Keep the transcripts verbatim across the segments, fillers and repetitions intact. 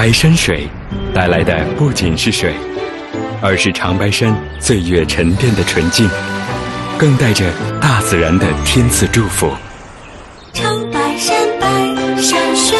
白山水带来的不仅是水，而是长白山岁月沉淀的纯净，更带着大自然的天赐祝福。 长白山白山水。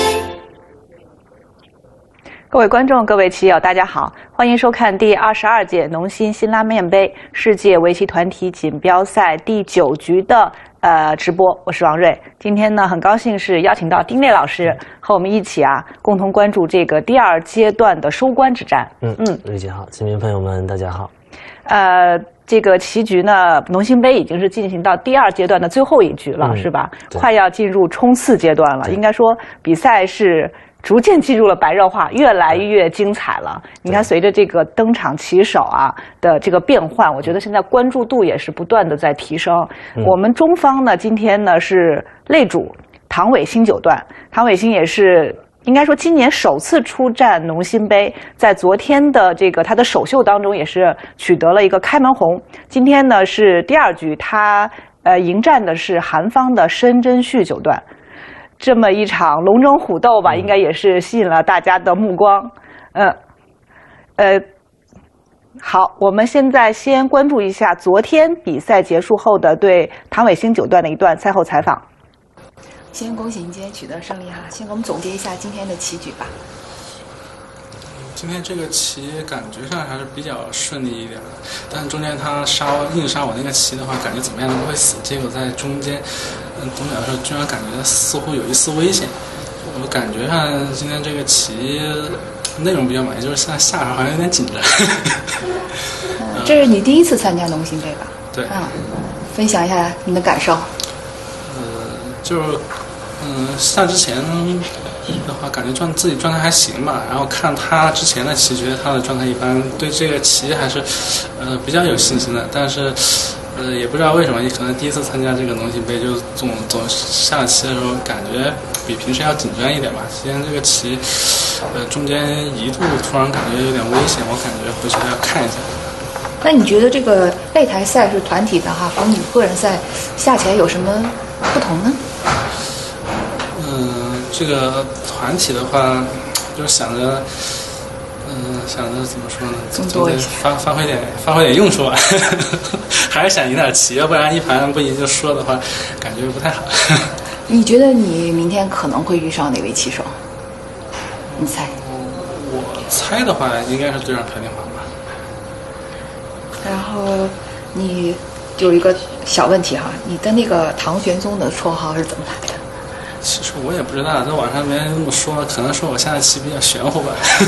各位观众、各位棋友，大家好，欢迎收看第二十二届农心新拉面杯世界围棋团体锦标赛第九局的呃直播。我是王瑞，今天呢很高兴是邀请到丁磊老师和我们一起啊共同关注这个第二阶段的收官之战。 嗯嗯，瑞姐好，棋迷朋友们大家好。 呃，这个棋局呢，农心杯已经是进行到第二阶段的最后一局了，嗯、是吧？快要进入冲刺阶段了，应该说比赛是逐渐进入了白热化，越来越精彩了。你看，随着这个登场棋手啊的这个变换，我觉得现在关注度也是不断的在提升。嗯、我们中方呢，今天呢是擂主唐伟新九段，唐伟新也是应该说今年首次出战农心杯，在昨天的这个他的首秀当中也是取得了一个开门红。今天呢是第二局，他呃迎战的是韩方的申真旭九段。这么一场龙争虎斗吧，应该也是吸引了大家的目光。嗯，呃，好，我们现在先关注一下昨天比赛结束后的对唐伟新九段的一段赛后采访。 先恭喜您今天取得胜利哈，先给我们总结一下今天的棋局吧。 今天这个棋感觉上还是比较顺利一点的，但中间他杀硬杀我那个棋的话，感觉怎么样都不会死，结果在中间，嗯，读秒的时候居然感觉似乎有一丝危险。我感觉上今天这个棋内容比较满意，就是像下手好像有点紧张。 嗯，这是你第一次参加农心杯吧？ 对。 嗯，分享一下你的感受。 呃，就是嗯，像之前的话，感觉状自己状态还行吧，然后看他之前的棋，觉得他的状态一般，对这个棋还是呃比较有信心的。但是呃也不知道为什么，也可能第一次参加这个农心杯，就总总下棋的时候感觉比平时要紧张一点吧。今天这个棋呃中间一度突然感觉有点危险，我感觉回去要看一下。 那你觉得这个擂台赛是团体的哈，和你个人赛下起来有什么不同呢？ 嗯。这个团体的话，就是想着，嗯、呃，想着怎么说呢，总得发发挥点发挥点用处吧，还是想赢点棋，要不然一盘不赢就输了的话，感觉不太好。 你觉得你明天可能会遇上哪位棋手？你猜？ 我猜的话，应该是对上朴定桓吧。 然后你有一个小问题哈，你的那个唐玄宗的绰号是怎么来的？ 其实我也不知道，在网上没人这么说，可能说我下的棋比较玄乎吧。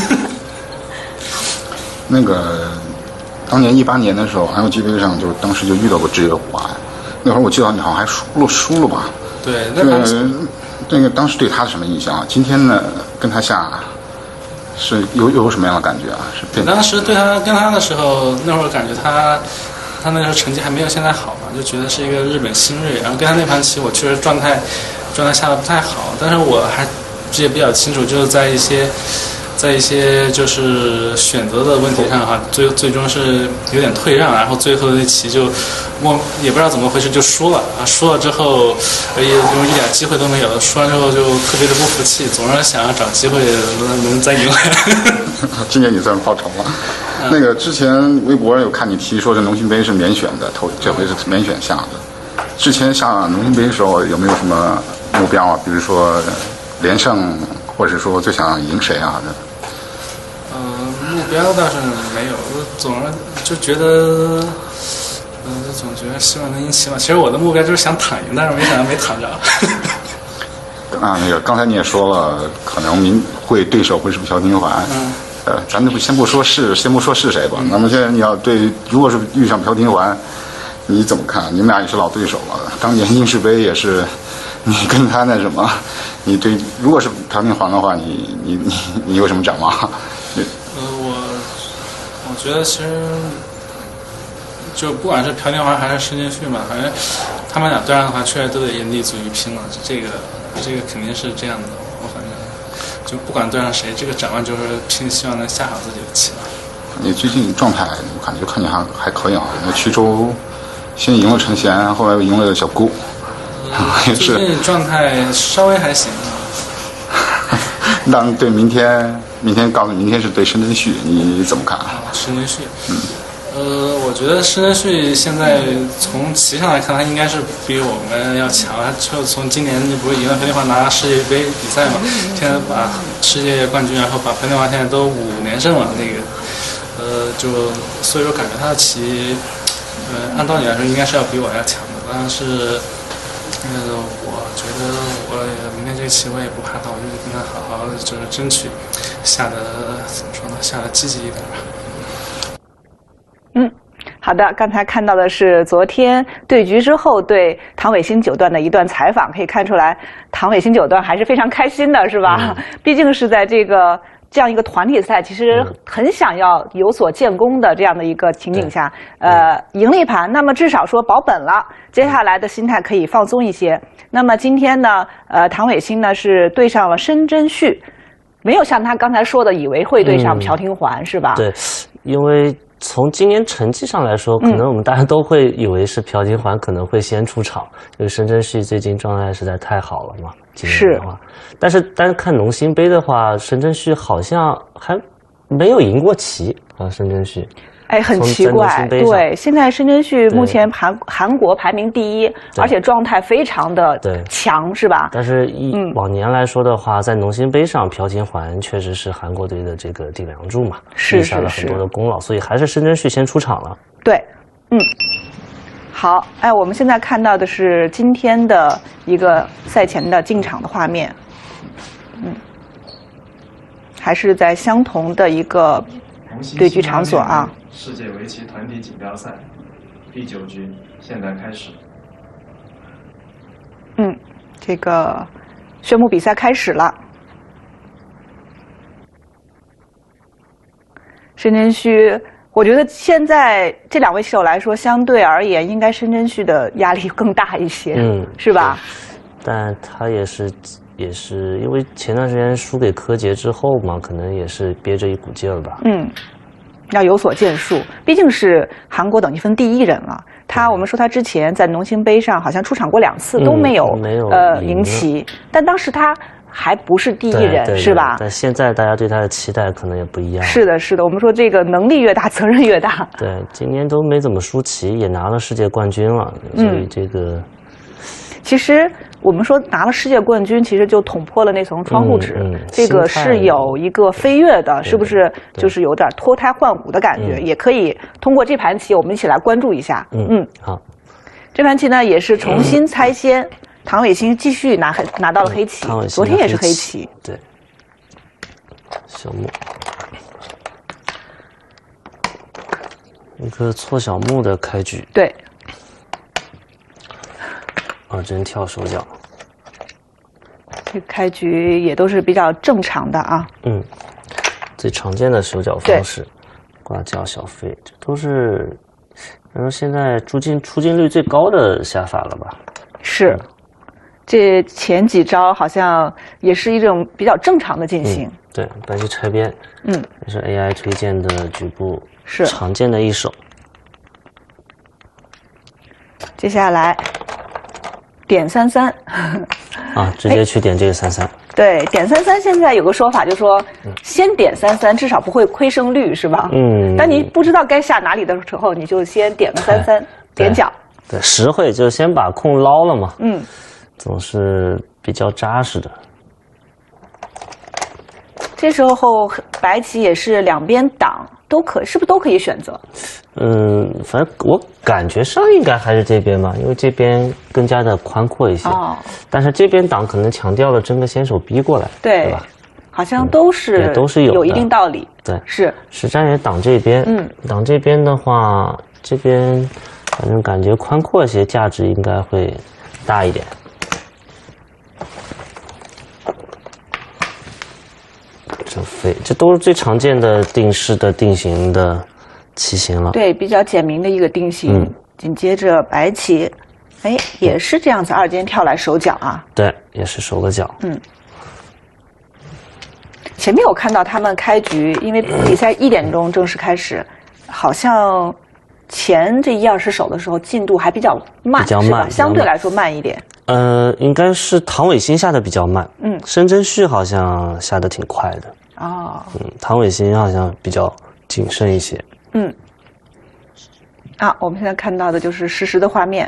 那个当年一八年的时候 ，L G 杯上就当时就遇到过职业虎啊，那会儿我记得你好像还输了输了吧？ 对， 那个那个当时对他是什么印象啊？今天呢跟他下是有有什么样的感觉啊？是对当时对他跟他的时候，那会儿感觉他他那时候成绩还没有现在好嘛，就觉得是一个日本新锐，然后跟他那盘棋我确实状态。状态下的不太好，但是我还也比较清楚，就是在一些在一些就是选择的问题上哈，最最终是有点退让，然后最后那棋就我也不知道怎么回事就输了啊，输了之后也就一点机会都没有，输完之后就特别的不服气，总是想要找机会能能再赢回来。 今年你算是报仇了。嗯、那个之前微博有看你提说这农心杯是免选的，头这回是免选下的。之前下农心杯的时候有没有什么目标啊？比如说连胜，或者说最想赢谁啊？ 呃，目标倒是没有，我总是就觉得，嗯、呃，总觉得希望能赢棋嘛。其实我的目标就是想躺赢，但是没想到没躺着。 啊，那个刚才你也说了，可能明会对手会是朴定桓。嗯。呃，咱们先不说是，先不说是谁吧。嗯、那么现在你要对，如果是遇上朴定桓，你怎么看？你们俩也是老对手了，当年英式杯也是。你跟他那什么，你对如果是朴定桓的话，你你你你有什么展望？ 呃，我我觉得其实就不管是朴定桓还是申真旭嘛，反正他们俩对上的话，确实都得立足于拼了。这个这个肯定是这样的。我反正就不管对上谁，这个展望就是拼，希望能下好自己的棋了。 你最近状态我感觉看你还还可以啊，那曲周先赢了陈贤，后来又赢了小顾。 最近状态稍微还行。 那对明天明天告诉你，明天是对申真旭，你怎么看啊？ 申真旭，嗯，呃，我觉得申真旭现在从棋上来看，他应该是比我们要强。他就从今年不是赢了裴天华拿世界杯比赛嘛，现在把世界冠军，然后把裴天华现在都五连胜了，那个，呃，就所以说感觉他的棋，呃，按道理来说应该是要比我要强的，但是。那个，我觉得我明天这个棋我也不怕他，我就跟他好好的就是争取下的怎么说呢，下的积极一点吧。 嗯，好的。刚才看到的是昨天对局之后对唐伟新九段的一段采访，可以看出来唐伟新九段还是非常开心的，是吧？嗯、毕竟是在这个这样一个团体赛，其实很想要有所建功的这样的一个情景下，呃，赢了一盘，那么至少说保本了。接下来的心态可以放松一些。那么今天呢，呃，唐伟新呢是对上了申真旭，没有像他刚才说的以为会对上朴廷桓、嗯、是吧？ 对，因为从今年成绩上来说，可能我们大家都会以为是朴廷桓可能会先出场，嗯、因为申真旭最近状态实在太好了嘛。今年的话，但是单看农心杯的话，申真旭好像还没有赢过棋啊，申真旭。 哎，很奇怪，对，现在申真旭目前韩韩国排名第一，而且状态非常的强，是吧？ 但是以往年来说的话，嗯、在农心杯上，朴廷桓确实是韩国队的这个顶梁柱嘛， 是立下了很多的功劳，所以还是申真旭先出场了。 对，嗯，好，哎，我们现在看到的是今天的一个赛前的进场的画面，嗯，还是在相同的一个对局场所啊。 世界围棋团体锦标赛第九局现在开始。 嗯，这个宣布比赛开始了。申真旭，我觉得现在这两位棋手来说，相对而言，应该申真旭的压力更大一些，嗯，是吧？ 但他也是，也是因为前段时间输给柯洁之后嘛，可能也是憋着一股劲儿吧。 嗯。要有所建树，毕竟是韩国等级分第一人了。他，我们说他之前在农心杯上好像出场过两次，嗯、都没有没有呃赢棋，但当时他还不是第一人， 对对对， 是吧？ 但现在大家对他的期待可能也不一样。 是的，是的，我们说这个能力越大，责任越大。 对，今年都没怎么输棋，也拿了世界冠军了，所以这个。嗯、 其实我们说拿了世界冠军，其实就捅破了那层窗户纸， 嗯嗯、 这个是有一个飞跃的，是不是？就是有点脱胎换骨的感觉，嗯、也可以通过这盘棋，我们一起来关注一下。 嗯嗯，好。 这盘棋呢，也是重新猜先，嗯、唐伟新继续拿黑拿到了黑棋， 嗯、 昨天也是黑棋。 对，小目，一个错小目的开局。 对。 二针跳手脚， 这开局也都是比较正常的啊。 嗯，最常见的手脚方式，挂角小飞，这都是，然后现在出镜出镜率最高的下法了吧？ 是，嗯、这前几招好像也是一种比较正常的进行。 嗯、对，白棋拆边， 嗯， 这是 A I 推荐的局部是常见的一手。 接下来。点三三啊，直接去点这个三三。 对，点三三现在有个说法，就是说先点三三，至少不会亏胜率，是吧？ 嗯。 当你不知道该下哪里的时候，你就先点个三三，点角。 对，实惠就先把空捞了嘛。 嗯。 总是比较扎实的。 这时候白棋也是两边挡都可，是不是都可以选择？ 嗯，反正我感觉上应该还是这边吧，因为这边更加的宽阔一些。 哦。 但是这边挡可能强调了争个先手逼过来， 对， 对吧？ 好像都是、 嗯、都是有有一定道理。 对， 是。 实战也挡这边， 嗯， 挡这边的话，这边反正感觉宽阔些，价值应该会大一点。这飞，这都是最常见的定式的定型的棋型了。 对，比较简明的一个定型。嗯。紧接着白棋，哎，也是这样子，二间跳来守角啊。 对，也是守个角。 嗯。前面我看到他们开局，因为比赛一点钟正式开始，好像前这一二十手的时候进度还比较慢， 比较慢， 是吧？相对来说慢一点。 呃，应该是唐伟新下的比较慢。 嗯。 申真旭好像下的挺快的。 哦， 嗯，唐伟新好像比较谨慎一些。 嗯。啊，我们现在看到的就是实时的画面。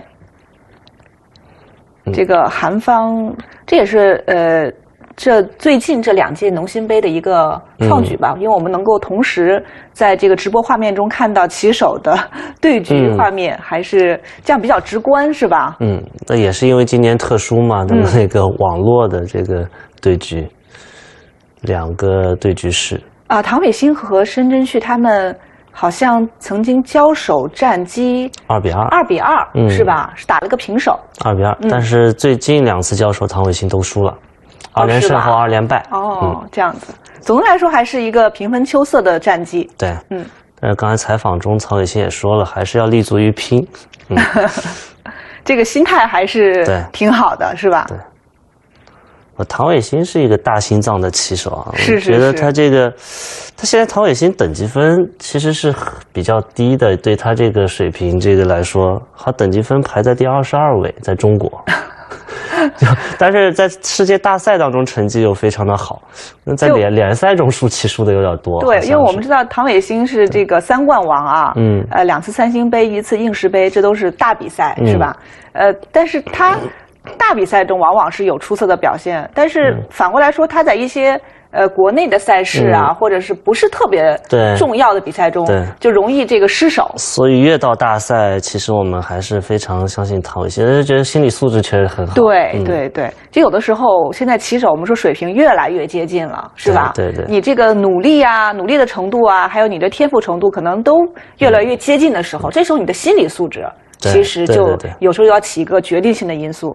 这个韩方，这也是呃，这最近这两届农心杯的一个创举吧，嗯、因为我们能够同时在这个直播画面中看到棋手的对局画面，嗯、还是这样比较直观，是吧？ 嗯，那也是因为今年特殊嘛，那么那个网络的这个对局，嗯、两个对局室啊，唐伟新和申真旭他们。好像曾经交手战绩二比二， 二比二、嗯、是吧？是打了个平手， 二比二、嗯。但是最近两次交手，唐伟新都输了，二、哦、连胜后二连败。 哦，嗯、这样子，总的来说还是一个平分秋色的战绩。 对，嗯。但是刚才采访中，曹伟新也说了，还是要立足于拼。嗯、 这个心态还是挺好的，是吧？ 对。唐伟新是一个大心脏的棋手啊， 是是是， 我觉得他这个，他现在唐伟新等级分其实是比较低的，对他这个水平这个来说，他等级分排在第二十二位，在中国，但是在世界大赛当中成绩又非常的好，那在联联赛中输棋输的有点多。 对，因为我们知道唐伟新是这个三冠王啊，嗯，呃，两次三星杯，一次应时杯，这都是大比赛，嗯、是吧？呃，但是他。大比赛中往往是有出色的表现，但是反过来说，他在一些呃国内的赛事啊，嗯、或者是不是特别重要的比赛中，就容易这个失手。 所以越到大赛，其实我们还是非常相信唐伟新，就觉得心理素质确实很好。 对、嗯、对对，就有的时候现在棋手我们说水平越来越接近了，是吧？ 对 对, 对。 你这个努力啊，努力的程度啊，还有你的天赋程度，可能都越来越接近的时候，嗯、这时候你的心理素质其实就有时候要起一个决定性的因素。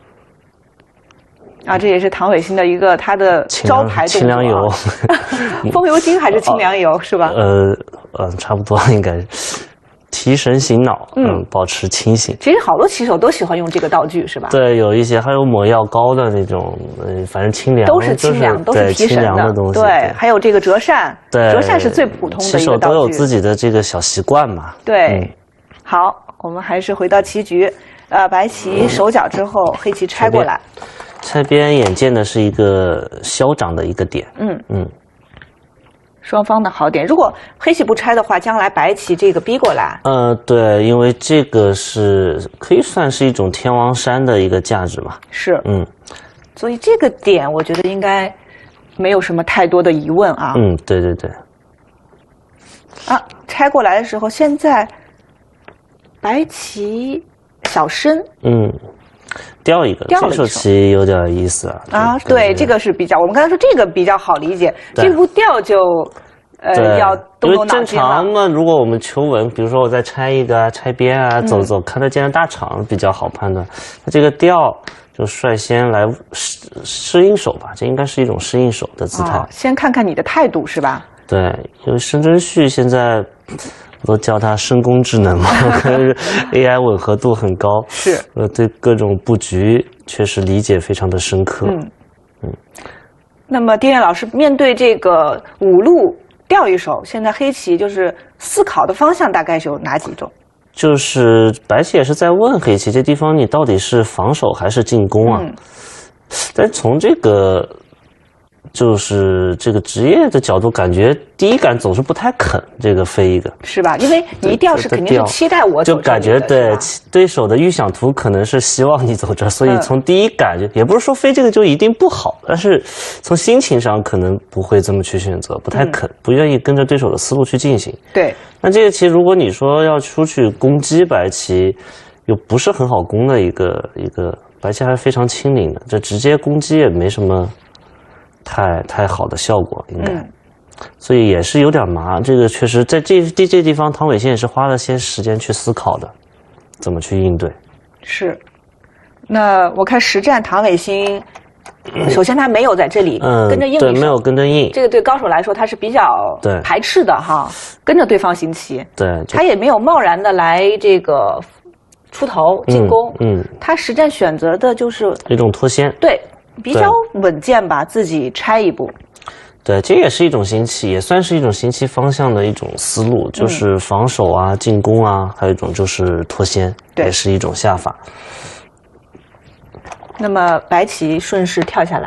啊，这也是唐伟新的一个他的招牌动作、啊。 清凉油， 风油精还是清凉油、哦、是吧？ 呃呃，差不多应该提神醒脑，嗯，嗯保持清醒。 其实好多棋手都喜欢用这个道具，是吧？ 对，有一些还有抹药膏的那种，呃，反正清凉都是清凉，都是提神的, 的东西。 对，还有这个折扇， 对， 折扇是最普通的一个道具。 棋手都有自己的这个小习惯嘛。 对，嗯、好，我们还是回到棋局，呃，白棋手脚之后，黑棋拆过来。 拆边眼见的是一个消长的一个点， 嗯嗯，双方的好点。如果黑棋不拆的话，将来白棋这个逼过来， 呃，对，因为这个是可以算是一种天王山的一个价值嘛， 是， 嗯， 所以这个点我觉得应该没有什么太多的疑问啊， 嗯，对对对， 啊，拆过来的时候，现在白棋小深， 嗯。掉一个，这手棋有点意思啊！ 啊，对，这个是比较，我们刚才说这个比较好理解，这步掉就，呃，要动动脑筋了。 正常嘛，如果我们求稳，比如说我再拆一个拆边啊，走走看得见的大场比较好判断。那这个掉就率先来适适应手吧，这应该是一种适应手的姿态。 先看看你的态度是吧？ 对，因为申真旭现在。都叫它深宫智能嘛，可能是 A I 吻合度很高， 是呃，对各种布局确实理解非常的深刻。 嗯嗯。那么丁燕老师面对这个五路掉一手，现在黑棋就是思考的方向大概是有哪几种？ 就是白棋也是在问黑棋，这地方你到底是防守还是进攻啊？嗯、但从这个。就是这个职业的角度，感觉第一感总是不太肯这个飞一个， 是吧？因为你一掉是肯定是期待我走就感觉对对手的预想图可能是希望你走这，所以从第一感就、嗯、也不是说飞这个就一定不好，但是从心情上可能不会这么去选择，不太肯，嗯、不愿意跟着对手的思路去进行。 对， 那这个棋如果你说要出去攻击白棋，又不是很好攻的一个一个白棋还是非常轻灵的，这直接攻击也没什么。太太好的效果应该，嗯、所以也是有点麻。这个确实在这这这地方，唐伟新也是花了些时间去思考的，怎么去应对。 是，那我看实战唐伟新，首先他没有在这里跟着应一手， 嗯、对，没有跟着应。 这个对高手来说他是比较排斥的哈，跟着对方行棋。 对， 他也没有贸然的来这个出头进攻。 嗯，嗯他实战选择的就是一种脱先。 对。比较稳健吧，自己拆一步。 对，这也是一种行棋，也算是一种行棋方向的一种思路，就是防守啊、嗯、进攻啊，还有一种就是脱先，也是一种下法。 那么白棋顺势跳下来， 嗯，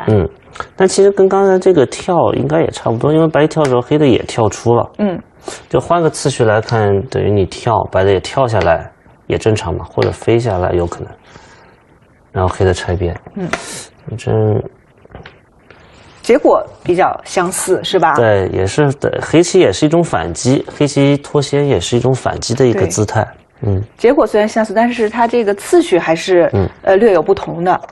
但其实跟刚才这个跳应该也差不多，因为白跳的时候黑的也跳出了。嗯，就换个次序来看，等于你跳，白的也跳下来也正常嘛，或者飞下来有可能，然后黑的拆边。嗯，反正结果比较相似，是吧？ 对，也是对，黑棋也是一种反击，黑棋脱先也是一种反击的一个姿态。嗯， 结果虽然相似，但是它这个次序还是、嗯、呃略有不同的。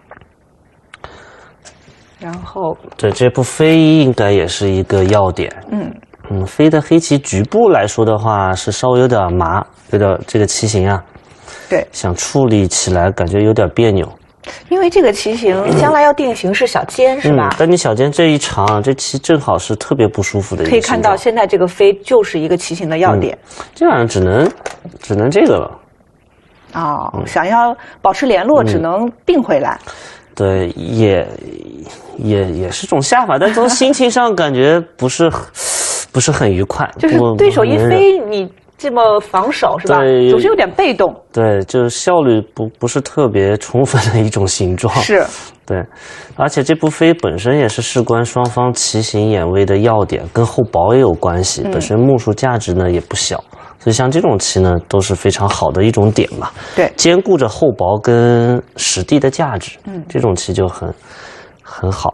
然后， 对，这步飞应该也是一个要点。嗯嗯，飞的黑棋局部来说的话是稍微有点麻，有点这个棋形啊， 对， 想处理起来感觉有点别扭。 因为这个棋形将来要定型是小尖，是吧？ 嗯，但你小尖这一长，这棋正好是特别不舒服的一个。 可以看到现在这个飞就是一个棋形的要点。 嗯、这样只能只能这个了。 哦，嗯、想要保持联络，只能并回来。嗯对，也也也是种下法，但从心情上感觉不是不是很愉快。 就是对手一飞，你这么防守是吧？总是有点被动。 对，就是效率不不是特别充分的一种形状。 是。 对，而且这步飞本身也是事关双方棋形眼位的要点，跟后薄也有关系，嗯、本身目数价值呢也不小。所以像这种棋呢，都是非常好的一种点嘛。 对， 兼顾着厚薄跟实地的价值，嗯，这种棋就很很好。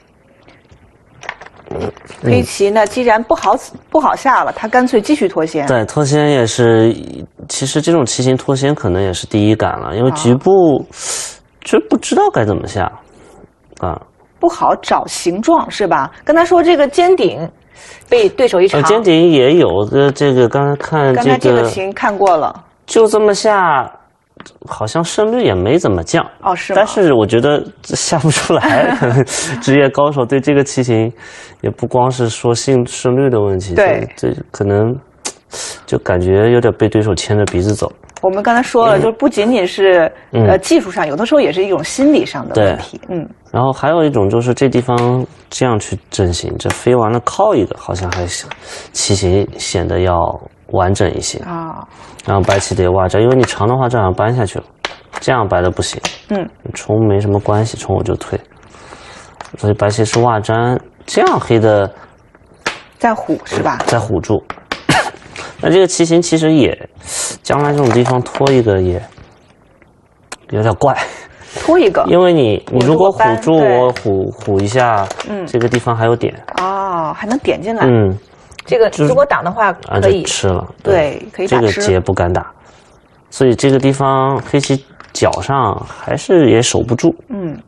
嗯、黑棋呢，既然不好不好下了，他干脆继续脱先。 对，脱先也是，其实这种棋形脱先可能也是第一感了，因为局部就不知道该怎么下，啊， 不好找形状是吧？刚才说这个尖顶。被对手一长， 呃，尖顶也有的这个，刚才看这个，刚才这个棋看过了， 就这么下，好像胜率也没怎么降哦，是吗？ 但是我觉得下不出来，职业高手对这个棋形也不光是说胜胜率的问题， 对， 这可能就感觉有点被对手牵着鼻子走。 我们刚才说了，嗯、就不仅仅是、嗯、呃技术上，有的时候也是一种心理上的问题。嗯。 然后还有一种就是这地方这样去阵型，这飞完了靠一个，好像还棋形显得要完整一些啊。然后白棋得挖着，因为你长的话这样搬下去了，这样白的不行。嗯。冲没什么关系，冲我就退。所以白棋是挖粘，这样黑的在虎是吧？ 在虎住。那这个棋形其实也，将来这种地方拖一个也有点怪， 拖一个， 因为你你如果虎住我虎虎一下，嗯，这个地方还有点哦，还能点进来， 嗯， 这个如果挡的话可以吃了， 对，可以打吃。这个劫不敢打，所以这个地方黑棋脚上还是也守不住，嗯。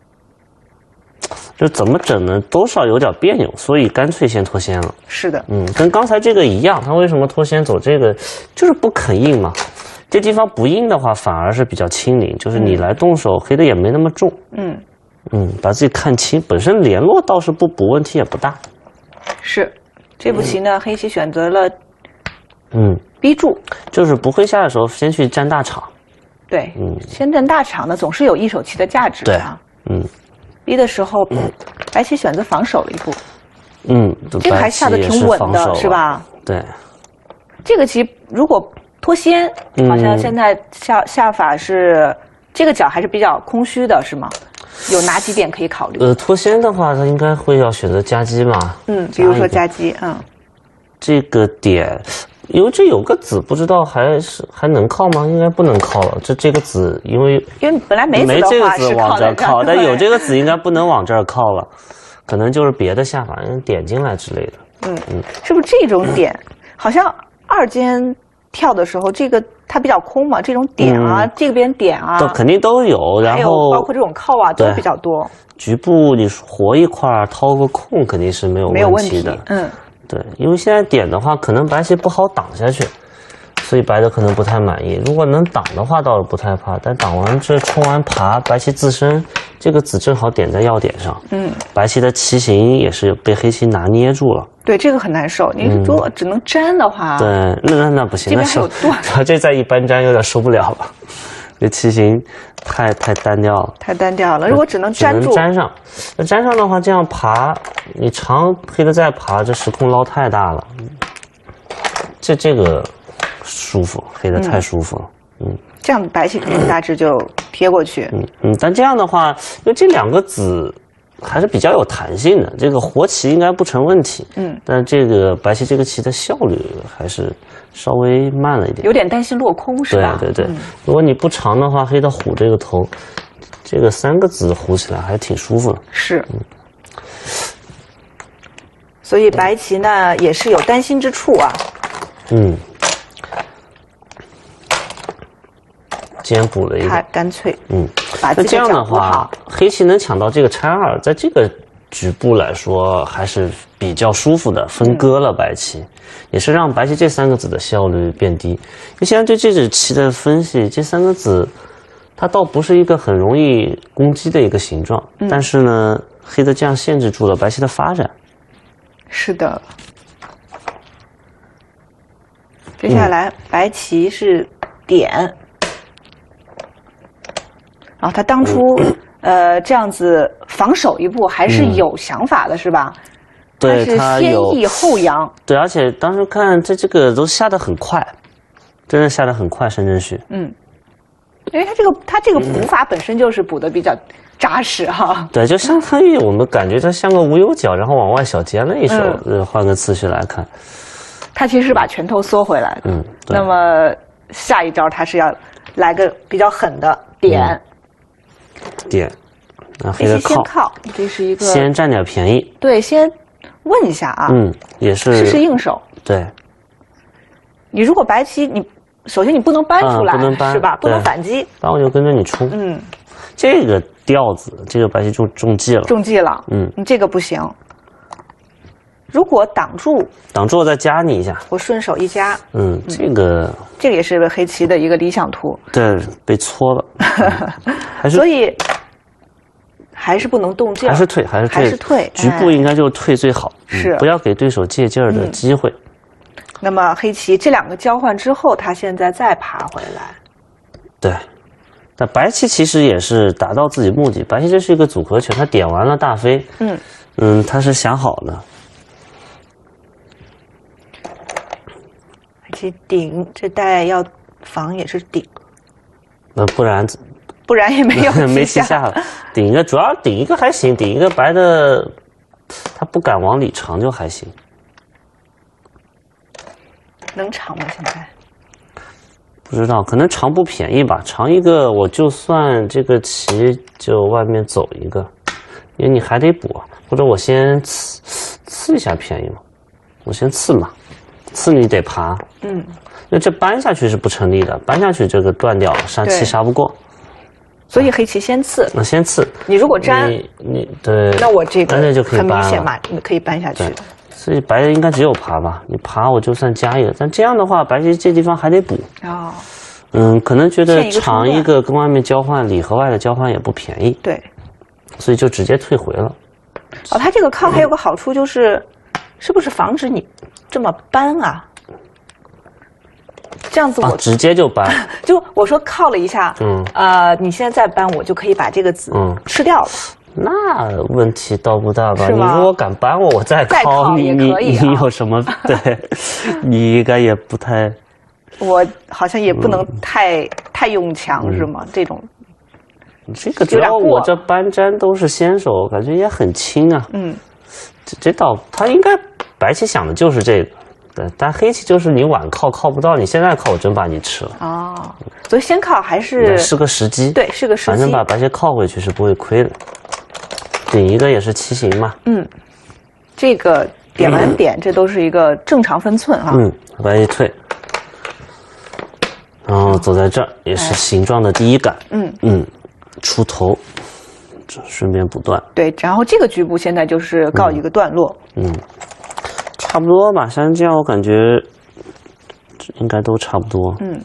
就怎么整呢？多少有点别扭，所以干脆先脱先了。 是的， 嗯，跟刚才这个一样，他为什么脱先走这个，就是不肯硬嘛。这地方不硬的话，反而是比较轻灵，就是你来动手，嗯、黑的也没那么重。嗯嗯，把自己看清，本身联络倒是不补，问题也不大。 是，这步棋呢，嗯、黑棋选择了， 嗯， 逼住， 就是不会下的时候，先去占大场。 对，嗯，先占大场呢，总是有一手棋的价值的啊。嗯。逼的时候，白棋选择防守了一步， 嗯， 这个还下得挺稳的，是吧？ 对， 这个棋如果脱先，好像现在下下法是这个角还是比较空虚的，是吗？有哪几点可以考虑？ 呃，脱先的话，他应该会要选择夹击嘛。 嗯，比如说夹击，嗯， 这个点。因为这有个子，不知道还是还能靠吗？应该不能靠了。这这个子，因为因为本来没没这个子往这儿靠，但有这个子应该不能往这儿靠了，可能就是别的下法，点进来之类的。 嗯嗯，是不是这种点？好像二尖跳的时候，这个它比较空嘛，这种点啊，嗯、这边点啊， 都肯定都有。然后还有包括这种靠啊，都比较多。 局部你活一块掏个空，肯定是没有问题的。 嗯。 对，因为现在点的话，可能白棋不好挡下去，所以白的可能不太满意。如果能挡的话，倒是不太怕。但挡完这冲完爬，白棋自身这个子正好点在要点上，嗯，白棋的棋形也是被黑棋拿捏住了。 对，这个很难受。你如果只能粘的话， 嗯、对，那那那不行， 这边还有断，这再一搬粘有点受不了了。这棋形太太单调了， 太单调了。如果只能粘住， 只能粘上，那粘上的话，这样爬，你长黑的再爬，这时空捞太大了。这这个舒服，黑的太舒服了。嗯，嗯这样白棋可能大致就贴过去。 嗯嗯，但这样的话，因为这两个子还是比较有弹性的，这个活棋应该不成问题。嗯，但这个白棋这个棋的效率还是稍微慢了一点， 有点担心落空是吧？ 对对对， 嗯、 如果你不长的话，黑的虎这个头，这个三个子虎起来还挺舒服的。 是。嗯所以白棋呢也是有担心之处啊。嗯， 先补了一个， 他干脆嗯， 把那这样的话， 黑棋能抢到这个拆二，在这个局部来说还是比较舒服的，分割了白棋，嗯、也是让白棋这三个子的效率变低。因为现在对这只棋的分析，这三个子它倒不是一个很容易攻击的一个形状，嗯、但是呢，黑的这样限制住了白棋的发展。 是的，接下来、嗯、白棋是点，然后他当初、嗯、呃这样子防守一步还是有想法的，嗯、是吧？ 对， 他是先抑后扬。 对，而且当时看这这个都下得很快，真的下得很快，申真谞。嗯， 因为他这个他这个补法本身就是补的比较扎实哈， 对，就相当于我们感觉它像个无忧角，然后往外小尖了一手。嗯，换个次序来看， 他其实是把拳头缩回来的。嗯，那么下一招他是要来个比较狠的点。 嗯、点，那黑的靠， 先靠，这是一个先占点便宜。 对，先问一下啊。 嗯，也是试试应手。 对， 你如果白棋，你首先你不能搬出来， 嗯、不能搬是吧？不能反击。 搬我就跟着你冲。 嗯。 这个调子，这个白棋就中计了， 中计了。嗯，你这个不行。如果挡住， 挡住我再加你一下， 我顺手一加。 嗯，这个这个也是黑棋的一个理想图。 对，被搓了。嗯、还是所以还是不能动劲， 还是退，还是退， 还是退。 局部应该就退最好， 是、 嗯、不要给对手借劲儿的机会。 嗯、那么黑棋这两个交换之后，他现在再爬回来。 对。但白棋其实也是达到自己目的，白棋这是一个组合拳，他点完了大飞，嗯嗯，他是想好的。 白棋顶，这带要防也是顶， 那不然不然也没有没棋下了，顶一个主要顶一个还行，顶一个白的他不敢往里长就还行。 能长吗？现在？ 不知道，可能长不便宜吧，长一个我就算这个棋就外面走一个，因为你还得补，或者我先刺刺一下便宜嘛，我先刺嘛，刺你得爬，嗯，因为这搬下去是不成立的，搬下去这个断掉了，杀棋杀不过， 所以黑棋先刺， 那先刺， 你如果粘， 你你对， 那我这个那就可以很明显嘛，你可以搬下去。 所以白的应该只有爬吧，你爬我就算加一个，但这样的话，白棋这地方还得补。哦。嗯，可能觉得长一个跟外面交换，里和外的交换也不便宜。 对。 所以就直接退回了。 哦，它这个靠还有个好处就是，嗯、是不是防止你这么搬啊？这样子我、 啊、直接就搬。 就我说靠了一下，嗯，呃，你现在再搬，我就可以把这个子吃掉了。嗯那问题倒不大吧？你如果敢搬我，我再靠你，你你有什么？对，你应该也不太。 我好像也不能太、嗯、太用强是吗？这种。 这个主要我这搬粘都是先手，感觉也很轻啊。嗯。这这倒他应该白棋想的就是这个，对，但黑棋就是你晚靠靠不到，你现在靠我真把你吃了。哦， 所以先靠还是是个时机。 对，是个时机。 反正把白棋靠回去是不会亏的。顶一个也是棋形嘛， 嗯，这个点完点，嗯、这都是一个正常分寸哈。 嗯，白棋退，然后走在这儿也是形状的第一感。嗯嗯，出头，顺便补断。 对，然后这个局部现在就是告一个段落。 嗯，嗯差不多吧，像这样我感觉应该都差不多。嗯，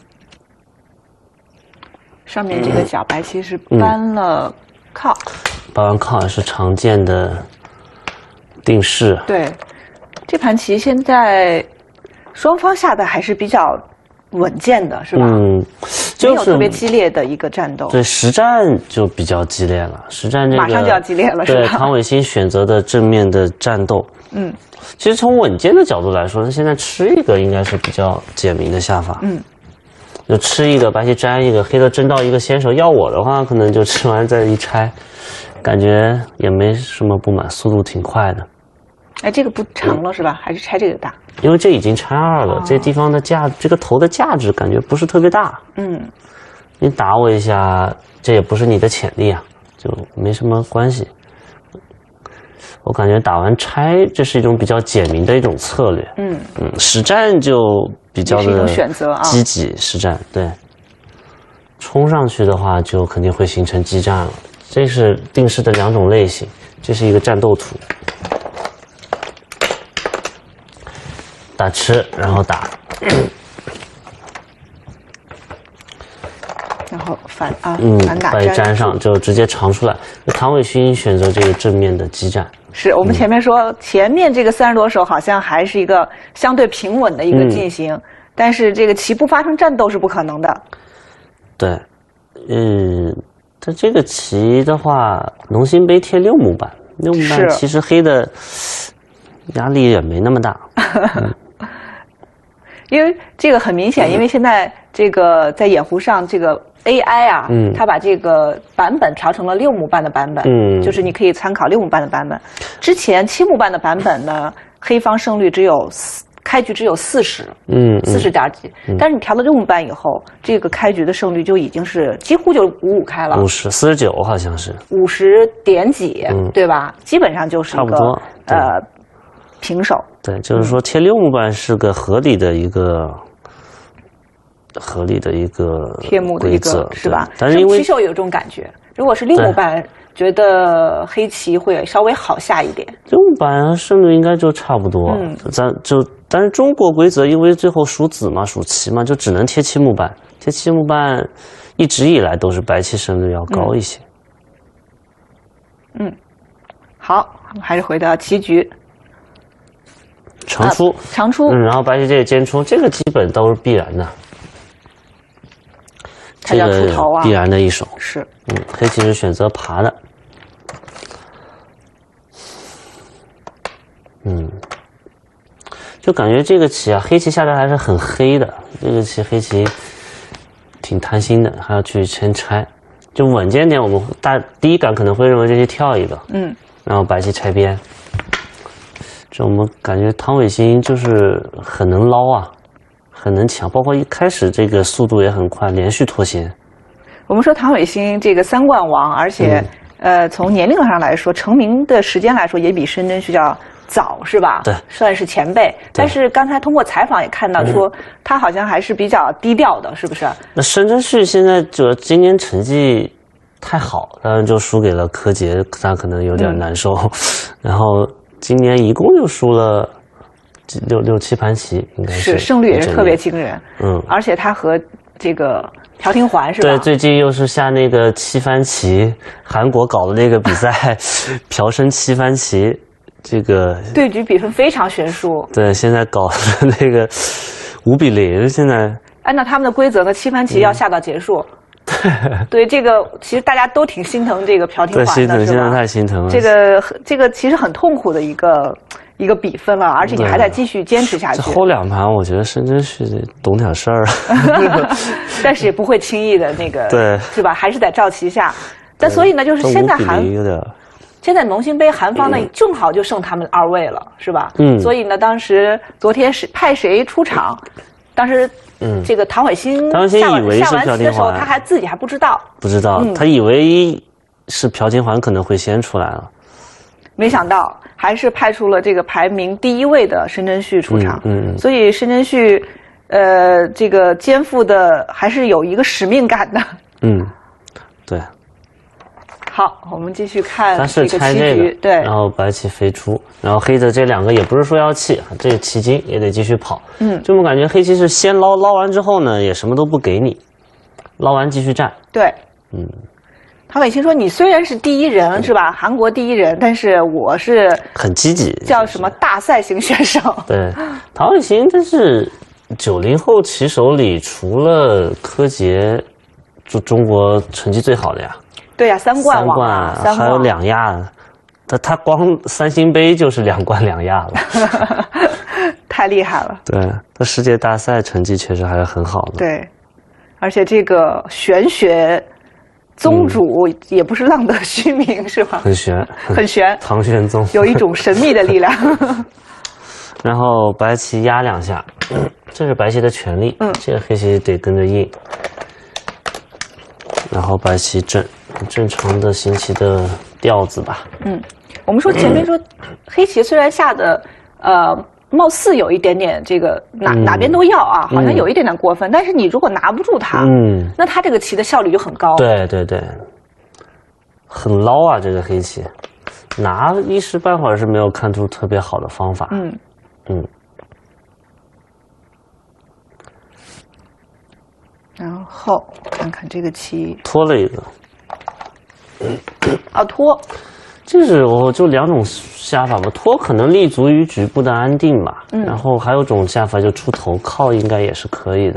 上面这个角白棋是搬了靠。嗯搬完靠也是常见的定式。 对，这盘棋现在双方下的还是比较稳健的，是吧？嗯，就是没有特别激烈的一个战斗。 对，实战就比较激烈了，实战这个马上就要激烈了，是吧？ 对，唐伟新选择的正面的战斗。嗯，其实从稳健的角度来说，现在吃一个应该是比较简明的下法。嗯。就吃一个白棋粘一个，黑的争到一个先手，要我的话可能就吃完再一拆。 感觉也没什么不满，速度挺快的。 哎，这个不长了是吧？还是拆这个大？ 因为这已经拆二了，哦、这地方的价，这个头的价值感觉不是特别大。 嗯， 你打我一下，这也不是你的潜力啊，就没什么关系。我感觉打完拆，这是一种比较简明的一种策略。 嗯嗯，实战就比较的选择啊， 积极实战。对，冲上去的话，就肯定会形成激战了。这是定式的两种类型，这是一个战斗图。打吃，然后打， 然后反啊， 嗯， 反打把粘上就直接长出来。唐伟勋选择这个正面的激战。 是我们前面说，嗯、前面这个三十多手好像还是一个相对平稳的一个进行，嗯、但是这个棋不发生战斗是不可能的。 对，嗯，它这个棋的话，农心杯贴六目板，六目板其实黑的压力也没那么大。嗯因为这个很明显，因为现在这个在掩护上，这个 A I 啊，嗯，它把这个版本调成了六目半的版本，嗯，就是你可以参考六目半的版本。之前七目半的版本呢，黑方胜率只有四，开局只有四十，嗯，四十点几。嗯、但是你调了六目半以后，这个开局的胜率就已经是几乎就五五开了， 五十四十九好像是五十点几，嗯、对吧？基本上就是一个差不多呃平手。 对，就是说贴六目半是个合理的一个、嗯、合理的一个贴目的一个是吧？ 但是因为棋手有这种感觉，如果是六目半，觉得黑棋会稍微好下一点。 六目半胜率应该就差不多，嗯，咱就但是中国规则因为最后属子嘛，属棋嘛，就只能贴七目半，贴七目半一直以来都是白棋胜率要高一些。 嗯，嗯好，我们还是回到棋局。 长出、啊， 长出， 嗯，然后白棋这个尖出，这个基本都是必然的， 它叫出头啊， 必然的一手是， 嗯，黑棋是选择爬的，嗯，就感觉这个棋啊，黑棋下来还是很黑的，这个棋黑棋挺贪心的，还要去先拆，就稳健点，我们大第一感可能会认为这棋跳一个，嗯，然后白棋拆边。这我们感觉唐伟新就是很能捞啊，很能抢，包括一开始这个速度也很快，连续脱先。 我们说唐伟新这个三冠王，而且、嗯、呃从年龄上来说，成名的时间来说也比申真谞要早，是吧？ 对， 算是前辈。但是刚才通过采访也看到说，嗯、他好像还是比较低调的，是不是？ 那申真谞现在就今年成绩太好，当然就输给了柯洁，他可能有点难受，嗯、然后。今年一共就输了六六七盘棋，应该是是胜率也是特别惊人，嗯，而且他和这个朴廷桓是吧？ 对，最近又是下那个七番棋，韩国搞的那个比赛，朴申七番棋，这个对局比分非常悬殊。 对，现在搞的那个五比零，现在按照他们的规则呢，七番棋要下到结束。嗯对这个，其实大家都挺心疼这个朴廷桓的， 心疼， 是吧？ 现在太心疼了。 这个这个其实很痛苦的一个一个比分了，而且你还得继续坚持下去。 后两盘我觉得申真谞懂点事儿， 但是也不会轻易的那个， 对， 是吧？还是在照棋下。但所以呢，就是现在韩现在农心杯韩方呢，嗯、正好就剩他们二位了，是吧？嗯。所以呢，当时昨天是派谁出场？当时。嗯，这个唐伟新唐伟新以为是朴廷桓， 他还自己还不知道， 不知道，嗯、他以为是朴廷桓可能会先出来了， 没想到还是派出了这个排名第一位的申真谞出场。嗯，嗯所以申真谞，呃，这个肩负的还是有一个使命感的。 嗯，对。 好，我们继续看他是拆这个， 对， 然后白棋飞出，然后黑的这两个也不是说要弃，这个棋筋也得继续跑。嗯，就我们感觉黑棋是先捞，捞完之后呢，也什么都不给你，捞完继续战。 对，嗯，唐伟新说：“你虽然是第一人、嗯、是吧，韩国第一人，但是我是很积极， 叫什么大赛型选手。” 对，唐伟新这是九零后棋手里除了柯洁，就中国成绩最好的呀。 对呀、啊，三冠王、 啊，三冠还有两亚，他他光三星杯就是两冠两亚了， 太厉害了。 对，他世界大赛成绩确实还是很好的。 对，而且这个玄学宗主也不是浪得虚名，是吧？ 很悬， 很悬。 唐玄宗有一种神秘的力量。 然后白棋压两下，这是白棋的权利。嗯，这个黑棋得跟着应。然后白棋正，正常的行棋的调子吧。 嗯，我们说前面说，黑棋虽然下的呃。貌似有一点点这个哪、嗯、哪边都要啊，好像有一点点过分。嗯、但是你如果拿不住它，嗯，那它这个棋的效率就很高。 对对对，很捞啊，这个黑棋，拿一时半会儿是没有看出特别好的方法。嗯嗯。 然后看看这个棋拖了一个， 啊拖。 这是我就两种下法吧，拖可能立足于局部的安定吧，嗯，然后还有种下法就出头靠，应该也是可以的。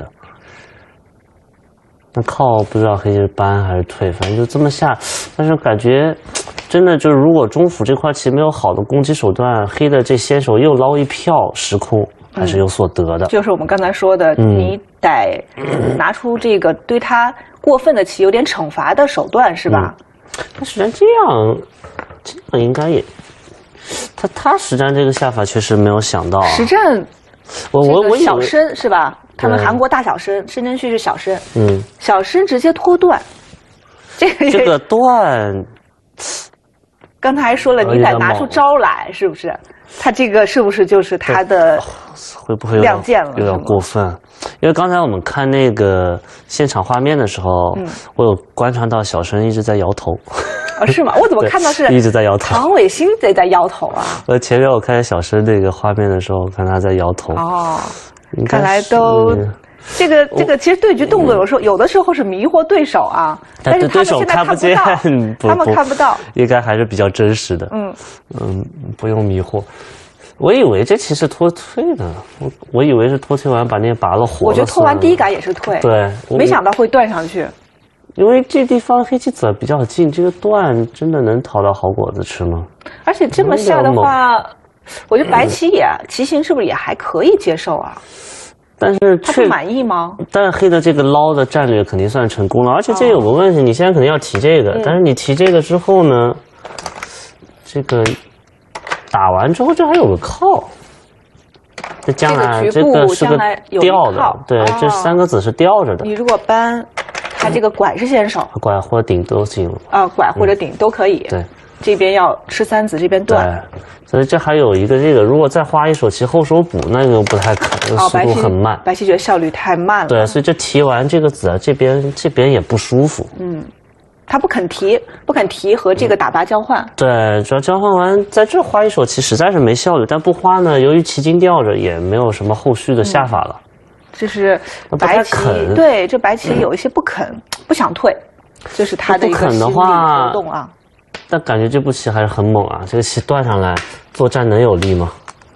那靠不知道黑棋是搬还是退，反正就这么下，但是感觉真的就是如果中府这块棋没有好的攻击手段，黑的这先手又捞一票时空，还是有所得的。 嗯、就是我们刚才说的，嗯、你得拿出这个对他过分的棋有点惩罚的手段，是吧？ 嗯、但实际上这样。这个应该也，他他实战这个下法确实没有想到啊。 实战， 我我我小申是吧？他们韩国大小申，申真谞是小申。嗯，小申直接脱断，这个这个断， 刚才还说了，你得拿出招来，是不是？他这个是不是就是他的会不会亮剑了？ 有点过分。因为刚才我们看那个现场画面的时候，嗯、我有观察到小申一直在摇头。 哦，是吗？我怎么看到是一直在摇头？ 唐伟星在在摇头啊！ 呃，前面我看小申那个画面的时候，我看他在摇头。 哦，看来都这个这个，其实对局动作有时候有的时候是迷惑对手啊，但是他们现在看不到，他们看不到， 应该还是比较真实的。嗯嗯，不用迷惑。我以为这棋是脱退的，我我以为是脱退完把那拔了活了。 我觉得脱完第一杆也是退， 对， 没想到会断上去。 因为这地方黑棋子比较近，这个断真的能讨到好果子吃吗？ 而且这么下的话，我觉得白棋也棋形是不是也还可以接受啊？ 但是他不满意吗？ 但是黑的这个捞的战略肯定算成功了，而且这有个问题，你现在肯定要提这个，嗯、但是你提这个之后呢，这个打完之后这还有个靠。这将来这个是个吊的，对，哦、这三个子是吊着的。 你如果搬。他这个拐是先手， 拐或顶都行啊，拐或者顶都可以。 对， 这边要吃三子，这边断。 对，所以这还有一个这个，如果再花一手棋后手补，那个不太可能，速度很慢。 白棋觉得效率太慢了。 对，所以这提完这个子啊，这边这边也不舒服。 嗯，他不肯提，不肯提和这个打拔交换。 对，主要交换完在这花一手棋实在是没效率，但不花呢，由于棋筋吊着，也没有什么后续的下法了。 嗯这是白棋，对，这白棋有一些不肯、不想退，这是他的一个心理活动啊。 但感觉这步棋还是很猛啊！这个棋断上来，作战能有力吗？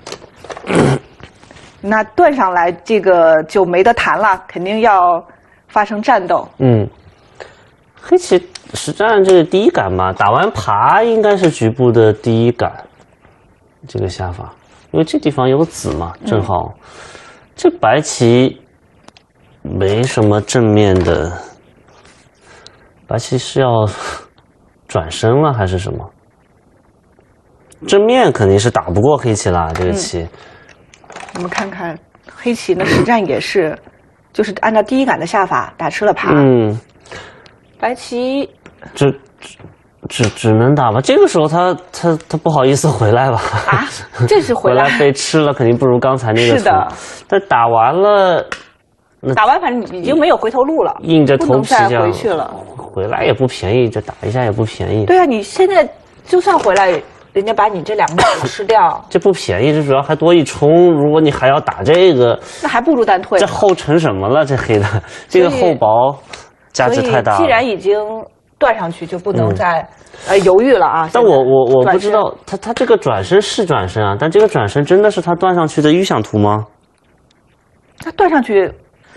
那断上来，这个就没得谈了，肯定要发生战斗。 嗯，黑棋实战这个第一杆嘛，打完爬应该是局部的第一杆，这个下法，因为这地方有子嘛，正好。嗯这白棋没什么正面的，白棋是要转身了还是什么？正面肯定是打不过黑棋啦，这个棋。 嗯、我们看看黑棋呢，实战也是，就是按照第一杆的下法打吃了爬。嗯，白棋这只只能打吧。这个时候他他他不好意思回来吧？ 啊，这是回来回来被吃了，肯定不如刚才那个。 是的。 但打完了， 打完反正已经没有回头路了， 硬着头皮这样回去了。 回来也不便宜，这打一下也不便宜。 对啊，你现在就算回来，人家把你这两个子吃掉， 这不便宜，这主要还多一冲。如果你还要打这个， 那还不如单退。 这后成什么了？这黑的这个厚薄价值太大了。 既然已经断上去，就不能再、嗯、呃犹豫了啊。 但我我我不知道，他他这个转身是转身啊，但这个转身真的是他断上去的预想图吗？ 他断上去，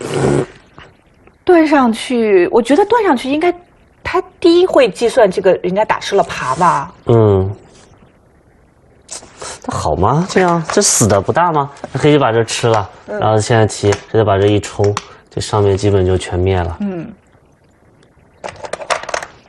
断上去，我觉得断上去应该，他第一会计算这个人家打吃了爬吧。 嗯，那好吗？这样这死的不大吗？黑棋把这吃了，嗯、然后现在棋直接把这一冲，这上面基本就全灭了。嗯。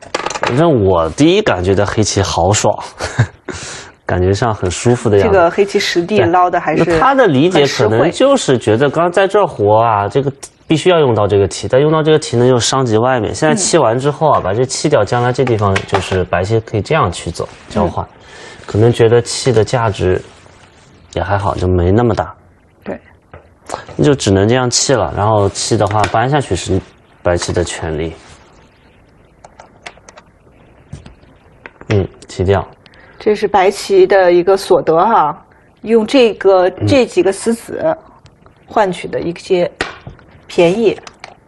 反正我第一感觉的黑棋好爽，感觉上很舒服的样子。 这个黑棋实地捞的还是那他的理解可能就是觉得刚刚在这儿活啊，这个必须要用到这个棋，但用到这个棋呢又伤及外面。现在弃完之后啊，嗯、把这弃掉，将来这地方就是白棋可以这样去走交换，嗯、可能觉得弃的价值也还好，就没那么大。 对， 那就只能这样弃了。然后弃的话搬下去是白棋的权利。嗯，弃掉。 这是白棋的一个所得哈，用这个这几个死子换取的一些便宜。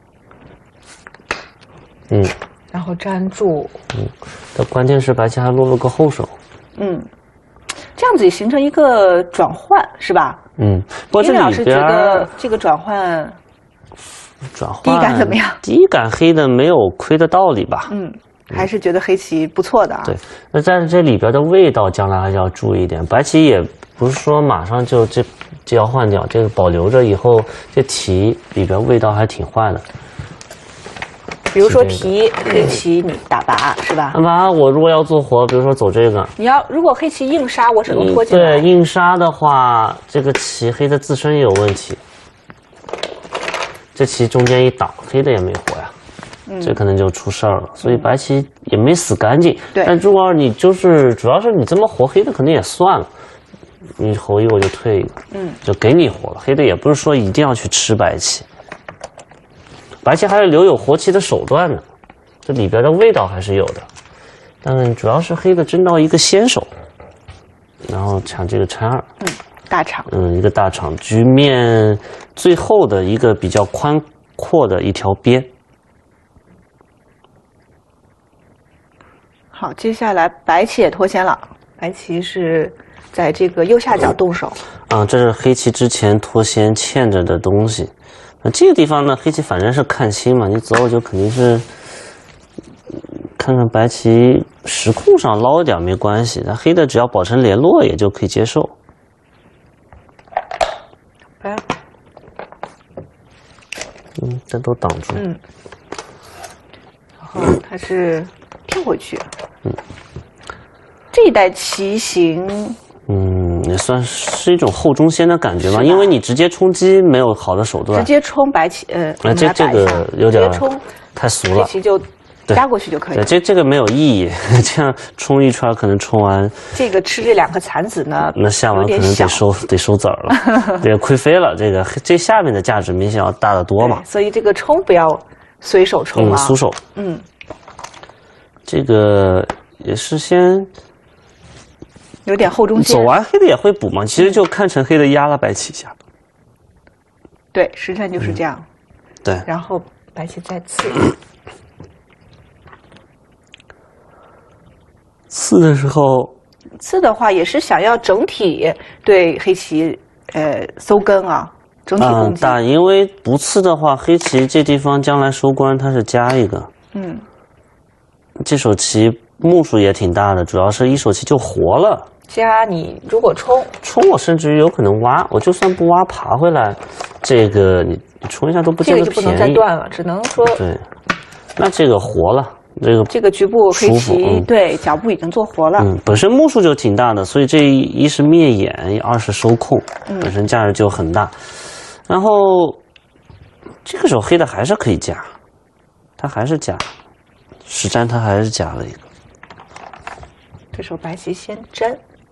嗯。 然后粘住。 嗯。但关键是白棋还落了个后手。 嗯。这样子也形成一个转换，是吧？ 嗯。不过这里边老师觉得这个转换， 转换第一感怎么样？ 第一感黑的没有亏的道理吧？ 嗯。还是觉得黑棋不错的啊。 对，那但是这里边的味道，将来还是要注意一点。白棋也不是说马上就这就要换掉，这个保留着以后，这题里边味道还挺坏的。 比如说提黑棋，你打拔是吧？ 打拔，我如果要做活，比如说走这个， 你要如果黑棋硬杀，我只能拖进来。 对，硬杀的话，这个棋黑的自身也有问题。这棋中间一挡，黑的也没活呀。这可能就出事儿了，所以白棋也没死干净。 对， 但如果你就是主要是你这么活，黑的肯定也算了。你活一个我就退一个，嗯，就给你活了。黑的也不是说一定要去吃白棋，白棋还是留有活棋的手段的，这里边的味道还是有的。但主要是黑的争到一个先手，然后抢这个拆二， 嗯，大场， 嗯，一个大场，局面最后的一个比较宽阔的一条边。 好，接下来白棋也脱先了。白棋是在这个右下角动手。 啊，这是黑棋之前脱先欠着的东西。那这个地方呢，黑棋反正是看清嘛，你走就肯定是看看白棋时空上捞一点没关系，那黑的只要保持联络也就可以接受。 白， 嗯，这都挡住。 嗯，然后它是跳回去。嗯，这一带棋形， 嗯，也算是一种后中先的感觉吧，因为你直接冲击没有好的手段， 直接冲白棋，呃， 那这这个有点太俗了， 黑棋就压过去就可以了。 对，这这个没有意义，这样冲一圈可能冲完， 这个吃这两个残子呢， 那下完可能得收得收子儿了，这个亏飞了，这个这下面的价值明显要大得多嘛， 所以这个冲不要随手冲啊， 嗯，苏手， 嗯。 这个也是先有点后中先， 走完黑的也会补嘛，其实就看成黑的压了白棋一下。 对，实战就是这样。 嗯、对， 然后白棋再刺。 刺的时候， 刺的话也是想要整体对黑棋呃搜根啊，整体攻击。 嗯，但因为不刺的话，黑棋这地方将来收官它是加一个。嗯。这手棋目数也挺大的，主要是一手棋就活了。 加你如果冲冲，我甚至于有可能挖，我就算不挖爬回来，这个你你冲一下都不见得便宜。 这个就不能再断了，只能说对。那这个活了，这个这个局部黑棋、嗯、对脚步已经做活了。 嗯，本身目数就挺大的，所以这一是灭眼，二是收控，嗯、本身价值就很大。然后这个手黑的还是可以加，它还是加。实战他还是加了一个， 这时候白棋先粘，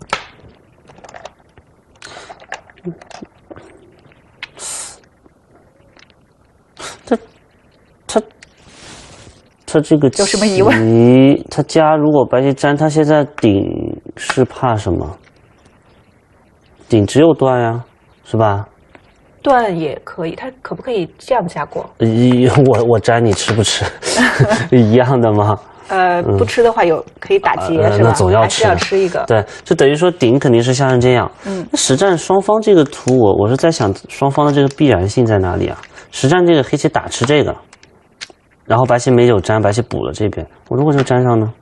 他他他这个有什么疑问？ 他加如果白棋粘，他现在顶是怕什么？顶只有断呀，是吧？ 断也可以，他可不可以这样加过？ 我我粘你吃不吃？一样的吗？ 呃，不吃的话有可以打劫、呃、是吧？ 那总要吃， 还是要吃一个。 对，就等于说顶肯定是像这样。嗯，那实战双方这个图，我我是在想双方的这个必然性在哪里啊？实战这个黑棋打吃这个，然后白棋没有粘，白棋补了这边，我如果就粘上呢？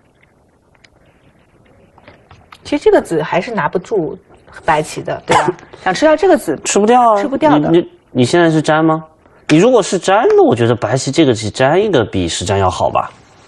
其实这个子还是拿不住白棋的，对吧？想吃掉这个子， 吃不掉啊， 吃不掉的。 你你你现在是粘吗？你如果是粘，那我觉得白棋这个棋粘一个比实战要好吧。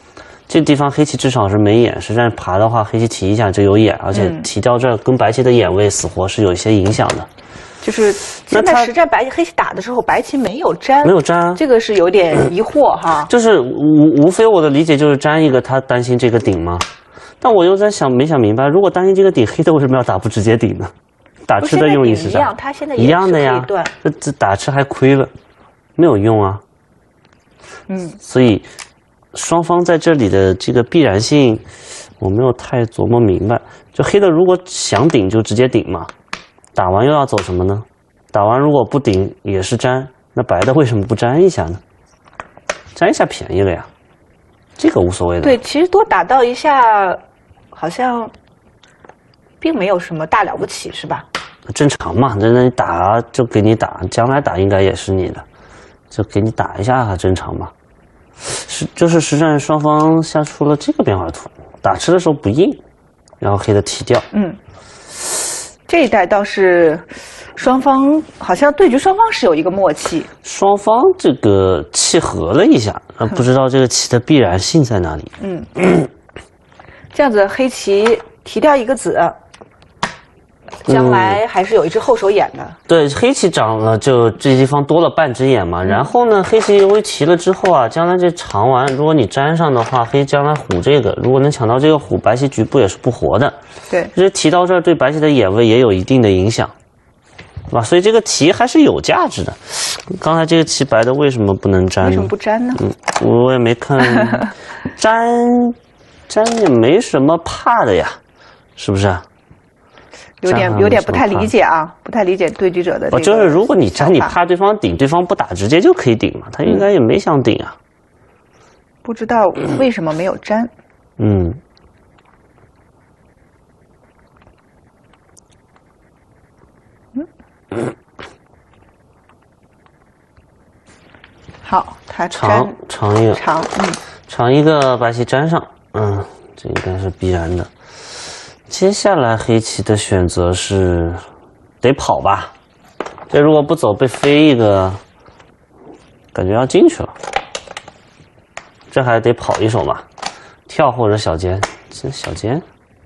这地方黑棋至少是没眼，实战爬的话，黑棋提一下就有眼，而且提掉这儿跟白棋的眼位死活是有一些影响的。 就是现在实战白黑棋打的时候，白棋没有粘， 没有粘啊， 这个是有点疑惑哈。 就是无无非我的理解就是粘一个，他担心这个顶嘛。但我又在想，没想明白，如果担心这个顶，黑的为什么要打不直接顶呢？打吃的用意是啥？ 一样，他现在一样的呀，这这打吃还亏了，没有用啊。 嗯， 所以双方在这里的这个必然性，我没有太琢磨明白。就黑的如果想顶就直接顶嘛。打完又要走什么呢？打完如果不顶也是粘，那白的为什么不粘一下呢？粘一下便宜了呀，这个无所谓的。 对，其实多打到一下，好像并没有什么大了不起，是吧？ 正常嘛，那你打就给你打，将来打应该也是你的，就给你打一下还正常嘛。是就是实战双方下出了这个变化图，打吃的时候不硬，然后黑的提掉。 嗯。这一代倒是双方好像对局双方是有一个默契， 双方这个契合了一下，那不知道这个棋的必然性在哪里。 嗯，这样子黑棋提掉一个子，将来还是有一只后手眼的。 嗯、对，黑棋长了就这地方多了半只眼嘛，然后呢，黑棋由于提了之后啊，将来这长完，如果你粘上的话，黑将来虎这个，如果能抢到这个虎，白棋局部也是不活的。 对， 这提到这儿对白棋的眼位也有一定的影响，对吧？所以这个提还是有价值的。刚才这个棋白的为什么不能粘呢？ 为什么不粘呢？ 嗯，我也没看，粘粘也没什么怕的呀，是不是？ 有点有点不太理解啊，不太理解对局者的这个。 就是如果你粘，你怕对方顶，对方不打，直接就可以顶嘛。他应该也没想顶啊。 不知道为什么没有粘。 嗯。 好，他长长一个长，嗯， 长一个白棋粘上，嗯，这应该是必然的。接下来黑棋的选择是得跑吧，这如果不走被飞一个，感觉要进去了。这还得跑一手吧，跳或者小尖，这小尖。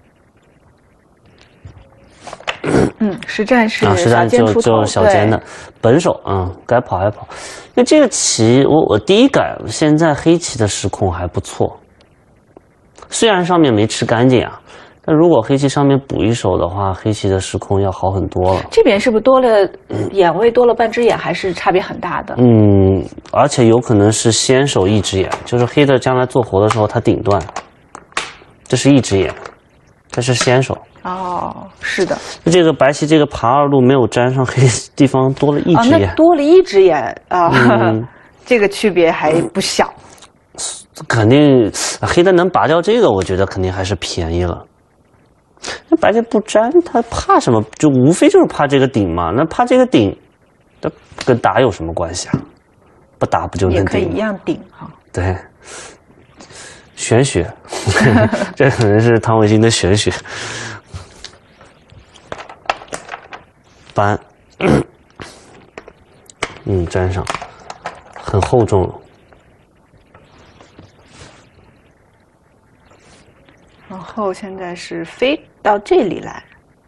嗯，实战是啊，实战就就小尖的本手，嗯，该跑还跑。因为这个棋，我我第一感，现在黑棋的时控还不错，虽然上面没吃干净啊，但如果黑棋上面补一手的话，黑棋的时控要好很多了。 这边是不是多了眼位，多了半只眼，还是差别很大的？ 嗯，而且有可能是先手一只眼，就是黑的将来做活的时候它顶断，这是一只眼，这是先手。 哦，是的。 这个白棋这个爬二路没有粘上，黑地方多了一只眼， 啊、那多了一只眼啊， 嗯、 这个区别还不小。 肯定黑的能拔掉这个，我觉得肯定还是便宜了。那白棋不粘，他怕什么？就无非就是怕这个顶嘛。那怕这个顶，这跟打有什么关系啊？不打不就能顶吗？ 也可以一样顶哈。 对。玄学，这可能是唐伟新的玄学。扳，嗯，粘上，很厚重了。 然后现在是飞到这里来，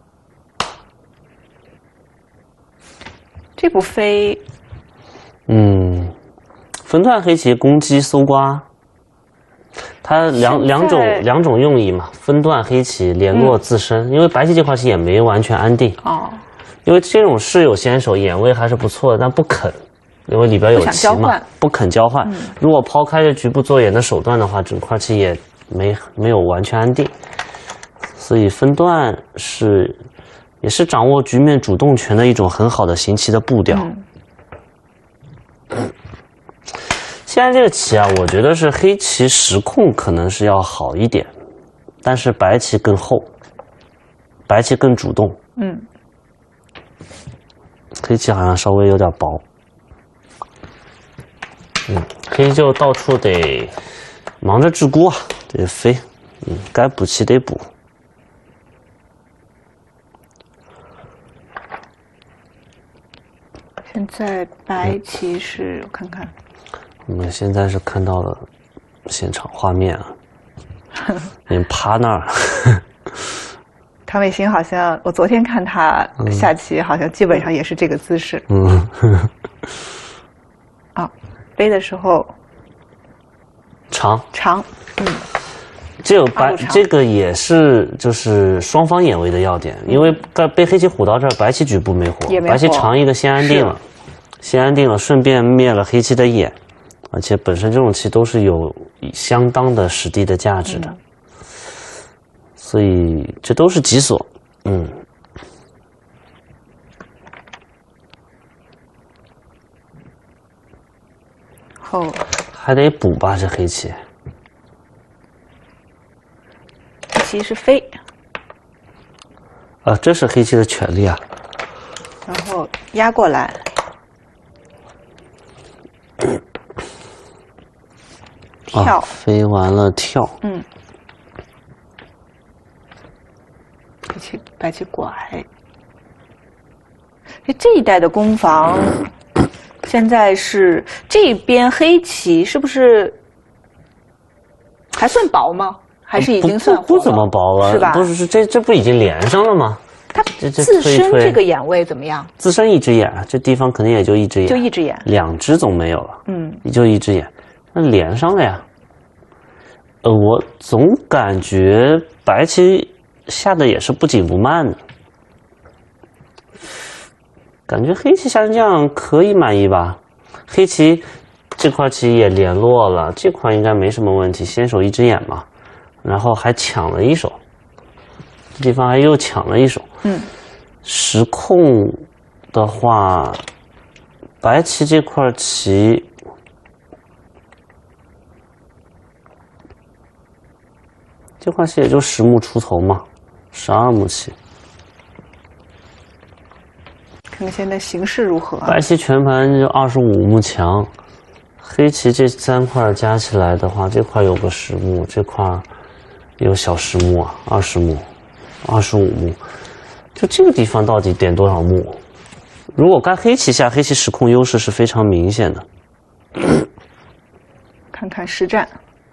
这不飞， 嗯，分段黑棋攻击搜刮。它两两种两种用意嘛，分段黑棋联络自身，嗯、因为白棋这块棋也没完全安定哦， 因为这种是有先手，眼位还是不错的，但不肯，因为里边有棋嘛，不肯交换。嗯、如果抛开这局部做眼的手段的话，整块棋也没没有完全安定，所以分段是也是掌握局面主动权的一种很好的行棋的步调。嗯现在这个棋啊，我觉得是黑棋时控可能是要好一点，但是白棋更厚，白棋更主动。 嗯， 黑棋好像稍微有点薄。嗯，黑就到处得忙着治孤啊，得飞。嗯，该补棋得补。 现在白棋是，我看看。 我们现在是看到了现场画面啊， 人趴那儿。 唐伟星好像，我昨天看他下棋，好像基本上也是这个姿势。 嗯。 啊，背的时候长长，嗯。 这有白，这个也是就是双方眼位的要点，因为被黑棋唬到这儿，白棋局部没活，白棋长一个先安定了，先安定了，顺便灭了黑棋的眼，而且本身这种棋都是有相当的实地的价值的，嗯、所以这都是己所，嗯。 后还得补吧，这黑棋。 棋是飞， 啊，这是黑棋的权利啊。 然后压过来，跳、 啊，飞完了跳。 嗯，白棋白棋拐。哎，这一代的攻防，现在是这边黑棋是不是还算薄吗？还是已经算不不不怎么薄了， 是吧？ 不是这这不已经连上了吗？ 它自身这个眼位怎么样？ 自身一只眼，这地方肯定也就一只眼， 就一只眼， 两只总没有了。 嗯， 也就一只眼，那连上了呀。呃，我总感觉白棋下的也是不紧不慢的，感觉黑棋下成这样可以满意吧？黑棋这块棋也联络了，这块应该没什么问题，先手一只眼嘛。然后还抢了一手，这地方还又抢了一手。 嗯， 实控的话，白棋这块棋，这块棋也就十目出头嘛，十二目棋。 看看现在形势如何、啊？ 白棋全盘就二十五目强，黑棋这三块加起来的话，这块有个十目，这块有小十目啊，二十目，二十五目，就这个地方到底点多少目？如果该黑棋下，黑棋实控优势是非常明显的。 看看实战，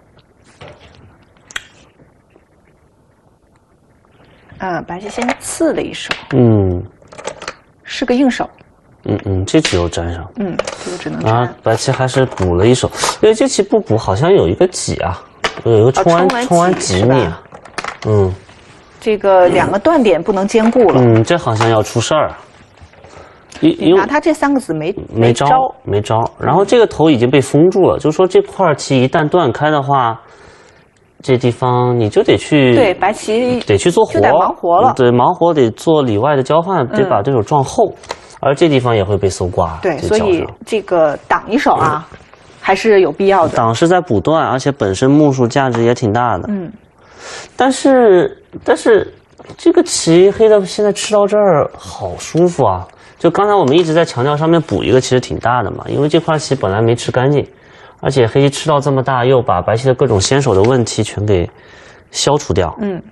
嗯，白棋先刺了一手， 嗯， 是个硬手。 嗯嗯，这只有粘上。 嗯，这个只能粘。 啊，白棋还是补了一手，因为这棋不补好像有一个挤啊。有一个冲完、哦、冲完几米啊，嗯， 这个两个断点不能兼顾了， 嗯，这好像要出事儿。 你拿他这三个子没没招没招，然后这个头已经被封住了，就是说这块棋一旦断开的话，这地方你就得去对白棋得去做活， 就得忙活了， 对，忙活得做里外的交换，得把对手撞后，嗯、而这地方也会被搜刮。 对，所以这个挡一手啊。嗯还是有必要的。 挡是在补断，而且本身目数价值也挺大的。 嗯， 但是但是这个棋黑的现在吃到这儿好舒服啊！就刚才我们一直在强调上面补一个其实挺大的嘛，因为这块棋本来没吃干净，而且黑棋吃到这么大，又把白棋的各种先手的问题全给消除掉。 嗯，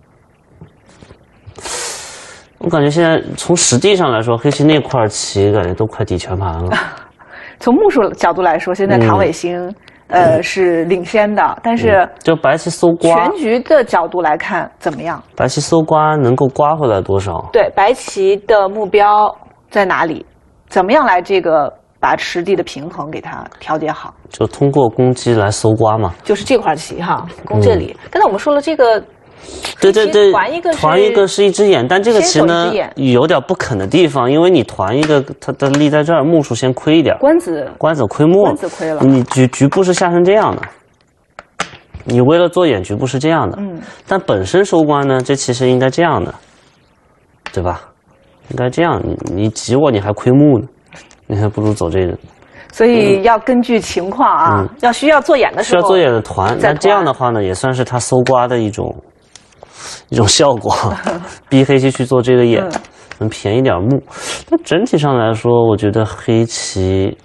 我感觉现在从实地上来说，黑棋那块棋感觉都快抵全盘了。 从目数角度来说，现在唐伟星、嗯、呃是领先的，但是、 嗯、就白棋搜刮， 全局的角度来看怎么样？ 白棋搜刮能够刮回来多少？ 对，白棋的目标在哪里？怎么样来这个把实地的平衡给它调节好？ 就通过攻击来搜刮嘛。 就是这块棋哈，攻这里。嗯、刚才我们说了这个。 对对对， 团一个是团一个是一只眼，但这个棋呢有点不肯的地方，因为你团一个，它的立在这儿，目数先亏一点， 官子官子亏目， 官子亏了， 你局局部是下成这样的，你为了做眼局部是这样的， 嗯， 但本身收官呢，这其实应该这样的，对吧？应该这样，你你挤我你还亏目呢，你还不如走这个。 所以要根据情况啊，嗯、要需要做眼的时候， 需要做眼的团，那这样的话呢，也算是他搜刮的一种。一种效果，逼黑棋去做这个眼，嗯、能便宜点目。但整体上来说，我觉得黑棋，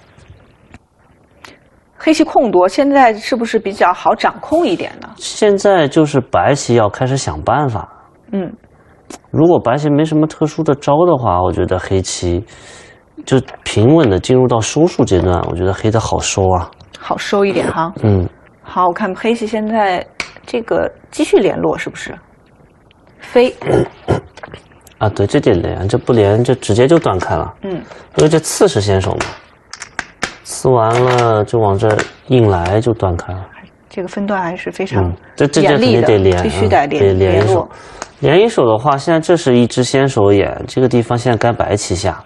黑棋控多，现在是不是比较好掌控一点呢？ 现在就是白棋要开始想办法。 嗯， 如果白棋没什么特殊的招的话，我觉得黑棋就平稳的进入到收束阶段，我觉得黑的好收啊， 好收一点哈。 嗯， 好，我看黑棋现在。 这个继续联络是不是？飞。 啊，对，这得连，这不连就直接就断开了。嗯，因为这刺是先手嘛，刺完了就往这硬来就断开了。 这个分段还是非常嗯，这这这肯定得连， 必须得连、 嗯、连一手。连一手的话，现在这是一只先手眼，这个地方现在该白棋下。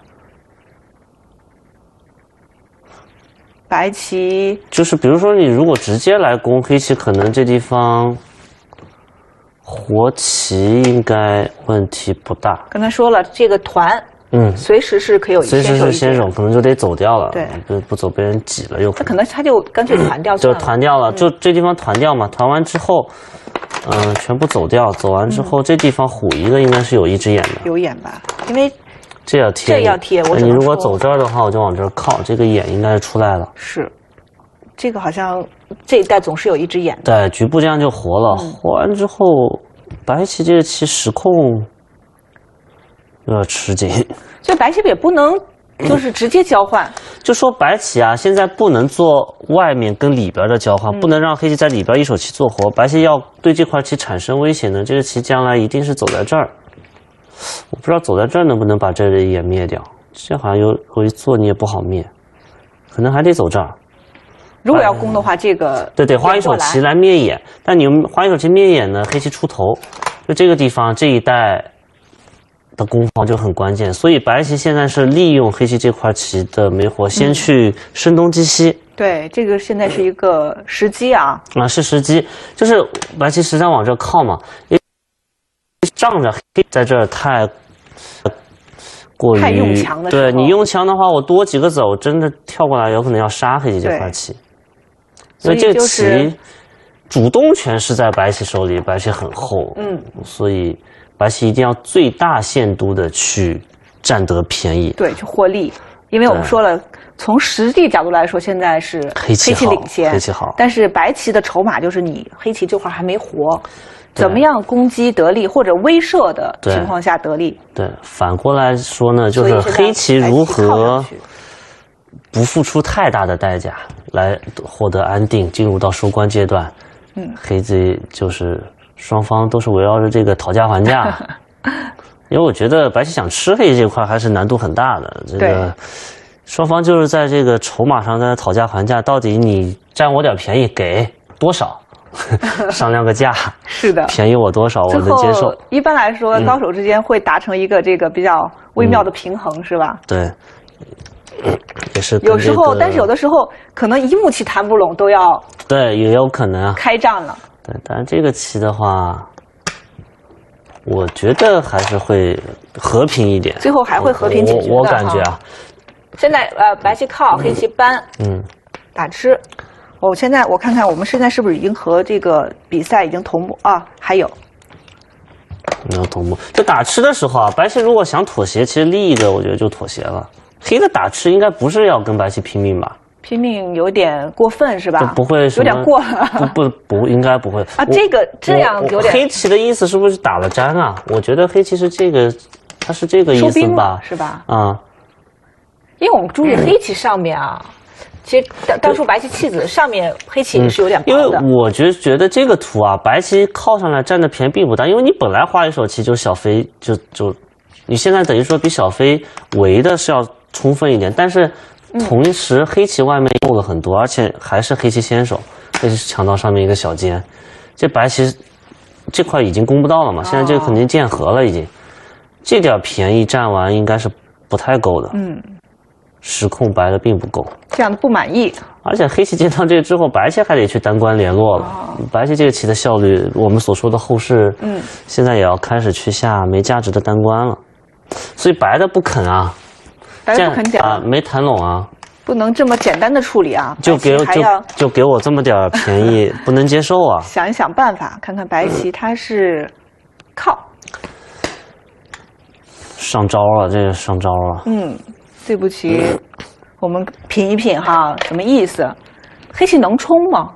白棋就是比如说你如果直接来攻黑棋，可能这地方。活棋应该问题不大。 刚才说了，这个团， 嗯， 随时是可以有随时是先手，可能就得走掉了。 对， 不不走被人挤了又。 他可能他就干脆团掉就团掉了，就这地方团掉嘛。团完之后，嗯，全部走掉。走完之后，这地方虎一个应该是有一只眼的。 有眼吧？因为这要贴， 这要贴。我你如果走这儿的话，我就往这儿靠，这个眼应该是出来了。 是，这个好像这一带总是有一只眼的。 对，局部这样就活了。活完之后。白棋这个棋时控有点吃紧， 所以白棋也不能就是直接交换。 就说白棋啊，现在不能做外面跟里边的交换，嗯、不能让黑棋在里边一手棋做活。白棋要对这块棋产生威胁呢，这个棋将来一定是走在这儿。我不知道走在这儿能不能把这里也灭掉，这好像有有一做你也不好灭，可能还得走这儿。 如果要攻的话，这个对对，花一手棋来灭眼，但你花一手棋灭眼呢，黑棋出头，就这个地方这一带的攻防就很关键。所以白棋现在是利用黑棋这块棋的没活，先去声东击西。嗯、 对，这个现在是一个时机啊。 啊，是时机，就是白棋实际上往这靠嘛，因为仗着黑在这儿太过于太用强的时候， 对你用强的话，我多几个子，我真的跳过来有可能要杀黑棋这块棋。所以这个棋主动权是在白棋手里，白棋很厚，嗯，所以白棋一定要最大限度的去占得便宜， 对，去获利。因为我们说了，从实际角度来说，现在是黑棋领先， 黑棋好， 但是白棋的筹码就是你黑棋这块还没活，怎么样攻击得利或者威慑的情况下得利？ 对，反过来说呢，就是黑棋如何不付出太大的代价来获得安定，进入到收官阶段。嗯，黑棋就是双方都是围绕着这个讨价还价。因为我觉得白棋想吃黑这块还是难度很大的，这个双方就是在这个筹码上在讨价还价，到底你占我点便宜给多少，商量个价。 是的， 便宜我多少我能接受。 一般来说，高手之间会达成一个这个比较微妙的平衡，嗯、是吧？ 对。也是、 这个、有时候，但是有的时候可能一目棋谈不拢都要对，也有可能啊开战了。 对，但是这个棋的话，我觉得还是会和平一点。 最后还会和平解决的。 我, 我感觉啊， 现在呃，白棋靠，黑棋搬，嗯，打吃。我、哦、现在我看看，我们现在是不是已经和这个比赛已经同步啊？还有。 没有同步。就打吃的时候啊，白棋如果想妥协，其实立一个，我觉得就妥协了。黑的打吃应该不是要跟白棋拼命吧？ 拼命有点过分是吧？ 不会， 有点过了。 不不不，应该不会啊。这个这样有点。 黑棋的意思是不是打了粘啊？我觉得黑棋是这个，它是这个意思吧？ 是吧？ 啊、嗯， 因为我们注意黑棋上面啊，嗯、其实当初白棋弃子上面黑棋也是有点薄的。 嗯、因为我觉觉得这个图啊，白棋靠上来占的便宜并不大，因为你本来花一手棋就小飞就就，你现在等于说比小飞围的是要充分一点，但是同时黑棋外面漏了很多，而且还是黑棋先手，黑棋抢到上面一个小尖，这白棋这块已经攻不到了嘛，现在这个肯定见合了已经，这点便宜占完应该是不太够的，嗯，时控白的并不够， 这样的不满意， 而且黑棋接到这个之后，白棋还得去单关联络了，哦、白棋这个棋的效率，我们所说的后市，嗯，现在也要开始去下没价值的单关了，所以白的不肯啊。 白的不肯讲啊，没谈拢啊， 不能这么简单的处理啊， 就给就就给我这么点便宜，不能接受啊！ 想一想办法，看看白棋它是靠上招了，这个上招了。 嗯，这步棋我们品一品哈，什么意思？黑棋能冲吗？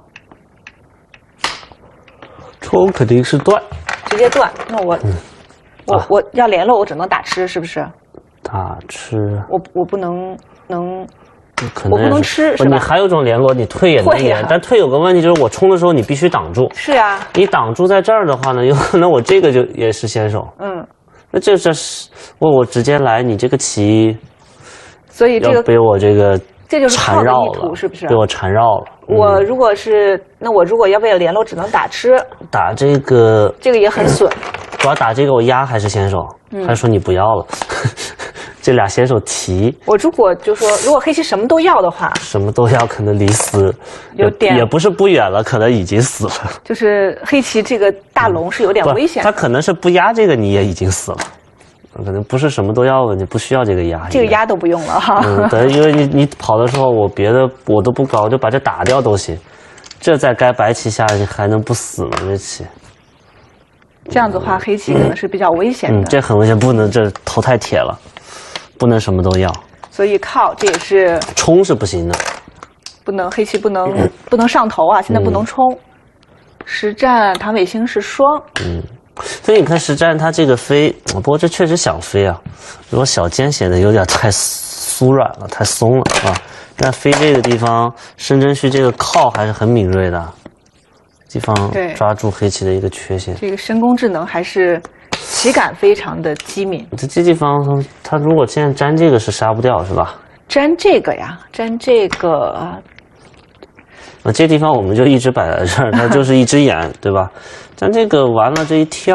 冲肯定是断， 直接断。那我、嗯、我、啊、我要联络，我只能打吃，是不是？ 打吃， 我我不能能可能我不能吃，是吧？ 你还有一种连络，你退也能连，但退有个问题就是我冲的时候你必须挡住。 是啊， 你挡住在这儿的话呢，有可能我这个就也是先手。 嗯， 那这这是我我直接来，你这个棋， 所以这个被我这个这就是缠绕了，是不是？ 被我缠绕了。 我如果是那我如果要为了连络，只能打吃。 打这个， 这个也很损。 我要打这个，我压还是先手，嗯、还是说你不要了？这俩先手提。 我如果就说，如果黑棋什么都要的话， 什么都要，可能离死有点也不是不远了，可能已经死了。 就是黑棋这个大龙是有点危险、 嗯。他可能是不压这个，你也已经死了。可能不是什么都要的，你不需要这个压。 这个压都不用了哈。 嗯，对，因为你你跑的时候，我别的我都不搞，我就把这打掉都行。这在该白棋下，你还能不死吗？这棋。 这样子的话，黑棋可能是比较危险的。 嗯，这很危险，不能这头太铁了，不能什么都要。 所以靠这也是冲是不行的， 不能黑棋不能、嗯、不能上头啊，现在不能冲。嗯、实战唐伟星是双。 嗯。所以你看实战它这个飞，不过这确实想飞啊。如果小尖显得有点太酥软了，太松了啊。但飞这个地方，申真胥这个靠还是很敏锐的，地方抓住黑棋的一个缺陷。 这个申公智能还是棋感非常的机敏。 这这地方他如果现在粘这个是杀不掉是吧？ 粘这个呀，粘这个。 啊，这地方我们就一直摆在这儿，它就是一只眼，对吧？但这个完了这一跳，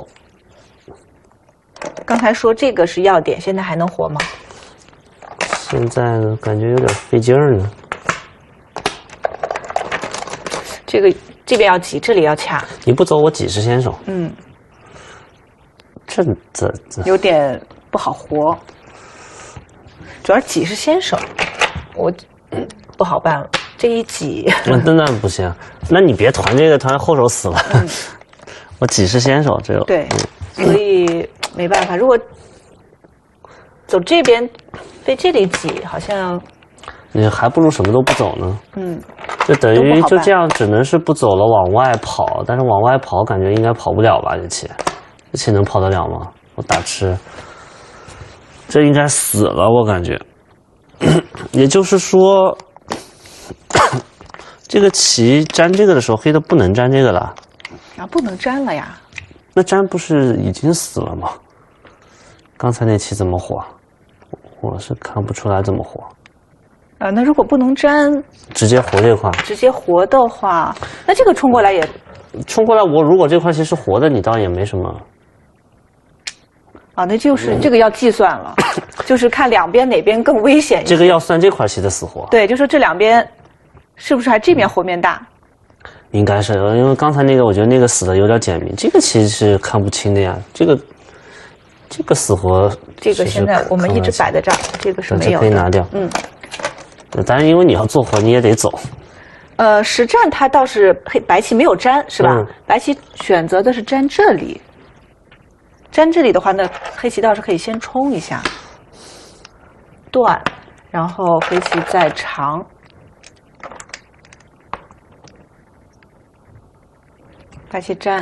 刚才说这个是要点，现在还能活吗？ 现在呢，感觉有点费劲儿呢。 这个这边要挤，这里要掐。 你不走，我挤是先手。 嗯， 这这这有点不好活，主要挤是先手，我、嗯、不好办了。这一挤， 那那不行，那你别团这个，团后手死了。嗯、我挤是先手，只有对，嗯、所以没办法。如果走这边被这里挤，好像你还不如什么都不走呢。 嗯， 就等于就这样，只能是不走了，往外跑。但是往外跑，感觉应该跑不了吧？这棋，这棋能跑得了吗？我打吃，这应该死了，我感觉。也就是说。这个棋粘这个的时候，黑的不能粘这个了啊，不能粘了呀。 那粘不是已经死了吗？刚才那棋怎么活？我是看不出来怎么活。 啊，那如果不能粘， 直接活这块， 直接活的话，那这个冲过来也冲过来。我如果这块棋是活的，你倒也没什么。 啊，那就是这个要计算了，就是看两边哪边更危险一些。 这个要算这块棋的死活。 对，就是这两边。是不是还这边活面大？ 应该是，因为刚才那个我觉得那个死的有点简明，这个其实是看不清的呀。这个这个死活， 这个现在我们一直摆在这儿，这个是没有的， 可以拿掉。 嗯， 当然因为你要做活，你也得走。 呃，实战它倒是黑白棋没有粘，是吧？嗯、白棋选择的是粘这里，粘这里的话呢，黑棋倒是可以先冲一下，断，然后黑棋再长。白棋粘，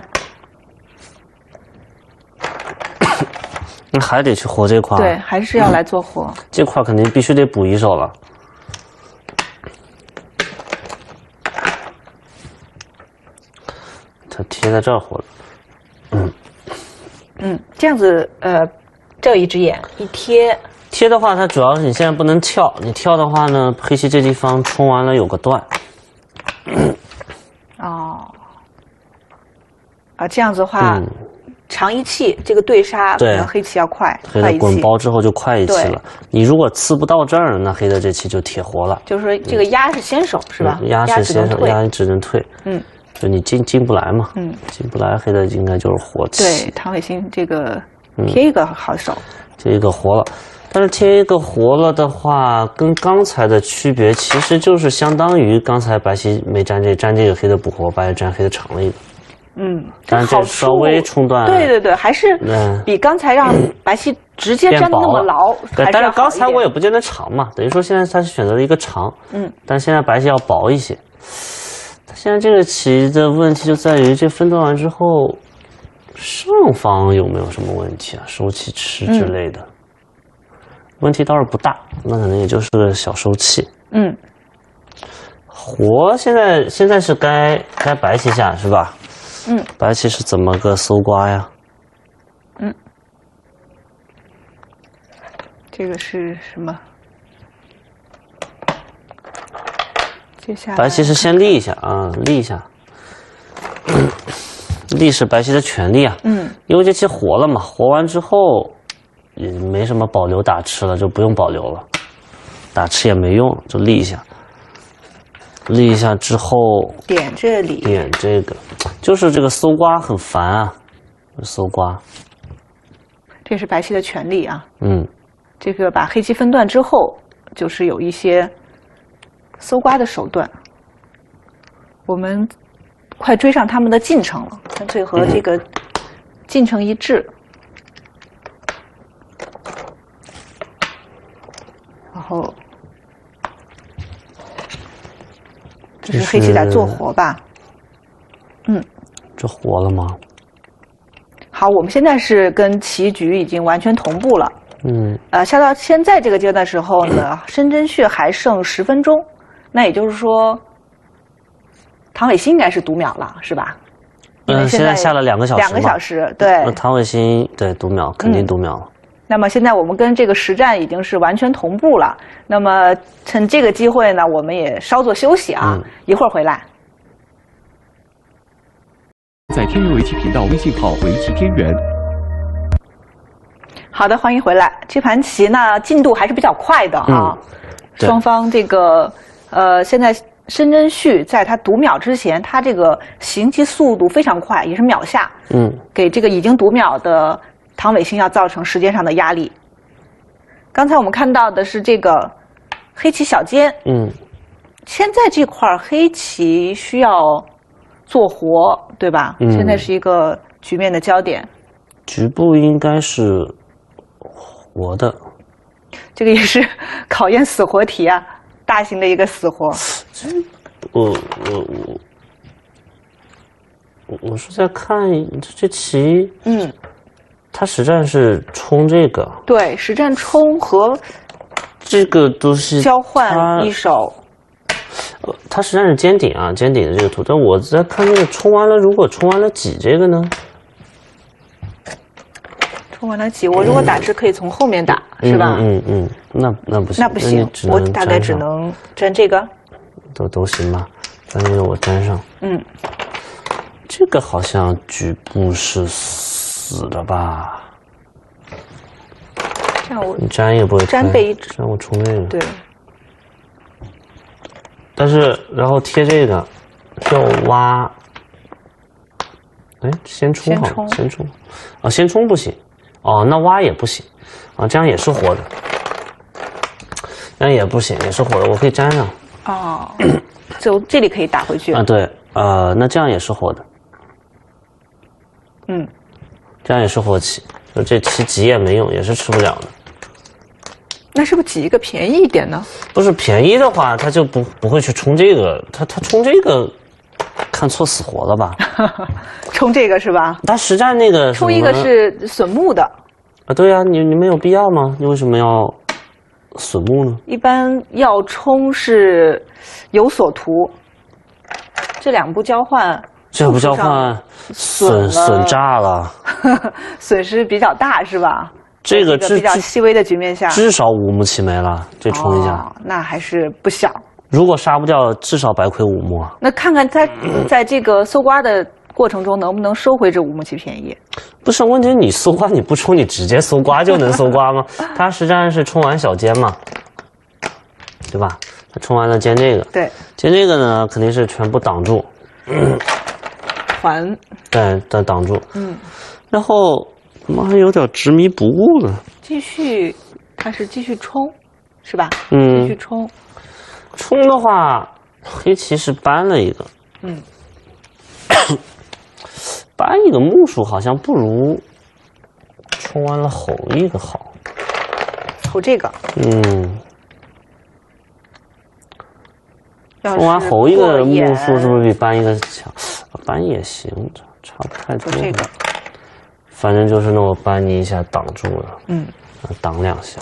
那还得去活这块。 对，还是要来做活。 嗯、这块肯定必须得补一手了。它贴在这儿活了。嗯嗯，这样子呃，这有一只眼一贴。 贴的话，它主要是你现在不能跳，你跳的话呢，黑棋这地方冲完了有个断。 哦。啊，这样子的话，嗯、长一气，这个对杀可能黑棋要快， 黑的滚包之后就快一气了。你如果刺不到这儿，那黑的这棋就铁活了。 就是说，这个压是先手、嗯、是吧？ 压是先手，压只能退。 嗯， 就你进进不来嘛。 嗯， 进不来，黑的应该就是活棋。 对，唐伟星这个贴一个好手， 贴、嗯、一个活了。但是贴一个活了的话，跟刚才的区别其实就是相当于刚才白棋没粘这粘这个黑的补活，白棋粘黑的长了一个。 嗯， 但这稍微冲断， 对对对，还是比刚才让白棋直接粘的那么牢， 对，但是刚才我也不见得长嘛，等于说现在他是选择了一个长， 嗯， 但现在白棋要薄一些。现在这个棋的问题就在于这分段完之后，上方有没有什么问题啊？收气吃之类的。 问题倒是不大，那可能也就是个小收气。 嗯， 活现在现在是该该白棋下是吧？ 嗯， 白棋是怎么个搜刮呀？ 嗯，这个是什么？接下来白棋是先立一下啊，立一下。立是白棋的权利啊， 嗯， 因为这棋活了嘛，活完之后也没什么保留打吃了，就不用保留了，打吃也没用，就立一下。立一下之后点这里， 点这个，就是这个搜刮很烦啊，搜刮。 这是白棋的权利啊。 嗯， 这个把黑棋分段之后，就是有一些搜刮的手段。我们快追上他们的进程了，干脆和这个进程一致。然后，这是黑棋在做活吧？嗯， 这活了吗？ 好，我们现在是跟棋局已经完全同步了。 嗯， 呃，下到现在这个阶段的时候呢，申真谞还剩十分钟，那也就是说，唐伟新应该是读秒了，是吧？ 嗯，现在下了两个小时， 两个小时，对。 那唐伟新对读秒肯定读秒了。 嗯。那么现在我们跟这个实战已经是完全同步了。那么趁这个机会呢，我们也稍作休息啊，嗯、一会儿回来。 在天元围棋频道微信号“围棋天元”。 好的，欢迎回来。这盘棋呢，进度还是比较快的啊。嗯、双方这个呃，现在申真谞在他读秒之前，他这个行棋速度非常快，也是秒下。 嗯。给这个已经读秒的唐伟新要造成时间上的压力。刚才我们看到的是这个黑棋小尖。 嗯。 现在这块黑棋需要做活，对吧？ 嗯。 现在是一个局面的焦点。 局部应该是活的。 这个也是考验死活题啊，大型的一个死活。 我我我我我是在看这这棋， 嗯， 他实战是冲这个， 对，实战冲和这个都是交换一手。 呃，他实战是尖顶啊，尖顶的这个图，但我在看这个冲完了，如果冲完了挤这个呢？ 冲完了挤，我如果打直可以从后面打， 嗯、 是吧？ 嗯嗯，嗯那那不行， 那不行，我大概只能粘这个， 都都行吧，粘这个我粘上。 嗯， 这个好像局部是死的吧？ 这样我你粘也不会粘被一指， 粘我冲这个。 对。 但是然后贴这个，要挖。哎，先冲好了，先冲，啊，先冲不行，哦，那挖也不行，啊，这样也是活的，这样也不行，也是活的，我可以粘上。 哦，就这里可以打回去。 啊，对，呃，那这样也是活的。 嗯， 这样也是活棋，就这棋挤也没用，也是吃不了的。 那是不是挤一个便宜一点呢？ 不是便宜的话，他就不不会去冲这个，他他冲这个。看错死活了吧？ 冲这个是吧？ 他实战那个冲一个是损目的啊，对呀、啊，你你没有必要吗？你为什么要损目呢？ 一般要冲是有所图，这两步交换， 这步交换损损炸了， 损失比较大是吧？ 这个比较细微的局面下， 至少五目棋没了，这冲一下， 哦、那还是不小。 如果杀不掉，至少白亏五目啊！ 那看看他在这个搜刮的过程中能不能收回这五目棋便宜？ 不是，问题你搜刮你不冲，你直接搜刮就能搜刮吗？他实战是冲完小尖嘛，对吧？他冲完了尖这个， 对， 尖这个呢肯定是全部挡住， 还对，再挡住， 嗯， 然后妈有点执迷不悟了， 继续，他是继续冲，是吧？ 嗯， 继续冲。 冲的话，黑棋是搬了一个， 嗯， 搬一个目数好像不如冲完了吼一个好。 吼这个， 嗯，冲完吼一个目数是不是比搬一个强？搬也行，差不太多。 这个， 反正就是那我搬你一下挡住了， 嗯， 挡两下。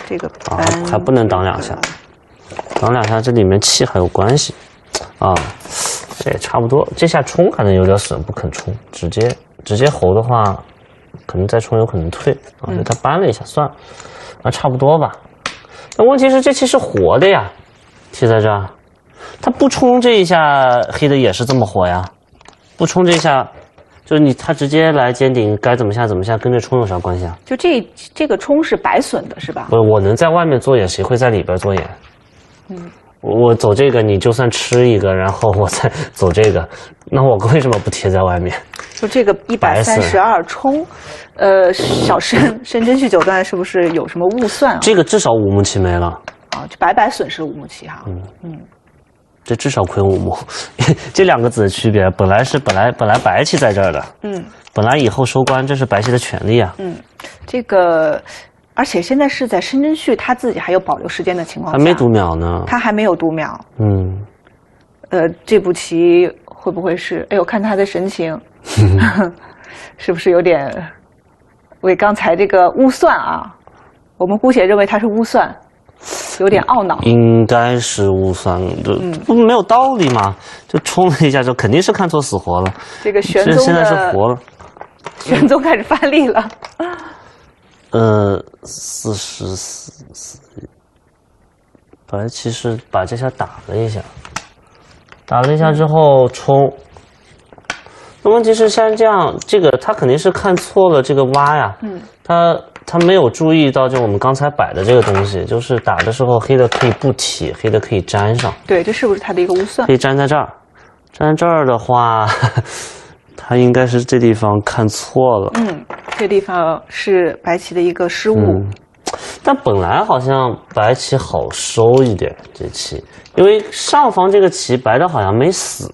这个啊，还不能挡两下，挡两下这里面气还有关系啊，这也差不多。这下冲可能有点损，不肯冲，直接直接侯的话，可能再冲有可能退啊，所以他扳了一下，算了，啊，差不多吧。那问题是这棋是活的呀，踢在这儿，他不冲这一下，黑的也是这么活呀，不冲这一下。就是你，他直接来尖顶，该怎么下怎么下，跟这冲有啥关系啊？ 就这这个冲是白损的，是吧？ 不是，我能在外面做眼，谁会在里边做眼？嗯，我走这个，你就算吃一个，然后我再走这个，那我为什么不贴在外面？ 就这个一百三十二冲，呃，小申申真谞九段是不是有什么误算啊？ 这个至少五目棋没了啊，就白白损失五目棋哈。嗯嗯。 这至少亏五目，这两个子的区别，本来是本来本来白棋在这儿的，嗯，本来以后收官，这是白棋的权利啊， 嗯，这个，而且现在是在申真谞他自己还有保留时间的情况下， 还没读秒呢， 他还没有读秒， 嗯， 呃，这步棋会不会是？哎呦，看他的神情，是不是有点为刚才这个误算啊？我们姑且认为他是误算。有点懊恼， 应该是误算的，不、嗯、没有道理嘛？就冲了一下，就肯定是看错死活了。 这个玄宗现在是活了， 玄宗开始发力了。 呃，四十四四，白棋是把这下打了一下，打了一下之后冲。那问题是像这样，这个他肯定是看错了这个挖呀，嗯，他。他没有注意到，就我们刚才摆的这个东西，就是打的时候黑的可以不提，黑的可以粘上。 对，这是不是他的一个误算？ 可以粘在这儿，粘这儿的话，他应该是这地方看错了。 嗯，这地方是白棋的一个失误。嗯， 但本来好像白棋好收一点，这棋，因为上方这个棋白的好像没死。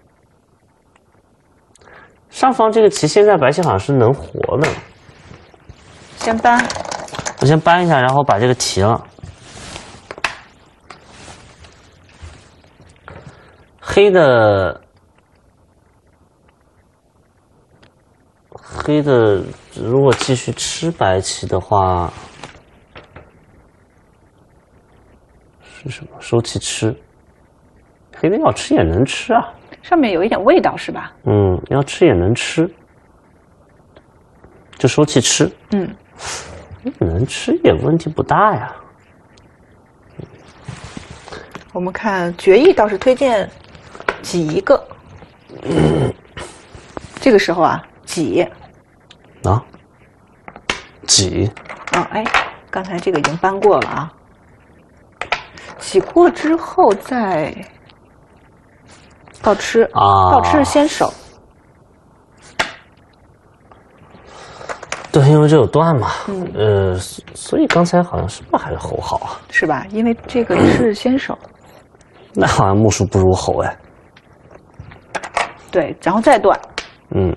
上方这个棋现在白棋好像是能活的。 先搬， 我先搬一下，然后把这个提了。黑的，黑的，如果继续吃白棋的话，是什么？收棋吃，黑的要吃也能吃啊。 上面有一点味道是吧？ 嗯，要吃也能吃，就收棋吃。嗯。能吃也问题不大呀。 我们看决议倒是推荐挤一个，嗯、这个时候啊挤啊挤啊哎，刚才这个已经搬过了啊，挤过之后再倒吃啊，倒吃是先手。 对，因为这有断嘛，嗯，呃，所以刚才好像是不还是侯好啊？ 是吧？因为这个是先手， 那好像目数不如侯哎。 对，然后再断， 嗯，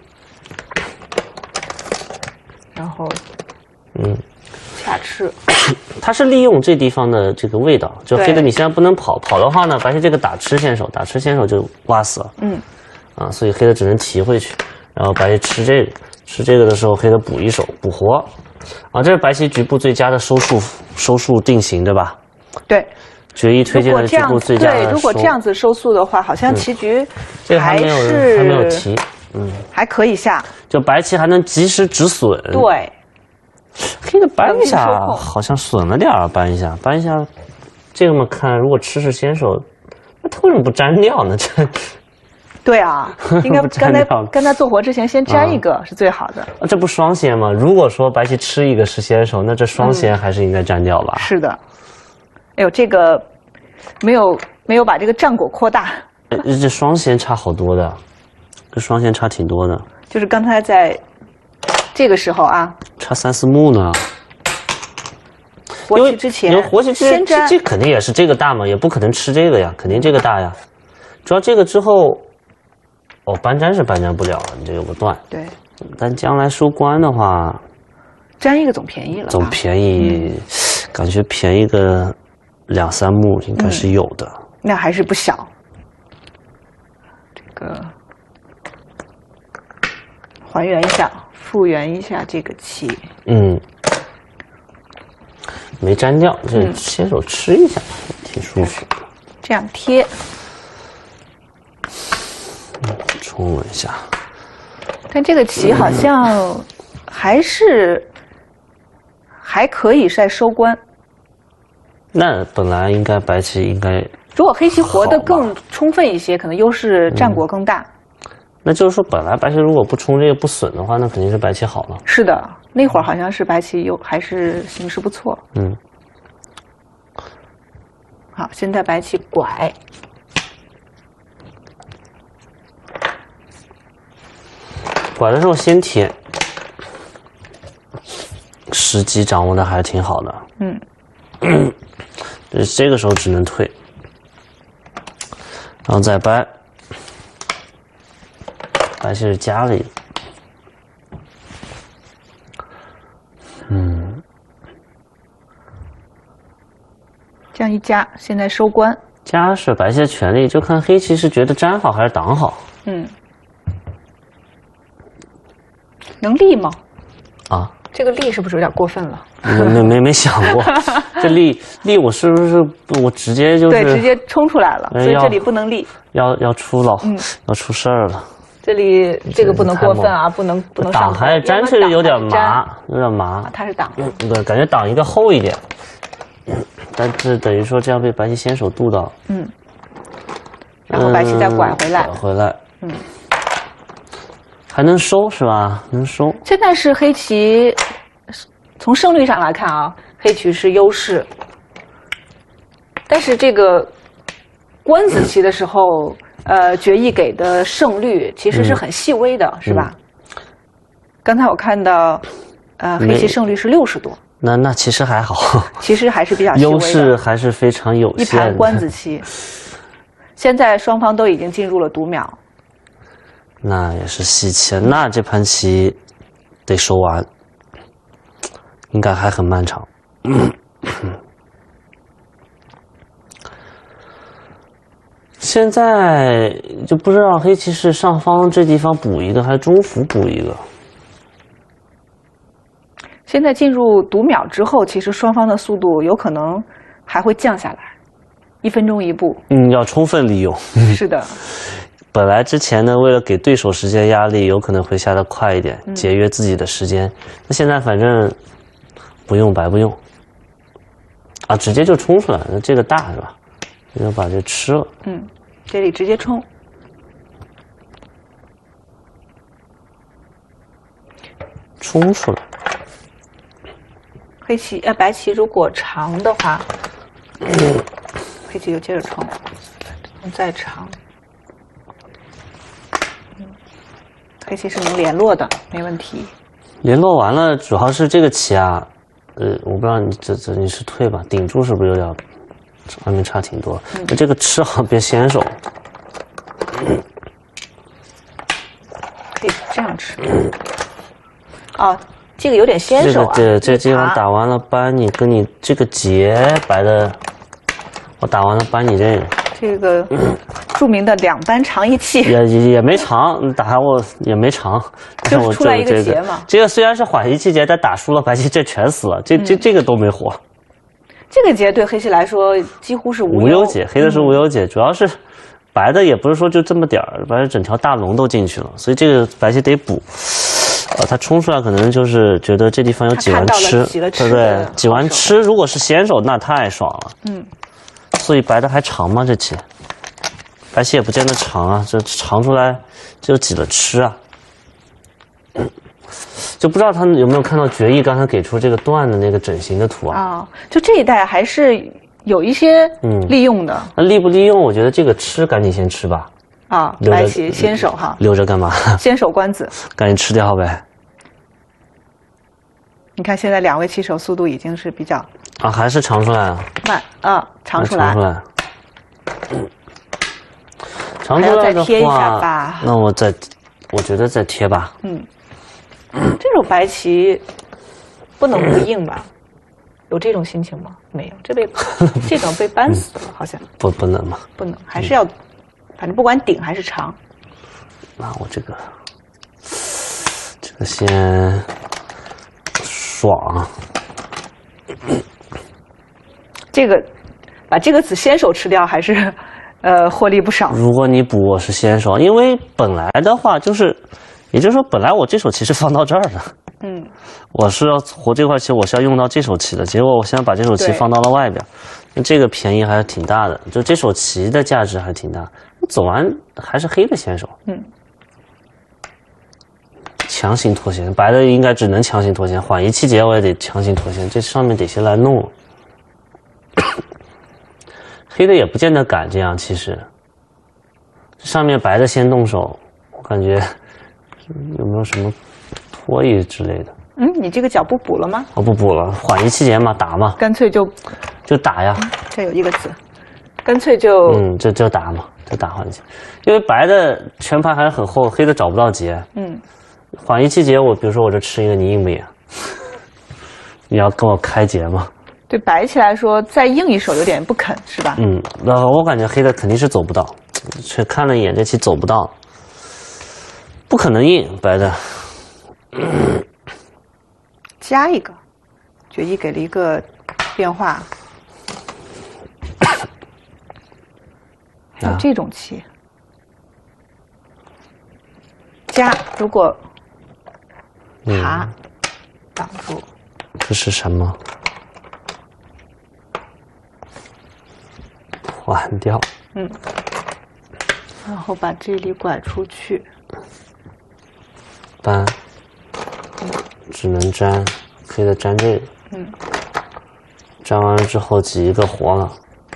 然后， 嗯， 恰吃， 他是利用这地方的这个味道，就黑的你现在不能跑，跑的话呢，白棋这个打吃先手，打吃先手就挖死了，嗯，啊，所以黑的只能提回去，然后白棋吃这个。吃这个的时候，黑的补一手补活，啊，这是白棋局部最佳的收束收束定型，对吧？ 对， 决议推荐的局部最佳的收。 对，如果这样子收束的话，好像棋局还是还没有提，嗯， 还可以下， 就白棋还能及时止损。 对， 黑的搬一下好像损了点儿，搬一下搬一下，这个嘛看，如果吃是先手，那他为什么不粘掉呢？这。 对啊，应该刚才刚才做活之前先粘一个、啊、是最好的。 啊，这不双先吗？如果说白棋吃一个是先手，那这双先还是应该粘掉吧？ 嗯、是的。哎呦，这个没有没有把这个战果扩大。 这双先差好多的，这双先差挺多的。 就是刚才在这个时候啊， 差三四目呢。 活棋之前， 因为活棋之前这这肯定也是这个大嘛，也不可能吃这个呀，肯定这个大呀。主要这个之后。哦，搬粘是搬粘不了了，你这有个断。 对， 但将来收官的话， 粘一个总便宜了。 总便宜，嗯、感觉便宜个两三目应该是有的。嗯、 那还是不小。这个还原一下，复原一下这个棋。 嗯， 没粘掉，这先手吃一下，嗯、挺舒服。 这样贴， 嗯，冲了一下。 但这个棋好像还是还可以再收官。 那本来应该白棋应该， 如果黑棋活得更充分一些，可能优势战果更大。 嗯、那就是说，本来白棋如果不冲这个不损的话，那肯定是白棋好了。 是的，那会儿好像是白棋优，还是形势不错。 嗯。 好，现在白棋拐， 拐的时候先贴，时机掌握的还挺好的。 嗯。 就是这个时候只能退，然后再掰，白棋是加了一个，嗯， 这样一加，现在收官。 加是白棋的权利，就看黑棋是觉得粘好还是挡好。 嗯，能立吗？ 啊。 这个立是不是有点过分了？ 没没没没想过，这立立我是不是我直接就是对直接冲出来了，所以这里不能立， 要要出老、嗯、要出事儿了。 这里这个不能过分啊，不能不能上挡还是粘，这里有点麻，有点麻。 啊、它是挡， 嗯，对，感觉挡一个厚一点，但是等于说这样被白棋先手渡到， 嗯，然后白棋再拐回来， 拐回来， 嗯。 还能收是吧？能收。 现在是黑棋，从胜率上来看啊，黑棋是优势。但是这个官子棋的时候，呃，决议给的胜率其实是很细微的，嗯、是吧？嗯、刚才我看到，呃，黑棋胜率是六十多。 那那其实还好， 其实还是比较细微的， 优势还是非常有限的。 一盘官子棋，现在双方都已经进入了读秒。 那也是细棋，那这盘棋得收完，应该还很漫长。现在就不知道黑棋是上方这地方补一个，还是中府补一个。 现在进入读秒之后，其实双方的速度有可能还会降下来，一分钟一步。 嗯，要充分利用。 是的。 本来之前呢，为了给对手时间压力，有可能会下得快一点，节约自己的时间。那、嗯、现在反正不用白不用，啊，直接就冲出来，那这个大是吧？要把这吃了。 嗯，这里直接冲， 冲出来。 黑棋呃，白棋如果长的话，嗯、黑棋就接着冲，再长。黑棋是能联络的，没问题。 联络完了，主要是这个棋啊，呃，我不知道你这这你是退吧，顶住是不是有点外面差挺多？嗯、这个吃好别先手， 可以这样吃。哦，这个有点先手啊。 这个这这地方打完了扳你，跟你这个劫白的，我打完了扳你这个。 这个著名的两扳长一气， 也也也没长，打我也没长， 就出来一个劫嘛。 这个虽然是缓一气劫，但打输了白棋这全死了，这这这个都没活。 这个劫对黑棋来说几乎是无无忧解，黑的是无忧解，主要是白的也不是说就这么点儿，白整条大龙都进去了，所以这个白棋得补。呃，他冲出来可能就是觉得这地方有几完吃，对不对？几完吃，如果是先手那太爽了。嗯。所以白的还长吗？这棋，白棋也不见得长啊，这长出来就挤了吃啊，就不知道他有没有看到决议刚才给出这个段的那个整形的图啊？ 啊、哦，就这一代还是有一些利用的。 嗯、那利不利用？我觉得这个吃赶紧先吃吧。 啊、哦，白棋先手哈。 留着干嘛？ 先手官子， 赶紧吃掉呗。 你看现在两位棋手速度已经是比较。 啊，还是长出来啊！ 慢啊，长出来， 长出来，长出来的话，那我再，我觉得再贴吧。 嗯，这种白棋不能不应吧？有这种心情吗？没有，这被这种被扳死了，好像不不能吗？ 不能，还是要，反正不管顶还是长。 那我这个，这个先爽。 这个把这个子先手吃掉，还是呃获利不少。 如果你补我是先手，因为本来的话就是，也就是说本来我这手棋是放到这儿的， 嗯， 我是要活这块棋，我是要用到这手棋的，结果我现在把这手棋放到了外边，那这个便宜还是挺大的，就这手棋的价值还挺大。走完还是黑的先手， 嗯， 强行脱先，白的应该只能强行脱先，缓一气节我也得强行脱先，这上面得先来弄了。黑的也不见得敢这样，其实上面白的先动手，我感觉有没有什么脱一之类的？ 嗯，你这个角不补了吗？ 哦，不补了，缓一气节嘛，打嘛， 干脆就就打呀。 这有一个子，干脆就嗯，就就打嘛，就打缓一气，因为白的全盘还是很厚，黑的找不到节。 嗯， 缓一气节，我比如说我这吃一个，你硬不硬？你要跟我开节吗？ 对白棋来说，再硬一手有点不肯，是吧？ 嗯，然后我感觉黑的肯定是走不到，却看了一眼这棋走不到，不可能硬白的。嗯、 加一个，决议给了一个变化。还有这种棋，加如果爬挡住， 这是什么？缓掉。 嗯，然后把这里拐出去。 搬，只能粘，黑的粘这个。 嗯， 粘完了之后挤一个活了。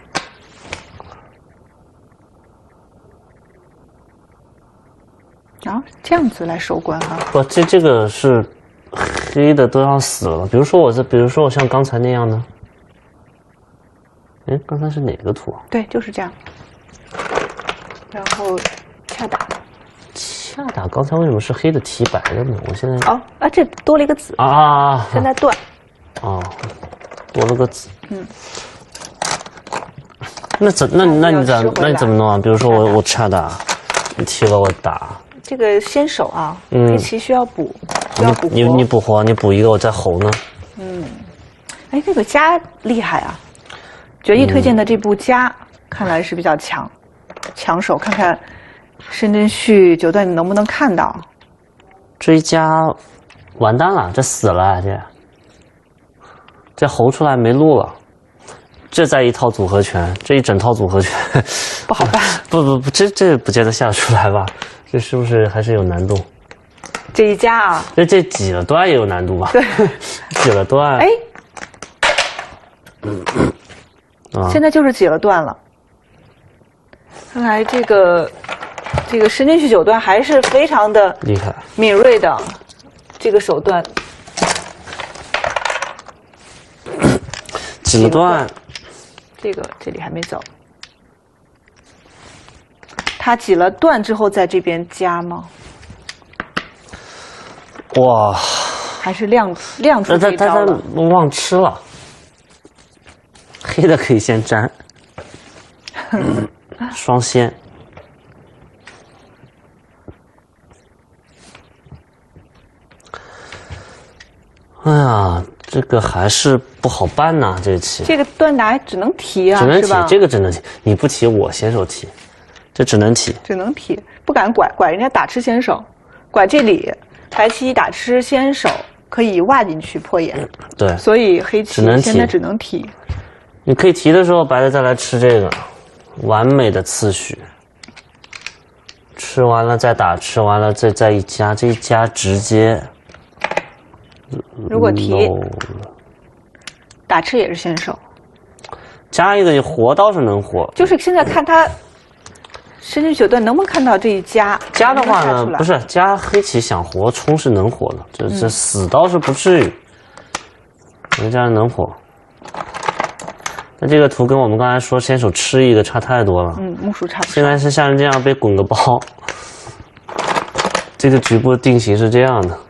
然后这样子来收官哈。 不，这这个是黑的都要死了。比如说我这，比如说我像刚才那样的。哎，刚才是哪个图啊？ 对，就是这样。然后恰打。 恰打，刚才为什么是黑的提白的呢？我现在哦啊，这多了一个子啊啊啊！ 现在断。 哦，多了个子。 嗯。 那怎那那你怎那你怎么弄啊？比如说我我恰打，你提了我打。 这个先手啊， 嗯， 黑棋需要补，需要补活。 你你补活，你补一个，我再侯呢。 嗯，哎，这个家厉害啊！决议推荐的这部家、嗯、看来是比较强，强手。看看申真谞九段你能不能看到？ 这一家完蛋了，这死了，这这侯出来没路了。这再一套组合拳，这一整套组合拳不好办。 不不不，这这不见得下得出来吧？这是不是还是有难度？ 这一家啊， 这这挤了段也有难度吧？ 对， 挤了段。 哎， 嗯啊， 现在就是挤了段了。看来这个这个申真谞九段还是非常的厉害、 敏锐的，这个手段。 挤了段。 这个这里还没走。他挤了段之后，在这边加吗？ 哇！ 还是亮亮出这一招了？ 他他他忘吃了，黑的可以先粘，嗯、双先。哎呀，这个还是不好办呐、啊，这棋。 这个段打只能提啊， 只能提，这个只能提。你不提，我先手提，这只能提。 只能提，不敢拐，拐人家打吃先手，拐这里，白棋一打吃先手可以挖进去破眼。 对， 所以黑棋现在只能提。 你可以提的时候，白的再来吃这个，完美的次序。吃完了再打，吃完了再再一加，这一加直接。 如果提打吃也是先手， 加一个你活倒是能活， 就是现在看他申真谞九段能不能看到这一加？ 加的话呢，不是加黑棋想活冲是能活的，这这死倒是不至于，人家能活。那这个图跟我们刚才说先手吃一个差太多了， 嗯，目数差不多。 现在是像人这样被滚个包，这个局部定型是这样的。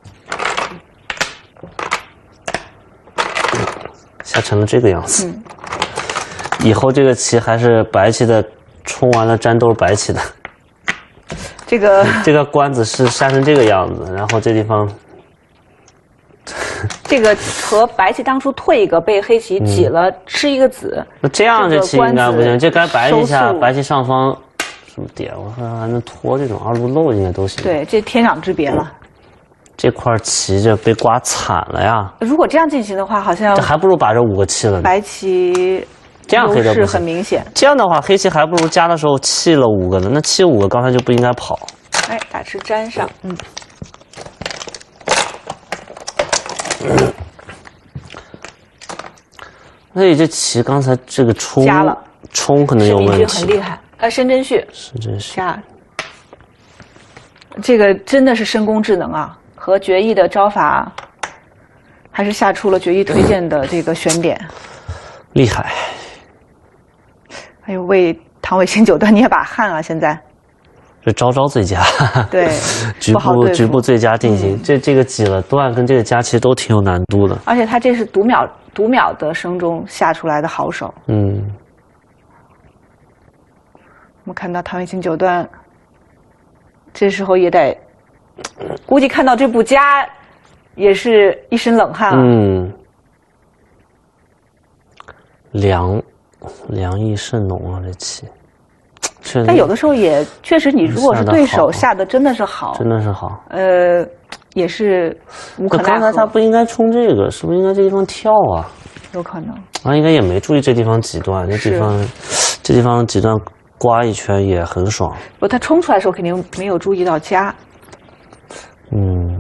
下成了这个样子， 嗯、 以后这个棋还是白棋的，冲完了粘都是白棋的。 这个这个官子是下成这个样子，然后这地方这个和白棋当初退一个，被黑棋挤了吃一个子。 那这样这棋应该不行，这该白棋下，白棋上方什么点？我看还能拖这种二路漏应该都行。 对，这天壤之别了。 这块棋就被刮惨了呀！ 如果这样进行的话，好像这还不如把这五个弃了呢。 白棋这样黑的是很明显。 这样的话，黑棋还不如加的时候弃了五个呢。那弃五个刚才就不应该跑。 哎，打吃粘上，嗯。 所以这棋刚才这个冲加了， 冲可能有问题。 很厉害，呃，申真谞。 申真谞。 加。这个真的是深宫智能啊！和决议的招法，还是下出了决议推荐的这个选点， 厉害。 哎呦，为唐伟新九段捏把汗啊！现在这招招最佳， 对， 局部局部最佳定型。嗯、这这个挤了段跟这个加其实都挺有难度的。 而且他这是读秒读秒的声中下出来的好手。 嗯， 我们看到唐伟新九段，这时候也得。估计看到这步加，也是一身冷汗啊。 嗯，凉，凉意甚浓啊，这棋。 但有的时候也确实，你如果是对手下的真的是好， 真的是好。 呃，也是无可奈何。 刚才他不应该冲这个，是不是应该这地方跳啊？ 有可能。 啊，应该也没注意这地方几段，这地方，这地方几段刮一圈也很爽。 不，他冲出来的时候肯定没有注意到加。 嗯，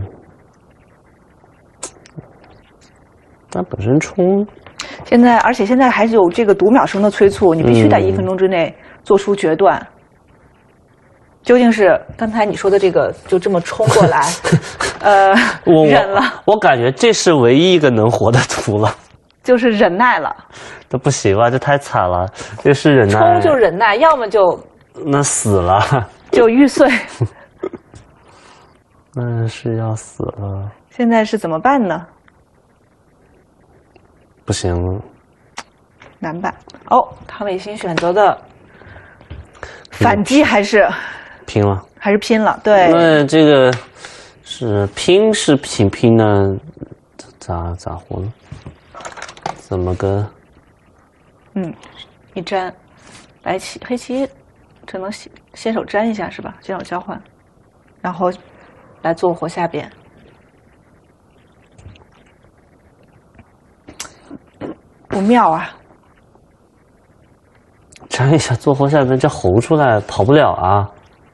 但本身冲， 现在而且现在还是有这个读秒声的催促，你必须在一分钟之内做出决断。嗯、究竟是刚才你说的这个就这么冲过来，呃， 我忍了我？我感觉这是唯一一个能活的图了， 就是忍耐了。 这不行吧？这太惨了，这是忍耐， 冲就忍耐，要么就那死了， 就玉碎。 那是要死了。 现在是怎么办呢？ 不行了， 难办。哦，唐伟新选择的反击还是拼了， 还是拼了。对， 那这个是拼是挺拼的，咋咋活呢？怎么跟？ 嗯，一粘，白棋黑棋只能先先手粘一下是吧？先手交换，然后。来做活下边，不妙啊！ 粘一下做活下边，这猴出来跑不了啊，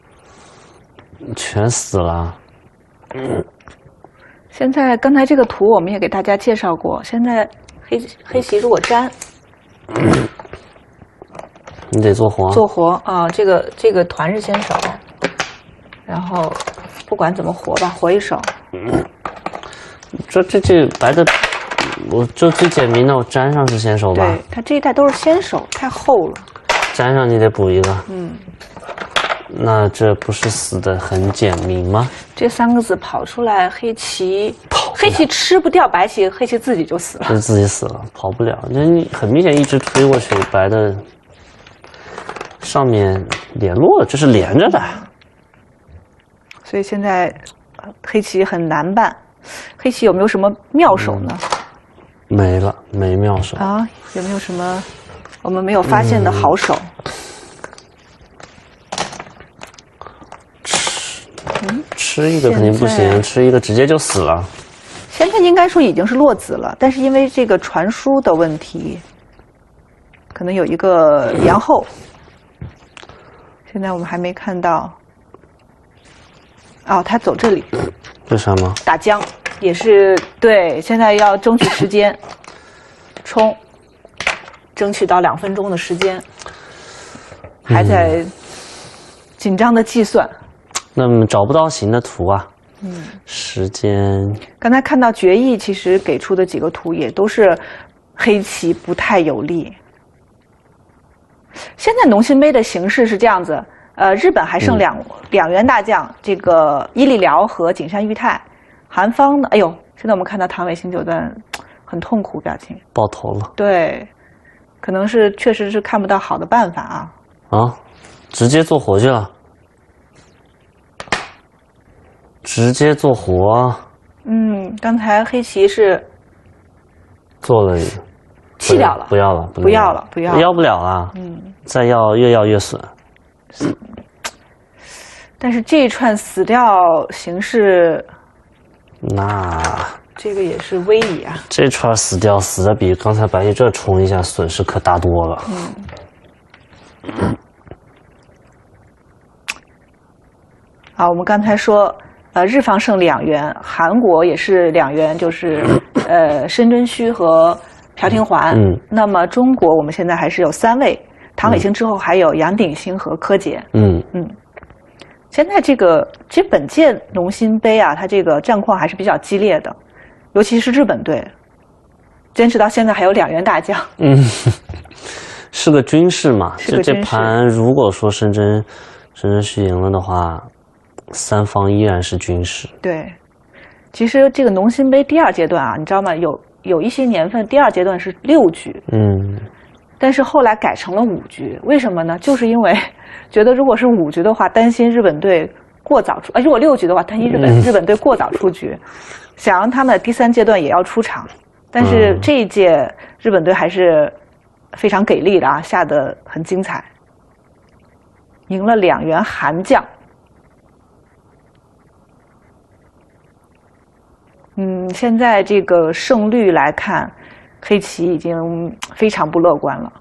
全死了。 嗯，现在刚才这个图我们也给大家介绍过，现在黑黑棋如果粘， 嗯、你得做活。 做活啊，这个这个团是先手，然后。不管怎么活吧，活一手。 嗯，这这这白的，我就最简明的，我粘上是先手吧。 对，他这一代都是先手，太厚了。 粘上你得补一个。 嗯。 那这不是死的很简明吗？ 这三个子跑出来，黑棋，黑棋吃不掉白棋，黑棋自己就死了。 就自己死了，跑不了。那你很明显一直推过去，白的上面联络了，这是连着的。 所以现在黑棋很难办，黑棋有没有什么妙手呢？ 嗯、没了，没妙手啊？有没有什么我们没有发现的好手？ 吃，嗯，吃一个肯定不行，吃一个直接就死了。 现在应该说已经是落子了，但是因为这个传输的问题，可能有一个延后。现在我们还没看到。哦，他走这里， 这什么？ 打将也是对，现在要争取时间，冲，争取到两分钟的时间，还在紧张的计算。 那么找不到行的图啊？ 嗯， 时间。 刚才看到决议，其实给出的几个图也都是黑棋不太有利。现在农心杯的形式是这样子。呃，日本还剩两、嗯、两员大将，这个伊利辽和景山裕太。韩方呢？哎呦，现在我们看到唐伟新九段很痛苦表情， 爆头了。 对，可能是确实是看不到好的办法啊。 啊，直接做活去了，直接做活。 嗯，刚才黑棋是做了， 弃掉了， 不要了， 不要了，不要了， 要不了啊！嗯，再要越要越损。 但是这一串死掉形势， 那这个也是危矣啊！ 这串死掉死的比刚才白棋这冲一下损失可大多了。 嗯。好，我们刚才说，呃，日方胜两元，韩国也是两元，就是呃申真胥和朴廷桓。嗯。那么中国我们现在还是有三位，唐伟星之后还有杨鼎新和柯洁。嗯嗯。现在这个其实本届农心杯啊，它这个战况还是比较激烈的，尤其是日本队，坚持到现在还有两员大将。 嗯，是个军事嘛，就这盘如果说申真申真胥赢了的话。三方依然是军事。 对，其实这个农心杯第二阶段啊，你知道吗？有有一些年份第二阶段是六局，嗯，但是后来改成了五局，为什么呢？就是因为觉得如果是五局的话，担心日本队过早出；，啊，如果六局的话，担心日本、嗯、日本队过早出局，想让他们第三阶段也要出场。但是这一届日本队还是非常给力的啊，下得很精彩，赢了两员韩将。嗯，现在这个胜率来看，黑棋已经非常不乐观了。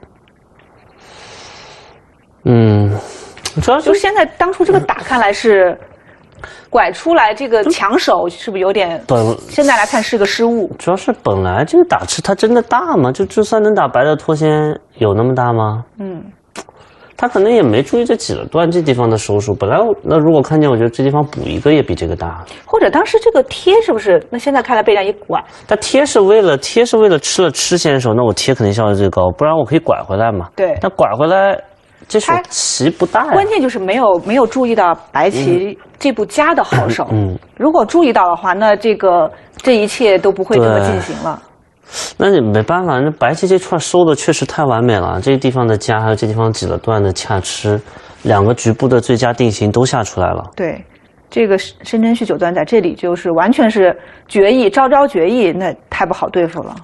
嗯，主要就现在当初这个打看来是拐出来这个强手，是不是有点？ 本现在来看是个失误。 主要是本来这个打吃它真的大吗？就就算能打白的脱先，有那么大吗？嗯。他可能也没注意这几了段这地方的手数，本来那如果看见，我觉得这地方补一个也比这个大。 或者当时这个贴是不是？那现在看来被人一拐， 他贴是为了贴是为了吃了吃先手，那我贴肯定效率最高，不然我可以拐回来嘛。 对， 那拐回来这手棋不大呀。 关键就是没有没有注意到白棋这步夹的好手。嗯，如果注意到的话，那这个这一切都不会这么进行了。 那你没办法，那白棋这串收的确实太完美了，这地方的夹还有这地方挤了段的恰吃，两个局部的最佳定型都下出来了。 对，这个申真胥九段在这里就是完全是决议，招招决议，那太不好对付了。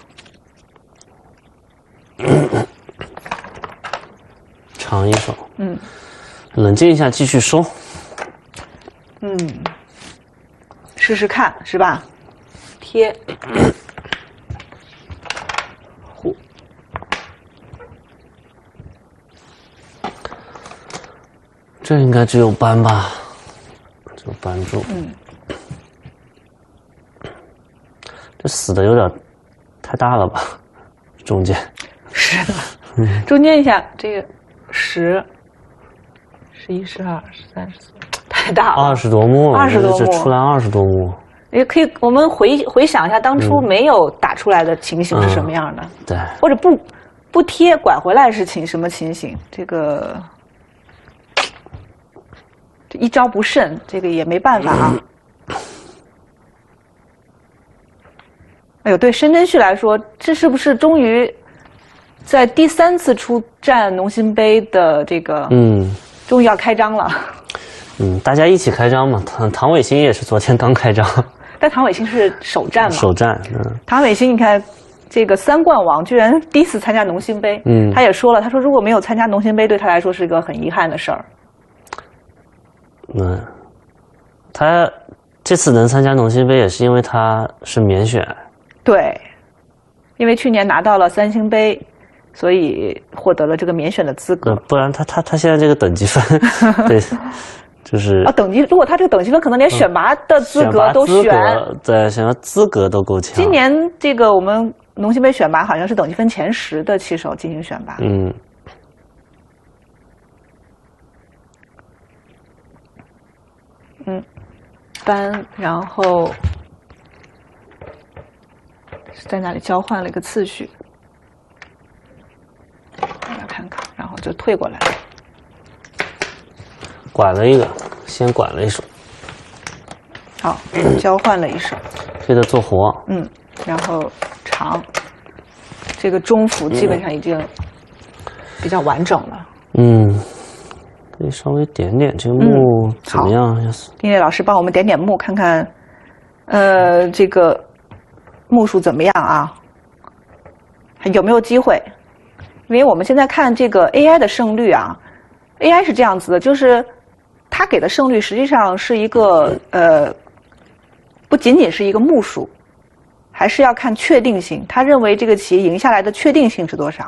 长一手，嗯，冷静一下，继续收。 嗯，试试看是吧？贴。 这应该只有扳吧，只有扳住。嗯，这死的有点太大了吧？中间。 是的，嗯、中间一下这个十、十一、十二、十三、十四，太大了。 二十多目了， 二十多目， 这出来二十多目。 也可以，我们回回想一下当初没有打出来的情形是什么样的？ 嗯、对， 或者不不贴拐回来是情什么情形？这个。一招不慎，这个也没办法啊。哎呦，对申真胥来说，这是不是终于在第三次出战农心杯的这个，嗯，终于要开张了？ 嗯，大家一起开张嘛。唐唐伟星也是昨天刚开张， 但唐伟星是首战嘛？ 首战，嗯。 唐伟星，你看这个三冠王居然第一次参加农心杯，嗯，他也说了，他说如果没有参加农心杯，对他来说是一个很遗憾的事儿。 嗯，他这次能参加农心杯也是因为他是免选。 对，因为去年拿到了三星杯，所以获得了这个免选的资格。 嗯、不然他他他现在这个等级分，对，就是啊，等级如果他这个等级分可能连选拔的资格都选， 嗯、对，选拔资格都够呛。 今年这个我们农心杯选拔好像是等级分前十的棋手进行选拔。嗯。嗯，扳，然后在那里交换了一个次序，大家看看，然后就退过来， 拐了一个，先拐了一手， 好，交换了一手， 推的做活， 嗯，然后长，这个中府基本上已经比较完整了， 嗯。可以稍微点点这个目怎么样？ 丁磊老师帮我们点点目，看看呃，这个目数怎么样啊？有没有机会？因为我们现在看这个 A I 的胜率啊 ，A I 是这样子的，就是它给的胜率实际上是一个呃，不仅仅是一个目数，还是要看确定性。他认为这个棋赢下来的确定性是多少？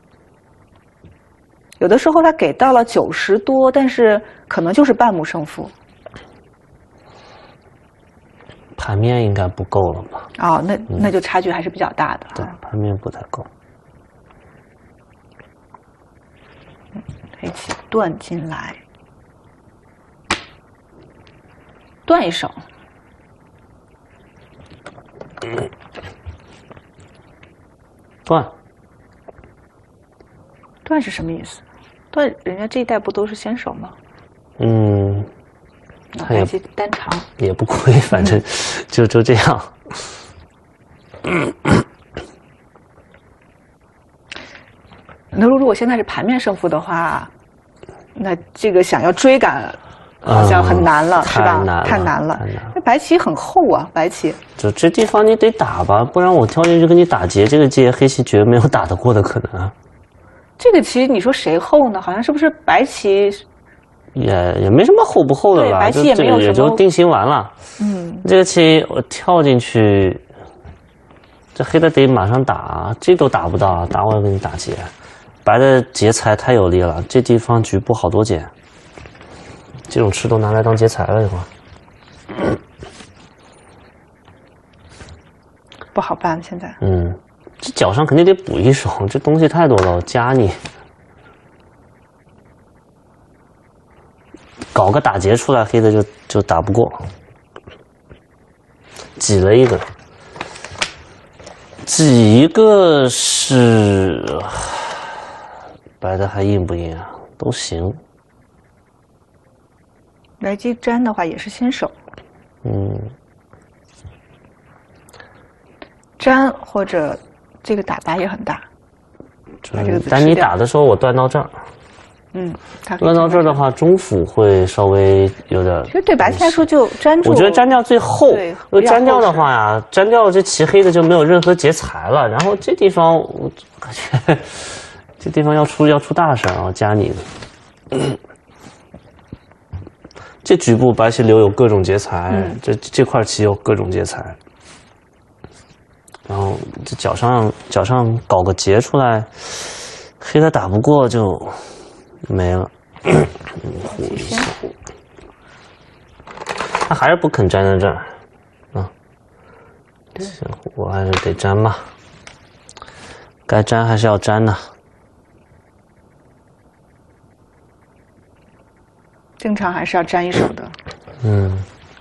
有的时候他给到了九十多，但是可能就是半目胜负。 盘面应该不够了吧？ 哦，那那就差距还是比较大的。 对，盘面不太够。 黑棋断进来，断一手。 断。 断是什么意思？断，人家这一代不都是先手吗？ 嗯。他也单长也不亏，反正就就这样。 那如果现在是盘面胜负的话，那这个想要追赶好像很难了， 嗯、 是吧？ 太难了， 太难了。这白棋很厚啊，白棋。 就这地方你得打吧，不然我跳进去跟你打劫，这个劫黑棋绝没有打得过的可能。 这个棋你说谁厚呢？好像是不是白棋？ 也也没什么厚不厚的吧， 白棋也没有也就定型完了。 嗯， 这个棋我跳进去，这黑的得马上打，这都打不到，打我要给你打劫。白的劫财太有利了，这地方局部好多劫，这种吃都拿来当劫财了，一会儿。 不好办，现在。 嗯，这脚上肯定得补一手，这东西太多了，我加你。搞个打劫出来，黑的就就打不过，挤了一个，挤一个是白的还硬不硬啊？都行。 白棋粘的话也是先手， 嗯， 粘或者这个打白也很大。 但你打的时候我断到这儿。 嗯， 断到这儿的话，中府会稍微有点。 其实对白棋来说就粘住。 我觉得粘掉最后，因为粘掉的话呀，粘掉这棋黑的就没有任何劫财了。然后这地方我感觉这地方要出要出大事啊，加你的。这局部白棋留有各种劫财，嗯、这这块棋有各种劫财。然后这脚上脚上搞个劫出来，黑的打不过就。没了，护一下。他还是不肯粘在这儿，啊，行，我还是得粘吧，该粘还是要粘的。 正常还是要粘一手的。 嗯。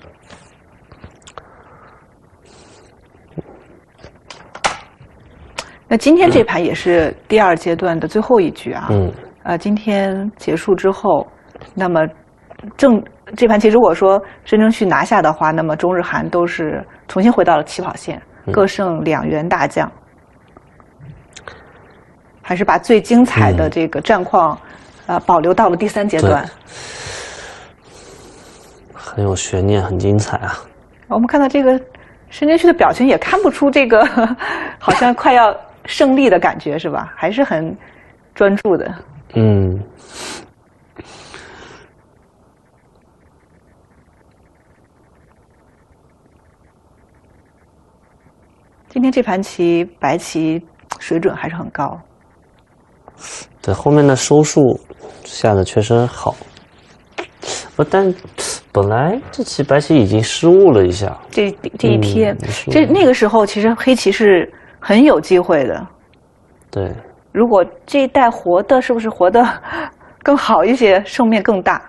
那今天这盘也是第二阶段的最后一局啊。 嗯。 呃，今天结束之后，那么正这盘棋如果说申真谞拿下的话，那么中日韩都是重新回到了起跑线， 嗯、 各胜两员大将，还是把最精彩的这个战况，嗯、呃保留到了第三阶段， 很有悬念，很精彩啊。 我们看到这个申真谞的表情，也看不出这个好像快要胜利的感觉，是吧？还是很专注的。 嗯， 今天这盘棋白棋水准还是很高。 对，后面的收束下的确实好。不，但本来这棋白棋已经失误了一下。 这这一贴，嗯、这那个时候其实黑棋是很有机会的。 对。 如果这一代活的是不是活得更好一些，胜面更大？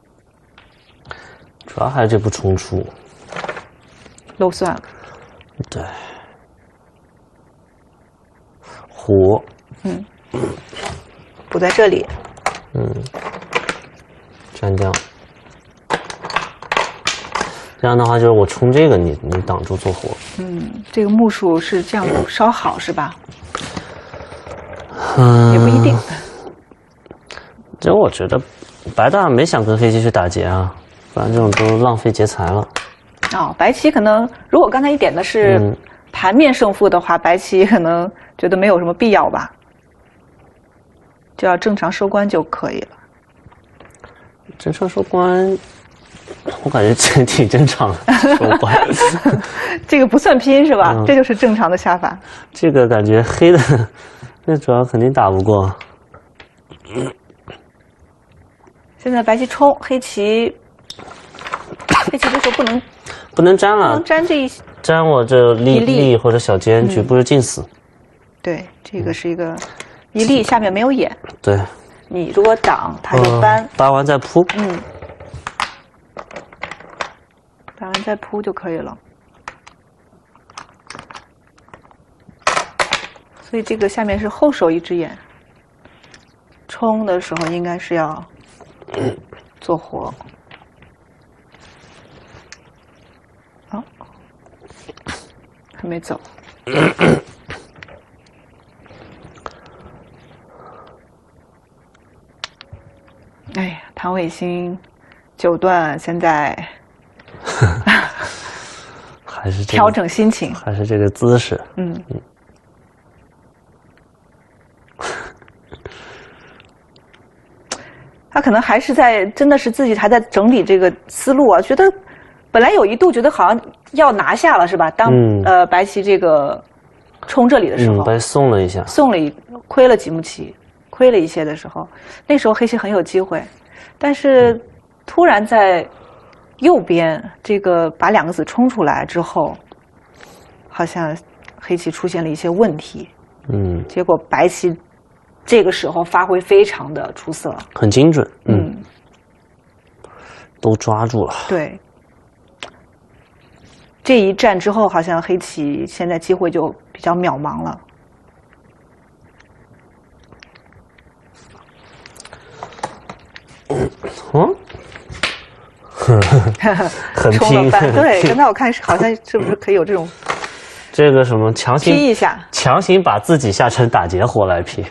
主要还是这步冲出漏算了。 对，虎， 嗯，补在这里， 嗯，粘掉。这样的话，就是我冲这个，你你挡住做活。 嗯，这个目数是这样稍好是吧？ 嗯， 也不一定。 这我觉得白大没想跟黑棋去打劫啊，不然这种都浪费劫财了。 哦，白棋可能如果刚才你点的是盘面胜负的话，嗯、白棋可能觉得没有什么必要吧，就要正常收官就可以了。 正常收官，我感觉这挺正常的收官。 这个不算拼是吧？嗯、这就是正常的下法。 这个感觉黑的，那主要肯定打不过。 现在白棋冲，黑棋，黑棋这时候不能不能粘了， 不能粘这一粘我这立立或者小尖，局部是近死。 对，这个是一个一立，下面没有眼。 对。 你如果挡，它就搬， 搬完再铺。 嗯，搬完再铺就可以了。所以这个下面是后手一只眼，冲的时候应该是要做活。好、哦，还没走。哎呀，唐伟新九段现在还是、这个、 调整心情， 还是这个姿势。 嗯嗯， 他可能还是在，真的是自己还在整理这个思路啊。觉得本来有一度觉得好像要拿下了，是吧？当、嗯、呃白棋这个冲这里的时候， 嗯，白送了一下， 送了一亏了几目棋。亏了一些的时候，那时候黑棋很有机会，但是突然在右边这个把两个子冲出来之后，好像黑棋出现了一些问题。 嗯， 结果白棋这个时候发挥非常的出色， 很精准。嗯， 嗯都抓住了。 对，这一战之后，好像黑棋现在机会就比较渺茫了。 嗯，很拼。 对，刚才我看是好像是不是可以有这种这个什么强行劈一下， 强行把自己下成打劫活来劈。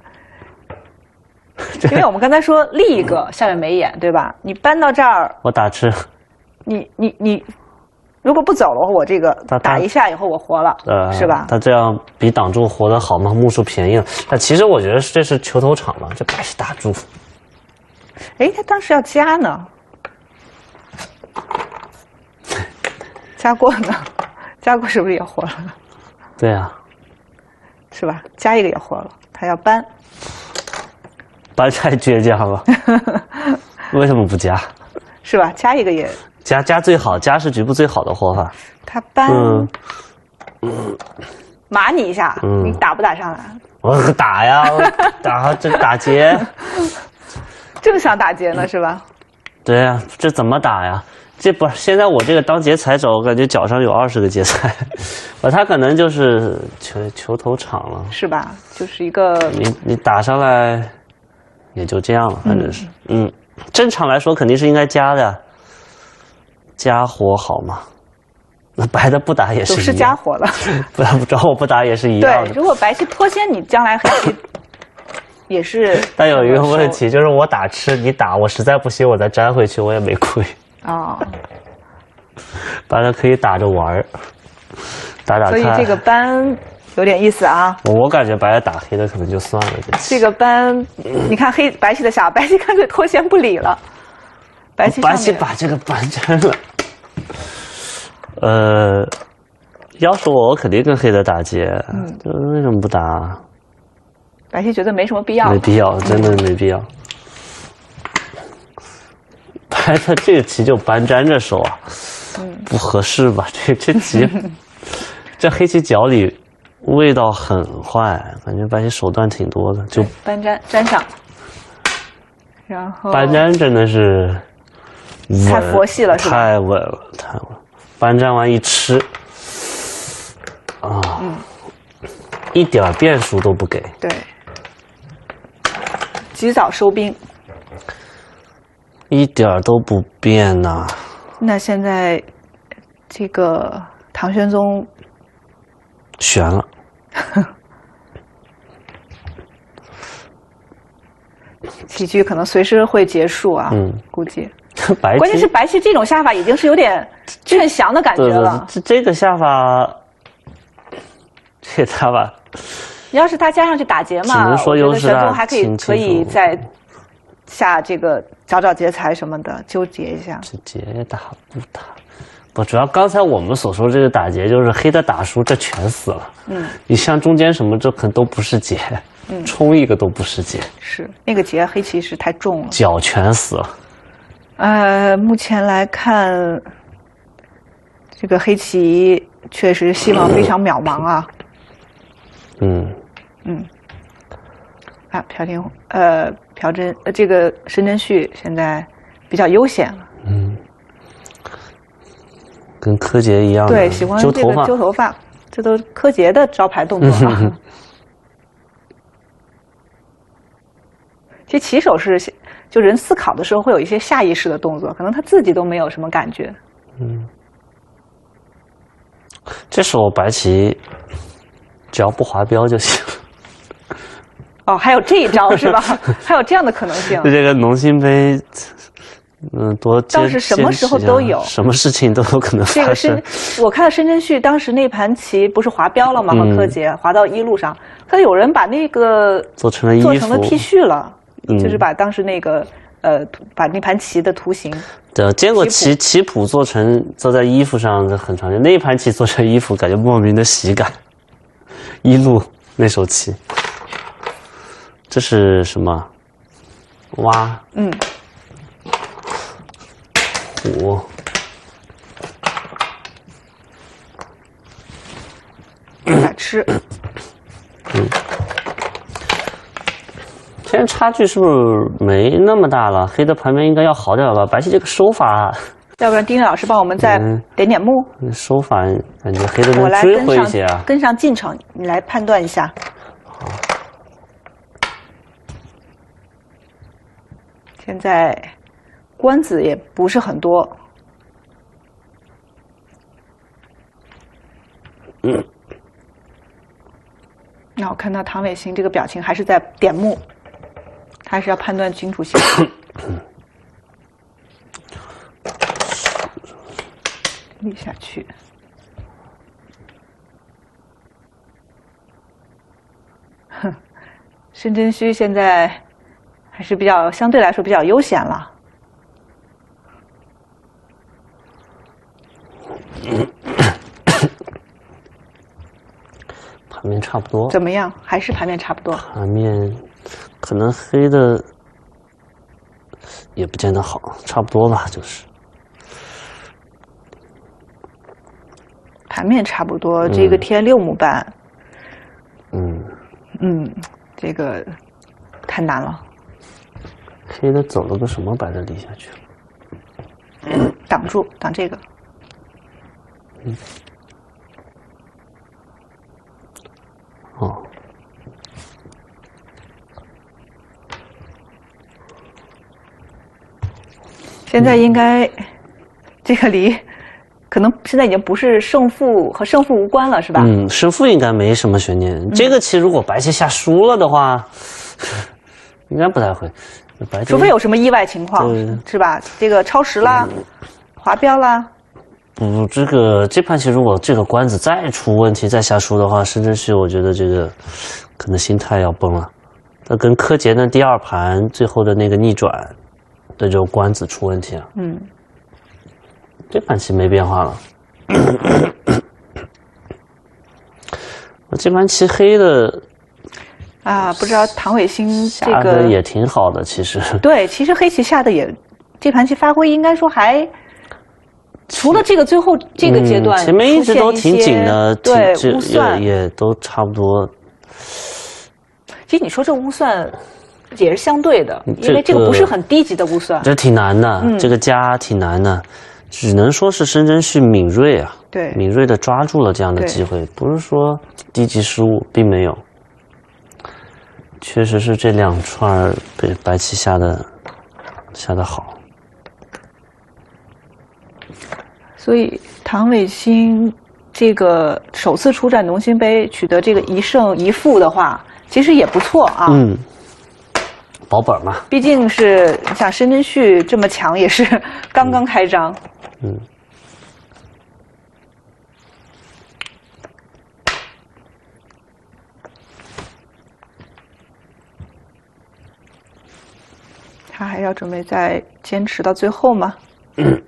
因为我们刚才说立一个下面没眼，对吧？你搬到这儿， 我打吃。 你你你，如果不走的话，我这个打一下以后我活了， 呃， 是吧？ 他这样比挡住活得好吗？目数便宜了。但其实我觉得这是球头场嘛，这白棋打住。 哎，他当时要加呢，加过呢，加过是不是也活了？ 对啊， 是吧？加一个也活了，他要搬， 搬太倔强了。为什么不加？ 是吧？加一个也加加最好，加是局部最好的活法。 他搬， 嗯， 码你一下，嗯、你打不打上来？ 我打呀，打这打劫。 正想打劫呢，是吧？ 对呀、啊，这怎么打呀？这不是现在我这个当劫财手，我感觉脚上有二十个劫财，我他可能就是球球头场了， 是吧？就是一个你你打上来也就这样了，反正是嗯, 嗯，正常来说肯定是应该加的，加活好嘛。那白的不打也是总是加活了， 不不找我不打也是一样的。 对，如果白棋脱先，你将来黑棋。也是， 但有一个问题，就是我打吃，你打，我实在不行，我再粘回去，我也没亏。 哦， 白的可以打着玩儿，打打看。 所以这个搬有点意思啊。 我感觉白的打黑的可能就算了。 这个搬，你看黑白棋的下，白棋干脆脱先不理了。白棋白棋把这个搬粘了。呃，要是我，我肯定跟黑的打劫。嗯，就为什么不打？ 白棋觉得没什么必要， 没必要，真的没必要。白的这个棋就搬粘着手啊，嗯、不合适吧？这这棋，这黑棋脚里味道很坏，感觉白棋手段挺多的，就搬粘粘上，然后搬粘真的是太佛系了，是吧？ 太稳了，太稳了。搬粘完一吃，啊，嗯、一点变数都不给。 对。及早收兵， 一点都不变呐、啊。 那现在这个唐玄宗悬了， 棋局可能随时会结束啊。 嗯， 估计白棋， 关键是白棋这种下法已经是有点劝降的感觉了。 这这个下法，这个下法， 要是他加上去打劫嘛， 只能说优势大， 玄宗还可以可以再下这个找找劫财什么的，纠结一下。 这劫打不打？不，主要刚才我们所说这个打劫，就是黑的打输，这全死了。嗯，你像中间什么，这可能都不是劫，嗯，冲一个都不是劫。 是那个劫黑棋是太重了， 脚全死了。 呃，目前来看，这个黑棋确实希望非常渺茫啊。 嗯嗯。啊，朴天呃朴真呃这个申真胥现在比较悠闲了。 嗯。跟柯洁一样的， 对，喜欢这个揪头发，这都柯洁的招牌动作啊。其实棋手是。就人思考的时候会有一些下意识的动作，可能他自己都没有什么感觉。 嗯，这时候白棋只要不滑标就行。 哦，还有这一招是吧？还有这样的可能性。 这个农心杯，嗯，多当时什么时候都有， 什么事情都有可能发生。 这个申，我看到申真胥当时那盘棋不是滑标了吗？和柯洁滑到一路上，他有人把那个做成了衣服， 做成了 T 恤了。嗯、就是把当时那个呃，把那盘棋的图形， 对，结果棋棋谱做成做在衣服上很常见。那一盘棋做成衣服，感觉莫名的喜感。一路那手棋，这是什么？蛙， 嗯， 虎， 来吃， 嗯。现在差距是不是没那么大了？黑的盘面应该要好点吧？白棋这个收法， 要不然丁力老师帮我们再点点目。 嗯、收法感觉黑的能追回一些啊。 跟上进程，你来判断一下。 好。 现在官子也不是很多。 嗯。 那我看到唐伟星这个表情还是在点目。还是要判断君主性。立下去。哼，申真胥现在还是比较相对来说比较悠闲了。 盘面差不多。 怎么样？还是盘面差不多。 盘面。可能黑的也不见得好，差不多吧，就是盘面差不多。这个天六目半， 嗯嗯，这个太难了。 黑的走了个什么，把它立下去了， 挡住，挡这个。 嗯。哦。 现在应该，这个离可能现在已经不是胜负和胜负无关了，是吧？ 嗯，胜负应该没什么悬念。嗯、这个棋如果白棋下输了的话，应该不太会。白棋除非有什么意外情况，是吧？这个超时啦，嗯、滑标啦。 不，这个这盘棋如果这个官子再出问题再下输的话，申真胥我觉得这个可能心态要崩了。那跟柯洁的第二盘最后的那个逆转。对，就官子出问题了。 嗯， 这盘棋没变化了。我这盘棋黑的啊，不知道唐伟星这个下的也挺好的，其实。 对，其实黑棋下的也，这盘棋发挥应该说还，除了这个最后这个阶段， 嗯、前面一直都挺紧的， 对，乌算也也都差不多。 其实你说这乌算。也是相对的，因为这个不是很低级的乌算， 这挺难的，嗯、这个加挺难的，只能说是申真胥敏锐啊， 对， 敏锐的抓住了这样的机会，不是说低级失误，并没有，确实是这两串被白棋下的下的好， 所以唐伟星这个首次出战农心杯取得这个一胜一负的话，其实也不错啊。 嗯。 保本嘛。 毕竟是像申真谞这么强，也是刚刚开张。 嗯。 他还要准备再坚持到最后吗？嗯。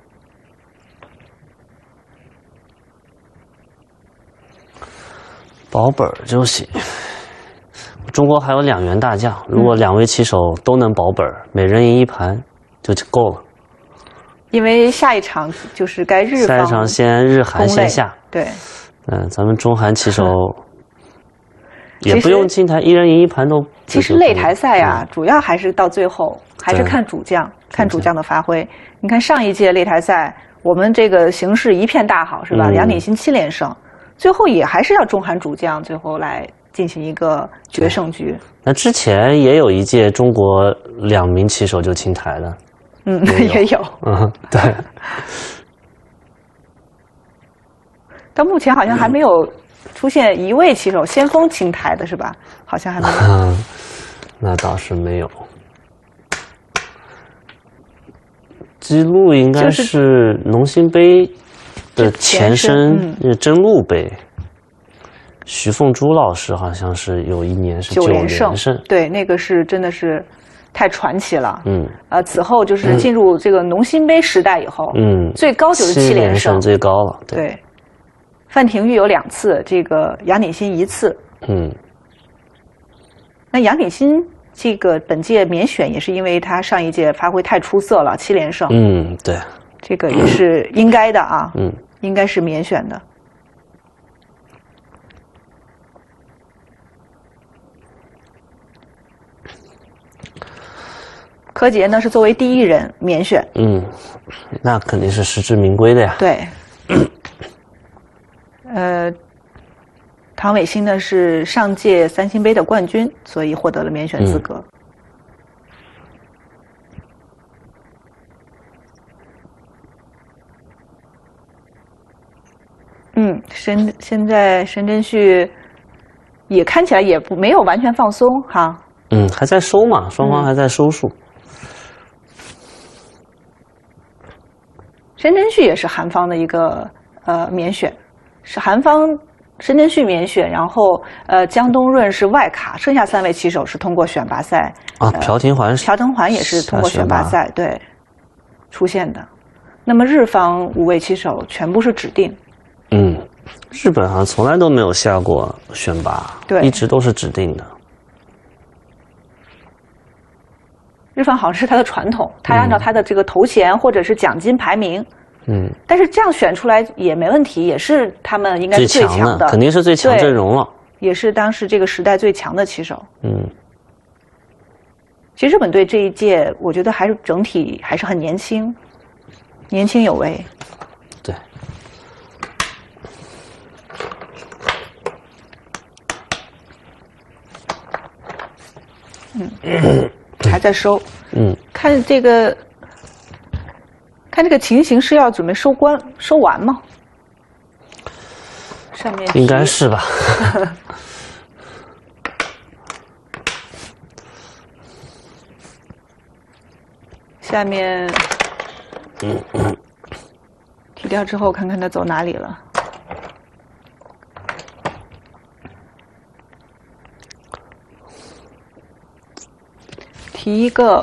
保本就行。中国还有两员大将，如果两位棋手都能保本，每人赢一盘就够了。 因为下一场就是该日方。 下一场先日韩先下。 对。 嗯，咱们中韩棋手也不用清台，一人赢一盘都。 其实擂台赛啊，嗯、主要还是到最后还是看主将，看主将的发挥。你看上一届擂台赛，我们这个形势一片大好，是吧？嗯、杨鼎新七连胜，最后也还是要中韩主将最后来进行一个决胜局。 那之前也有一届中国两名棋手就清台的， 嗯，也有， 嗯，对。 到目前好像还没有出现一位棋手先锋清台的是吧？好像还没有。 嗯，那倒是没有。记录应该是农心杯的前身，是真鹿杯。徐凤珠老师好像是有一年是九连胜， 对，那个是真的是太传奇了。 嗯， 呃，此后就是进入这个农心杯时代以后， 嗯， 最高就是七连胜， 最高了。对。 对范廷钰有两次，这个杨鼎新一次。 嗯， 那杨鼎新这个本届免选也是因为他上一届发挥太出色了，七连胜。 嗯，对， 这个也是应该的啊。 嗯， 应该是免选的。柯洁呢是作为第一人免选。 嗯，那肯定是实至名归的呀。 对。呃，唐伟新呢是上届三星杯的冠军，所以获得了免选资格。嗯，嗯申现在申真谞也看起来也不没有完全放松哈。 嗯，还在收嘛，双方还在收束。 申真谞也是韩方的一个呃免选。是韩方申真谞免选，然后呃姜东润是外卡，剩下三位棋手是通过选拔赛啊。朴廷桓， 朴廷桓也是通过选拔赛对出现的。那么日方五位棋手全部是指定。 嗯，日本好像从来都没有下过选拔， 对， 一直都是指定的。 日方好像是他的传统，他按照他的这个头衔或者是奖金排名。 嗯， 但是这样选出来也没问题，也是他们应该是最强的， 强的肯定是最强阵容了， 也是当时这个时代最强的棋手。 嗯， 其实日本队这一届，我觉得还是整体还是很年轻，年轻有为。 对。 嗯，还在收。 嗯， 看这个。看这个情形是要准备收官收完吗？上面应该是吧。 下面嗯嗯提掉之后，看看他走哪里了。提一个。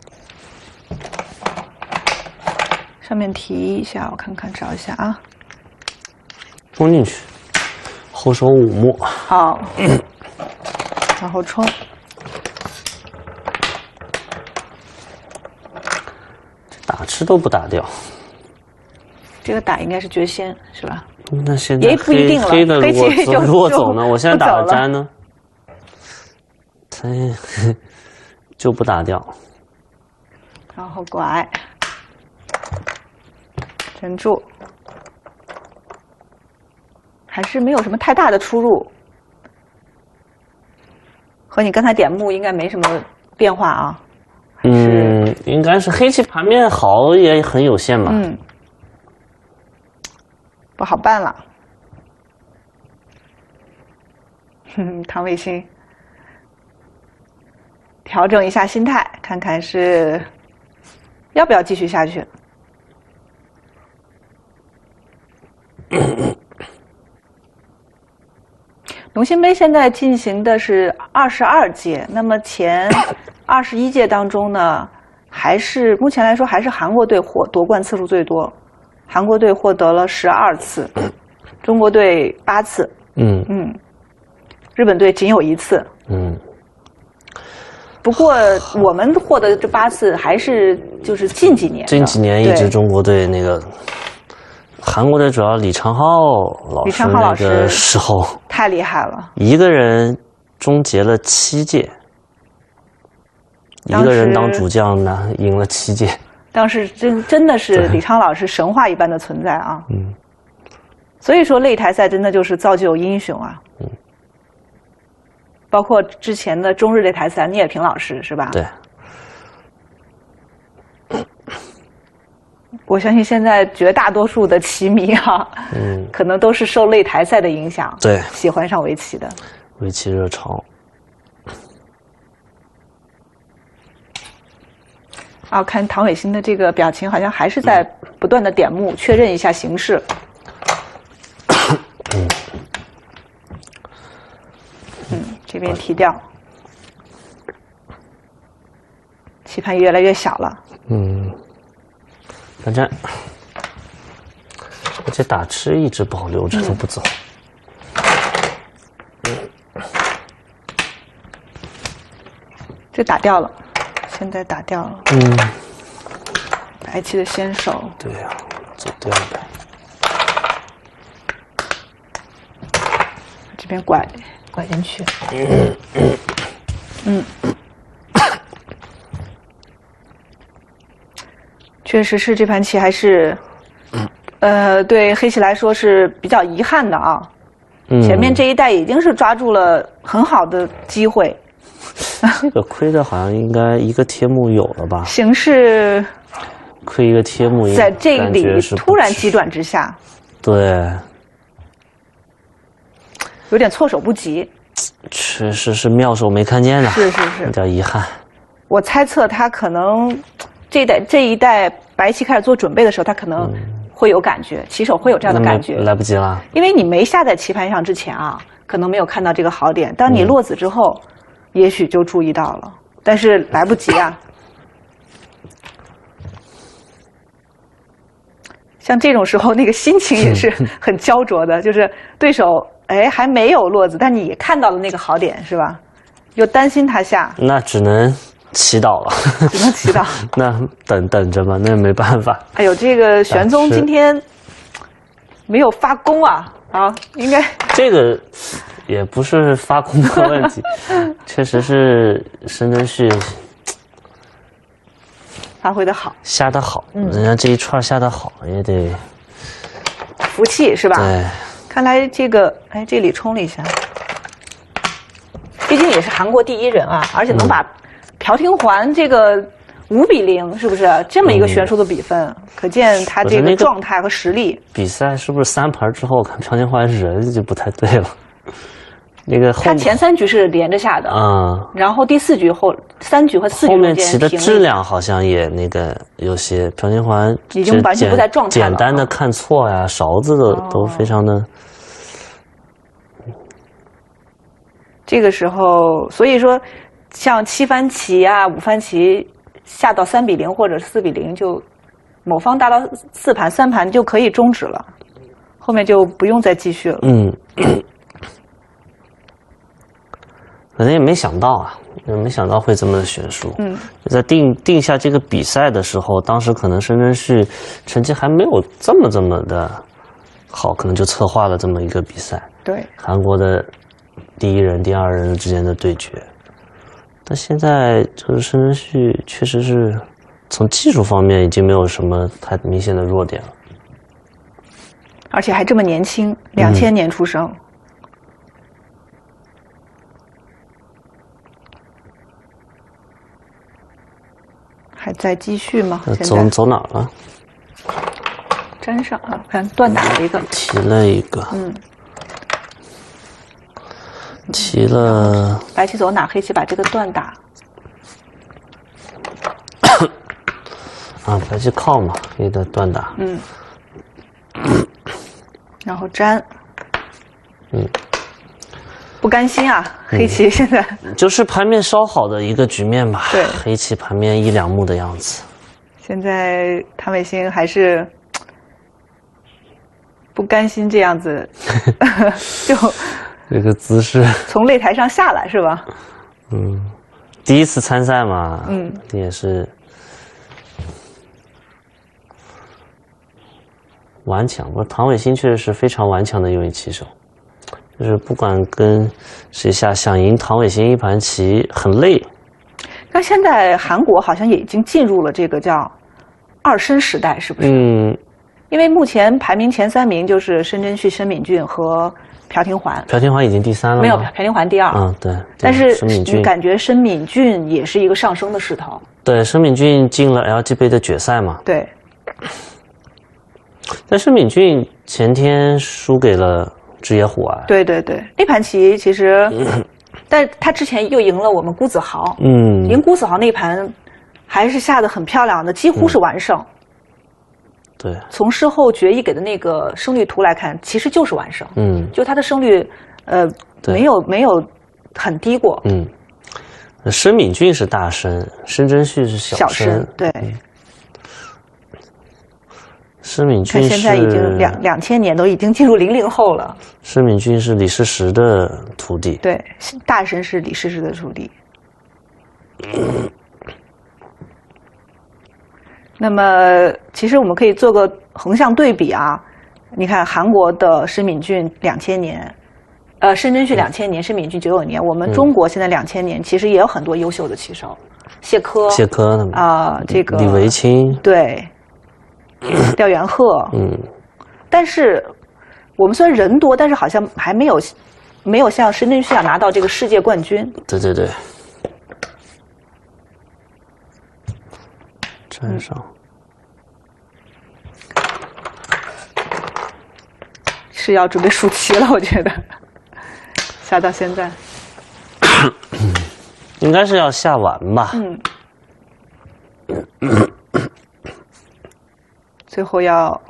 上面提一下，我看看找一下啊。 冲进去，后手五目。 好，往后冲。 打吃都不打掉。 这个打应该是绝先是吧？ 那现在也不一定了， 黑的如果走如果走呢？我现在打了粘呢，他就不打掉。 然后拐。沉住，还是没有什么太大的出入，和你刚才点目应该没什么变化啊。 嗯，应该是黑棋盘面好也很有限吧。 嗯，不好办了。哼，唐伟新调整一下心态，看看是要不要继续下去。农心杯现在进行的是二十二届，那么前二十一届当中呢，还是目前来说还是韩国队获夺冠次数最多，韩国队获得了十二次，中国队八次， 嗯嗯，日本队仅有一次， 嗯。 不过我们获得这八次还是就是近几年， 近几年一直中国队那个。韩国队主要李昌镐老师那个时候太厉害了， 一个人终结了七届，一个人当主将呢赢了七届。 当时真真的是李昌老师神话一般的存在啊！ 嗯， 所以说擂台赛真的就是造就英雄啊！ 嗯， 包括之前的中日擂台赛，聂卫平老师是吧？ 对。 我相信现在绝大多数的棋迷啊， 嗯， 可能都是受擂台赛的影响， 对， 喜欢上围棋的。 围棋热潮。 啊，看唐伟新的这个表情，好像还是在不断的点目，确认一下形势。 嗯， 嗯，这边提掉，棋盘越来越小了。 嗯。反正，而且打吃一直保留着都不走。 嗯、这打掉了，现在打掉了。 嗯， 白棋的先手。 对呀、啊，走掉呗。 这边拐拐进去。 嗯嗯。 嗯确实是这盘棋还是，呃，对黑棋来说是比较遗憾的啊。 嗯、 前面这一代已经是抓住了很好的机会。 这个亏的好像应该一个贴目有了吧？ 形势亏一个贴目， 在这里突然急转直下。 对， 有点措手不及。 确实是妙手没看见的， 是是是， 有点遗憾。 我猜测他可能。这一代这一代白棋开始做准备的时候，他可能会有感觉，棋手会有这样的感觉。 来不及了， 因为你没下在棋盘上之前啊，可能没有看到这个好点。当你落子之后，嗯、也许就注意到了，但是来不及啊。像这种时候，那个心情也是很焦灼的，就是对手哎还没有落子，但你也看到了那个好点，是吧？又担心他下， 那只能。祈祷了， 只能祈祷。 那等等着吧，那也没办法。 哎呦，这个玄宗今天没有发功啊啊，应该这个也不是发功的问题，确实是申真谞发挥的好， 下得好，嗯、人家这一串下得好，也得服气是吧？ 对， 看来这个哎，这里冲了一下，毕竟也是韩国第一人啊，而且能把。嗯朴廷桓这个五比零，是不是这么一个悬殊的比分？嗯、可见他这个状态和实力。 比赛是不是三盘之后看朴廷桓人就不太对了？那个他前三局是连着下的， 嗯， 然后第四局后三局和四局后面棋的质量好像也那个有些朴廷桓已经完全不在状态了， 简单的看错呀，勺子的、哦、都非常的。 这个时候，所以说。像七番棋啊、五番棋下到三比零或者四比零，就某方达到四盘、三盘就可以终止了，后面就不用再继续了。 嗯，可能也没想到啊，没想到会这么的悬殊。 嗯， 就在定定下这个比赛的时候，当时可能申真谞成绩还没有这么这么的好，可能就策划了这么一个比赛。 对， 韩国的第一人、第二人之间的对决。但现在就是申真谞确实是从技术方面已经没有什么太明显的弱点了， 而且还这么年轻，两千年出生。嗯、还在继续吗？ 走走哪儿了？ 粘上了，看断打了一个， 提了一个， 嗯。 提了， 白棋走哪，黑棋把这个断打。 啊，白棋靠嘛，黑的断打。 嗯。然后粘。 嗯。 不甘心啊，黑棋现在、 嗯、就是盘面稍好的一个局面吧。 对， 黑棋盘面一两目的样子。 现在唐伟星还是不甘心这样子，就这个姿势从擂台上下来是吧？ 嗯，第一次参赛嘛， 嗯， 也是顽强。不，唐伟星确实是非常顽强的一位棋手。就是不管跟谁下，想赢唐伟星一盘棋很累。 但现在韩国好像也已经进入了这个叫二申时代，是不是？ 嗯。 因为目前排名前三名就是申真旭、申敏俊和朴廷桓。 朴廷桓已经第三了吗？ 没有，朴廷桓第二。 嗯，对。对但是你感觉申敏俊也是一个上升的势头。 对，申敏俊进了 L G 杯的决赛嘛。 对。 但申敏俊前天输给了枝野虎啊。 对对对，那盘棋其实，嗯、但他之前又赢了我们辜子豪。 嗯。 赢辜子豪那盘还是下得很漂亮的，几乎是完胜。嗯、 对。从事后决议给的那个胜率图来看，其实就是完胜。 嗯。 就他的胜率，呃，没有没有很低过。 嗯。申敏俊是大申，申真旭是小申。小申对。 嗯申敏俊是，现在已经两两千年都已经进入零零后了。 申敏俊是李世石的徒弟， 对，大申是李世石的徒弟。嗯、那么，其实我们可以做个横向对比啊。你看，韩国的申敏俊两千年，呃，申真旭两千年，申敏俊九九年。我们中国现在两千年，其实也有很多优秀的棋手，谢科、 谢科啊、呃，这个李维清， 对。廖元赫， 嗯， 但是我们虽然人多，但是好像还没有没有像申真旭拿到这个世界冠军。 对对对，粘上、 嗯、是要准备数棋了，我觉得下到现在应该是要下完吧。 嗯。最后要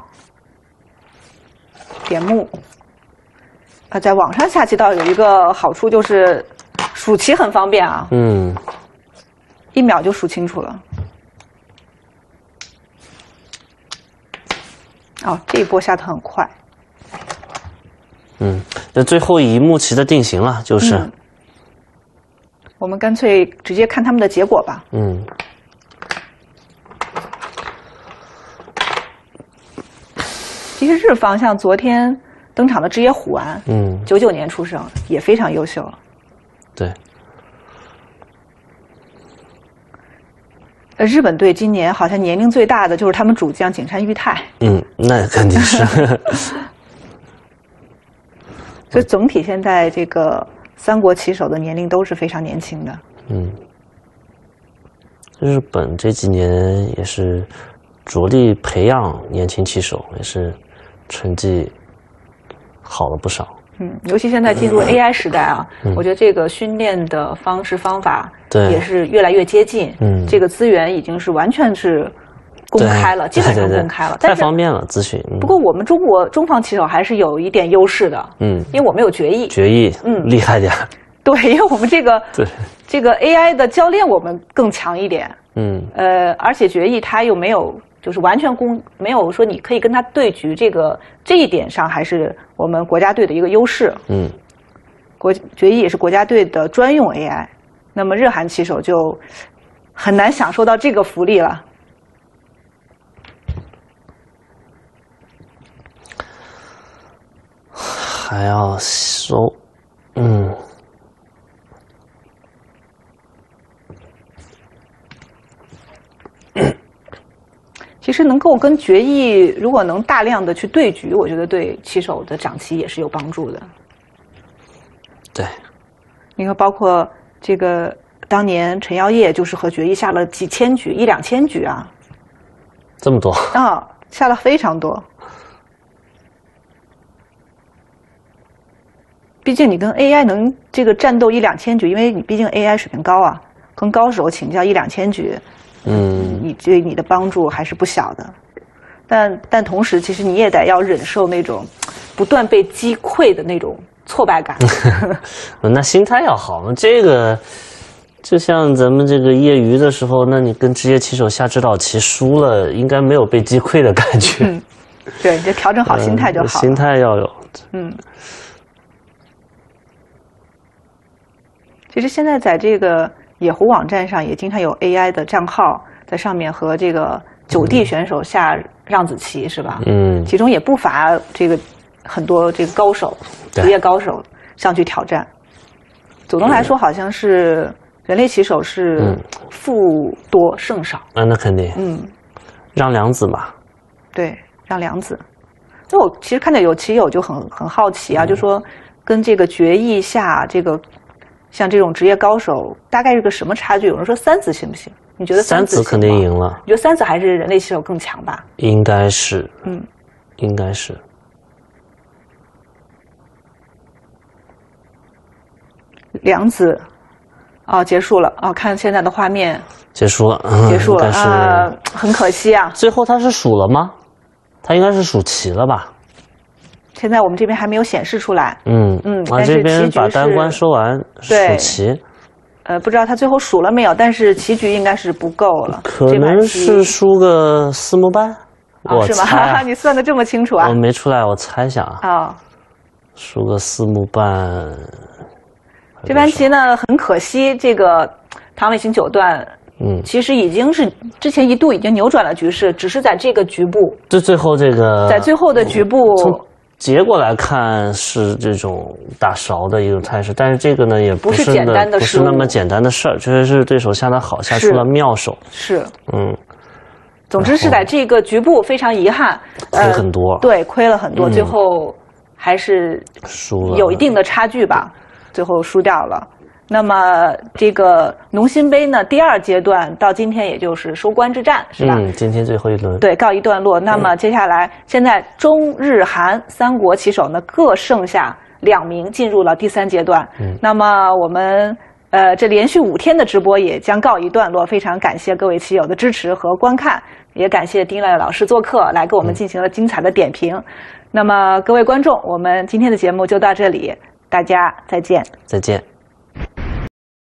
点目啊，在网上下棋倒有一个好处，就是数棋很方便啊。 嗯， 一秒就数清楚了。哦，这一波下得很快。 嗯，那最后一幕棋的定型了，就是、嗯、 我们干脆直接看他们的结果吧。 嗯。 其实日方像昨天登场的枝野虎丸， 嗯， 九九年出生，也非常优秀。 对。 呃，日本队今年好像年龄最大的就是他们主将井山裕太。 嗯，那肯定是。 所以总体现在这个三国棋手的年龄都是非常年轻的。 嗯。日本这几年也是着力培养年轻棋手，也是。成绩好了不少， 嗯，尤其现在进入 A I 时代啊，嗯、我觉得这个训练的方式方法也是越来越接近， 嗯， 这个资源已经是完全是公开了，基本上公开了， 太方便了咨询。 不过我们中国中方棋手还是有一点优势的， 嗯， 因为我们有决议， 决议，嗯，厉害点。 对，因为我们这个对这个 A I 的教练我们更强一点， 嗯， 呃，而且决议它又没有。就是完全公没有说你可以跟他对局，这个这一点上还是我们国家队的一个优势。 嗯， 国决议也是国家队的专用 A I， 那么日韩棋手就很难享受到这个福利了。 还要收，嗯。 其实能够跟决议，如果能大量的去对局，我觉得对棋手的长棋也是有帮助的。 对， 你看，包括这个当年陈耀烨就是和决议下了几千局，一两千局啊， 这么多啊，下了非常多。毕竟你跟 A I 能这个战斗一两千局，因为你毕竟 A I 水平高啊，跟高手请教一两千局。 嗯，你对你的帮助还是不小的。但但同时，其实你也得要忍受那种不断被击溃的那种挫败感。 那心态要好，这个就像咱们这个业余的时候，那你跟职业棋手下指导棋输了，应该没有被击溃的感觉。 嗯，对，你就调整好心态就好了。 嗯、心态要有。 嗯。其实现在在这个野狐网站上也经常有 A I 的账号在上面和这个九地选手下让子棋，是吧？嗯，其中也不乏这个很多这个高手，职业高手上去挑战。总的来说，好像是人类棋手是负多胜少。 啊，那肯定。嗯，让两子嘛。 对，让两子。那我其实看到有棋友就很很好奇啊，嗯、就说跟这个决议下这个。像这种职业高手，大概是个什么差距？有人说三子行不行？你觉得三子肯定赢了？ 你觉得三子还是人类棋手更强吧？ 应该是， 嗯， 应该是。 两子，哦，结束了哦，看现在的画面， 结束了， 结束了啊、呃，很可惜啊。 最后他是数了吗？他应该是数齐了吧？ 现在我们这边还没有显示出来。 嗯嗯，啊，这边把单关收完，数齐。 呃，不知道他最后数了没有，但是棋局应该是不够了。 可能是输个四目半。 哦，是吗？你算得这么清楚啊？ 我没出来，我猜一下啊。 哦， 输个四目半。 这盘棋呢，很可惜，这个唐伟新九段。嗯，其实已经是之前一度已经扭转了局势，只是在这个局部。 这最后这个。 在最后的局部。 结果来看是这种打勺的一种态势，但是这个呢也不是简单的不是那么简单的事儿，确实是对手下得好，下出了妙手。 是， 嗯。 总之是在这个局部非常遗憾， 亏很多、呃。 对，亏了很多，嗯、最后还是输了， 有一定的差距吧，最后输掉了。那么这个农心杯呢，第二阶段到今天也就是收官之战，是吧？ 嗯，今天最后一轮。 对，告一段落。那么接下来，现在中日韩三国棋手呢，各剩下两名进入了第三阶段。嗯，那么我们呃这连续五天的直播也将告一段落。非常感谢各位棋友的支持和观看，也感谢丁亮老师做客来给我们进行了精彩的点评。嗯、那么各位观众，我们今天的节目就到这里，大家再见。 再见。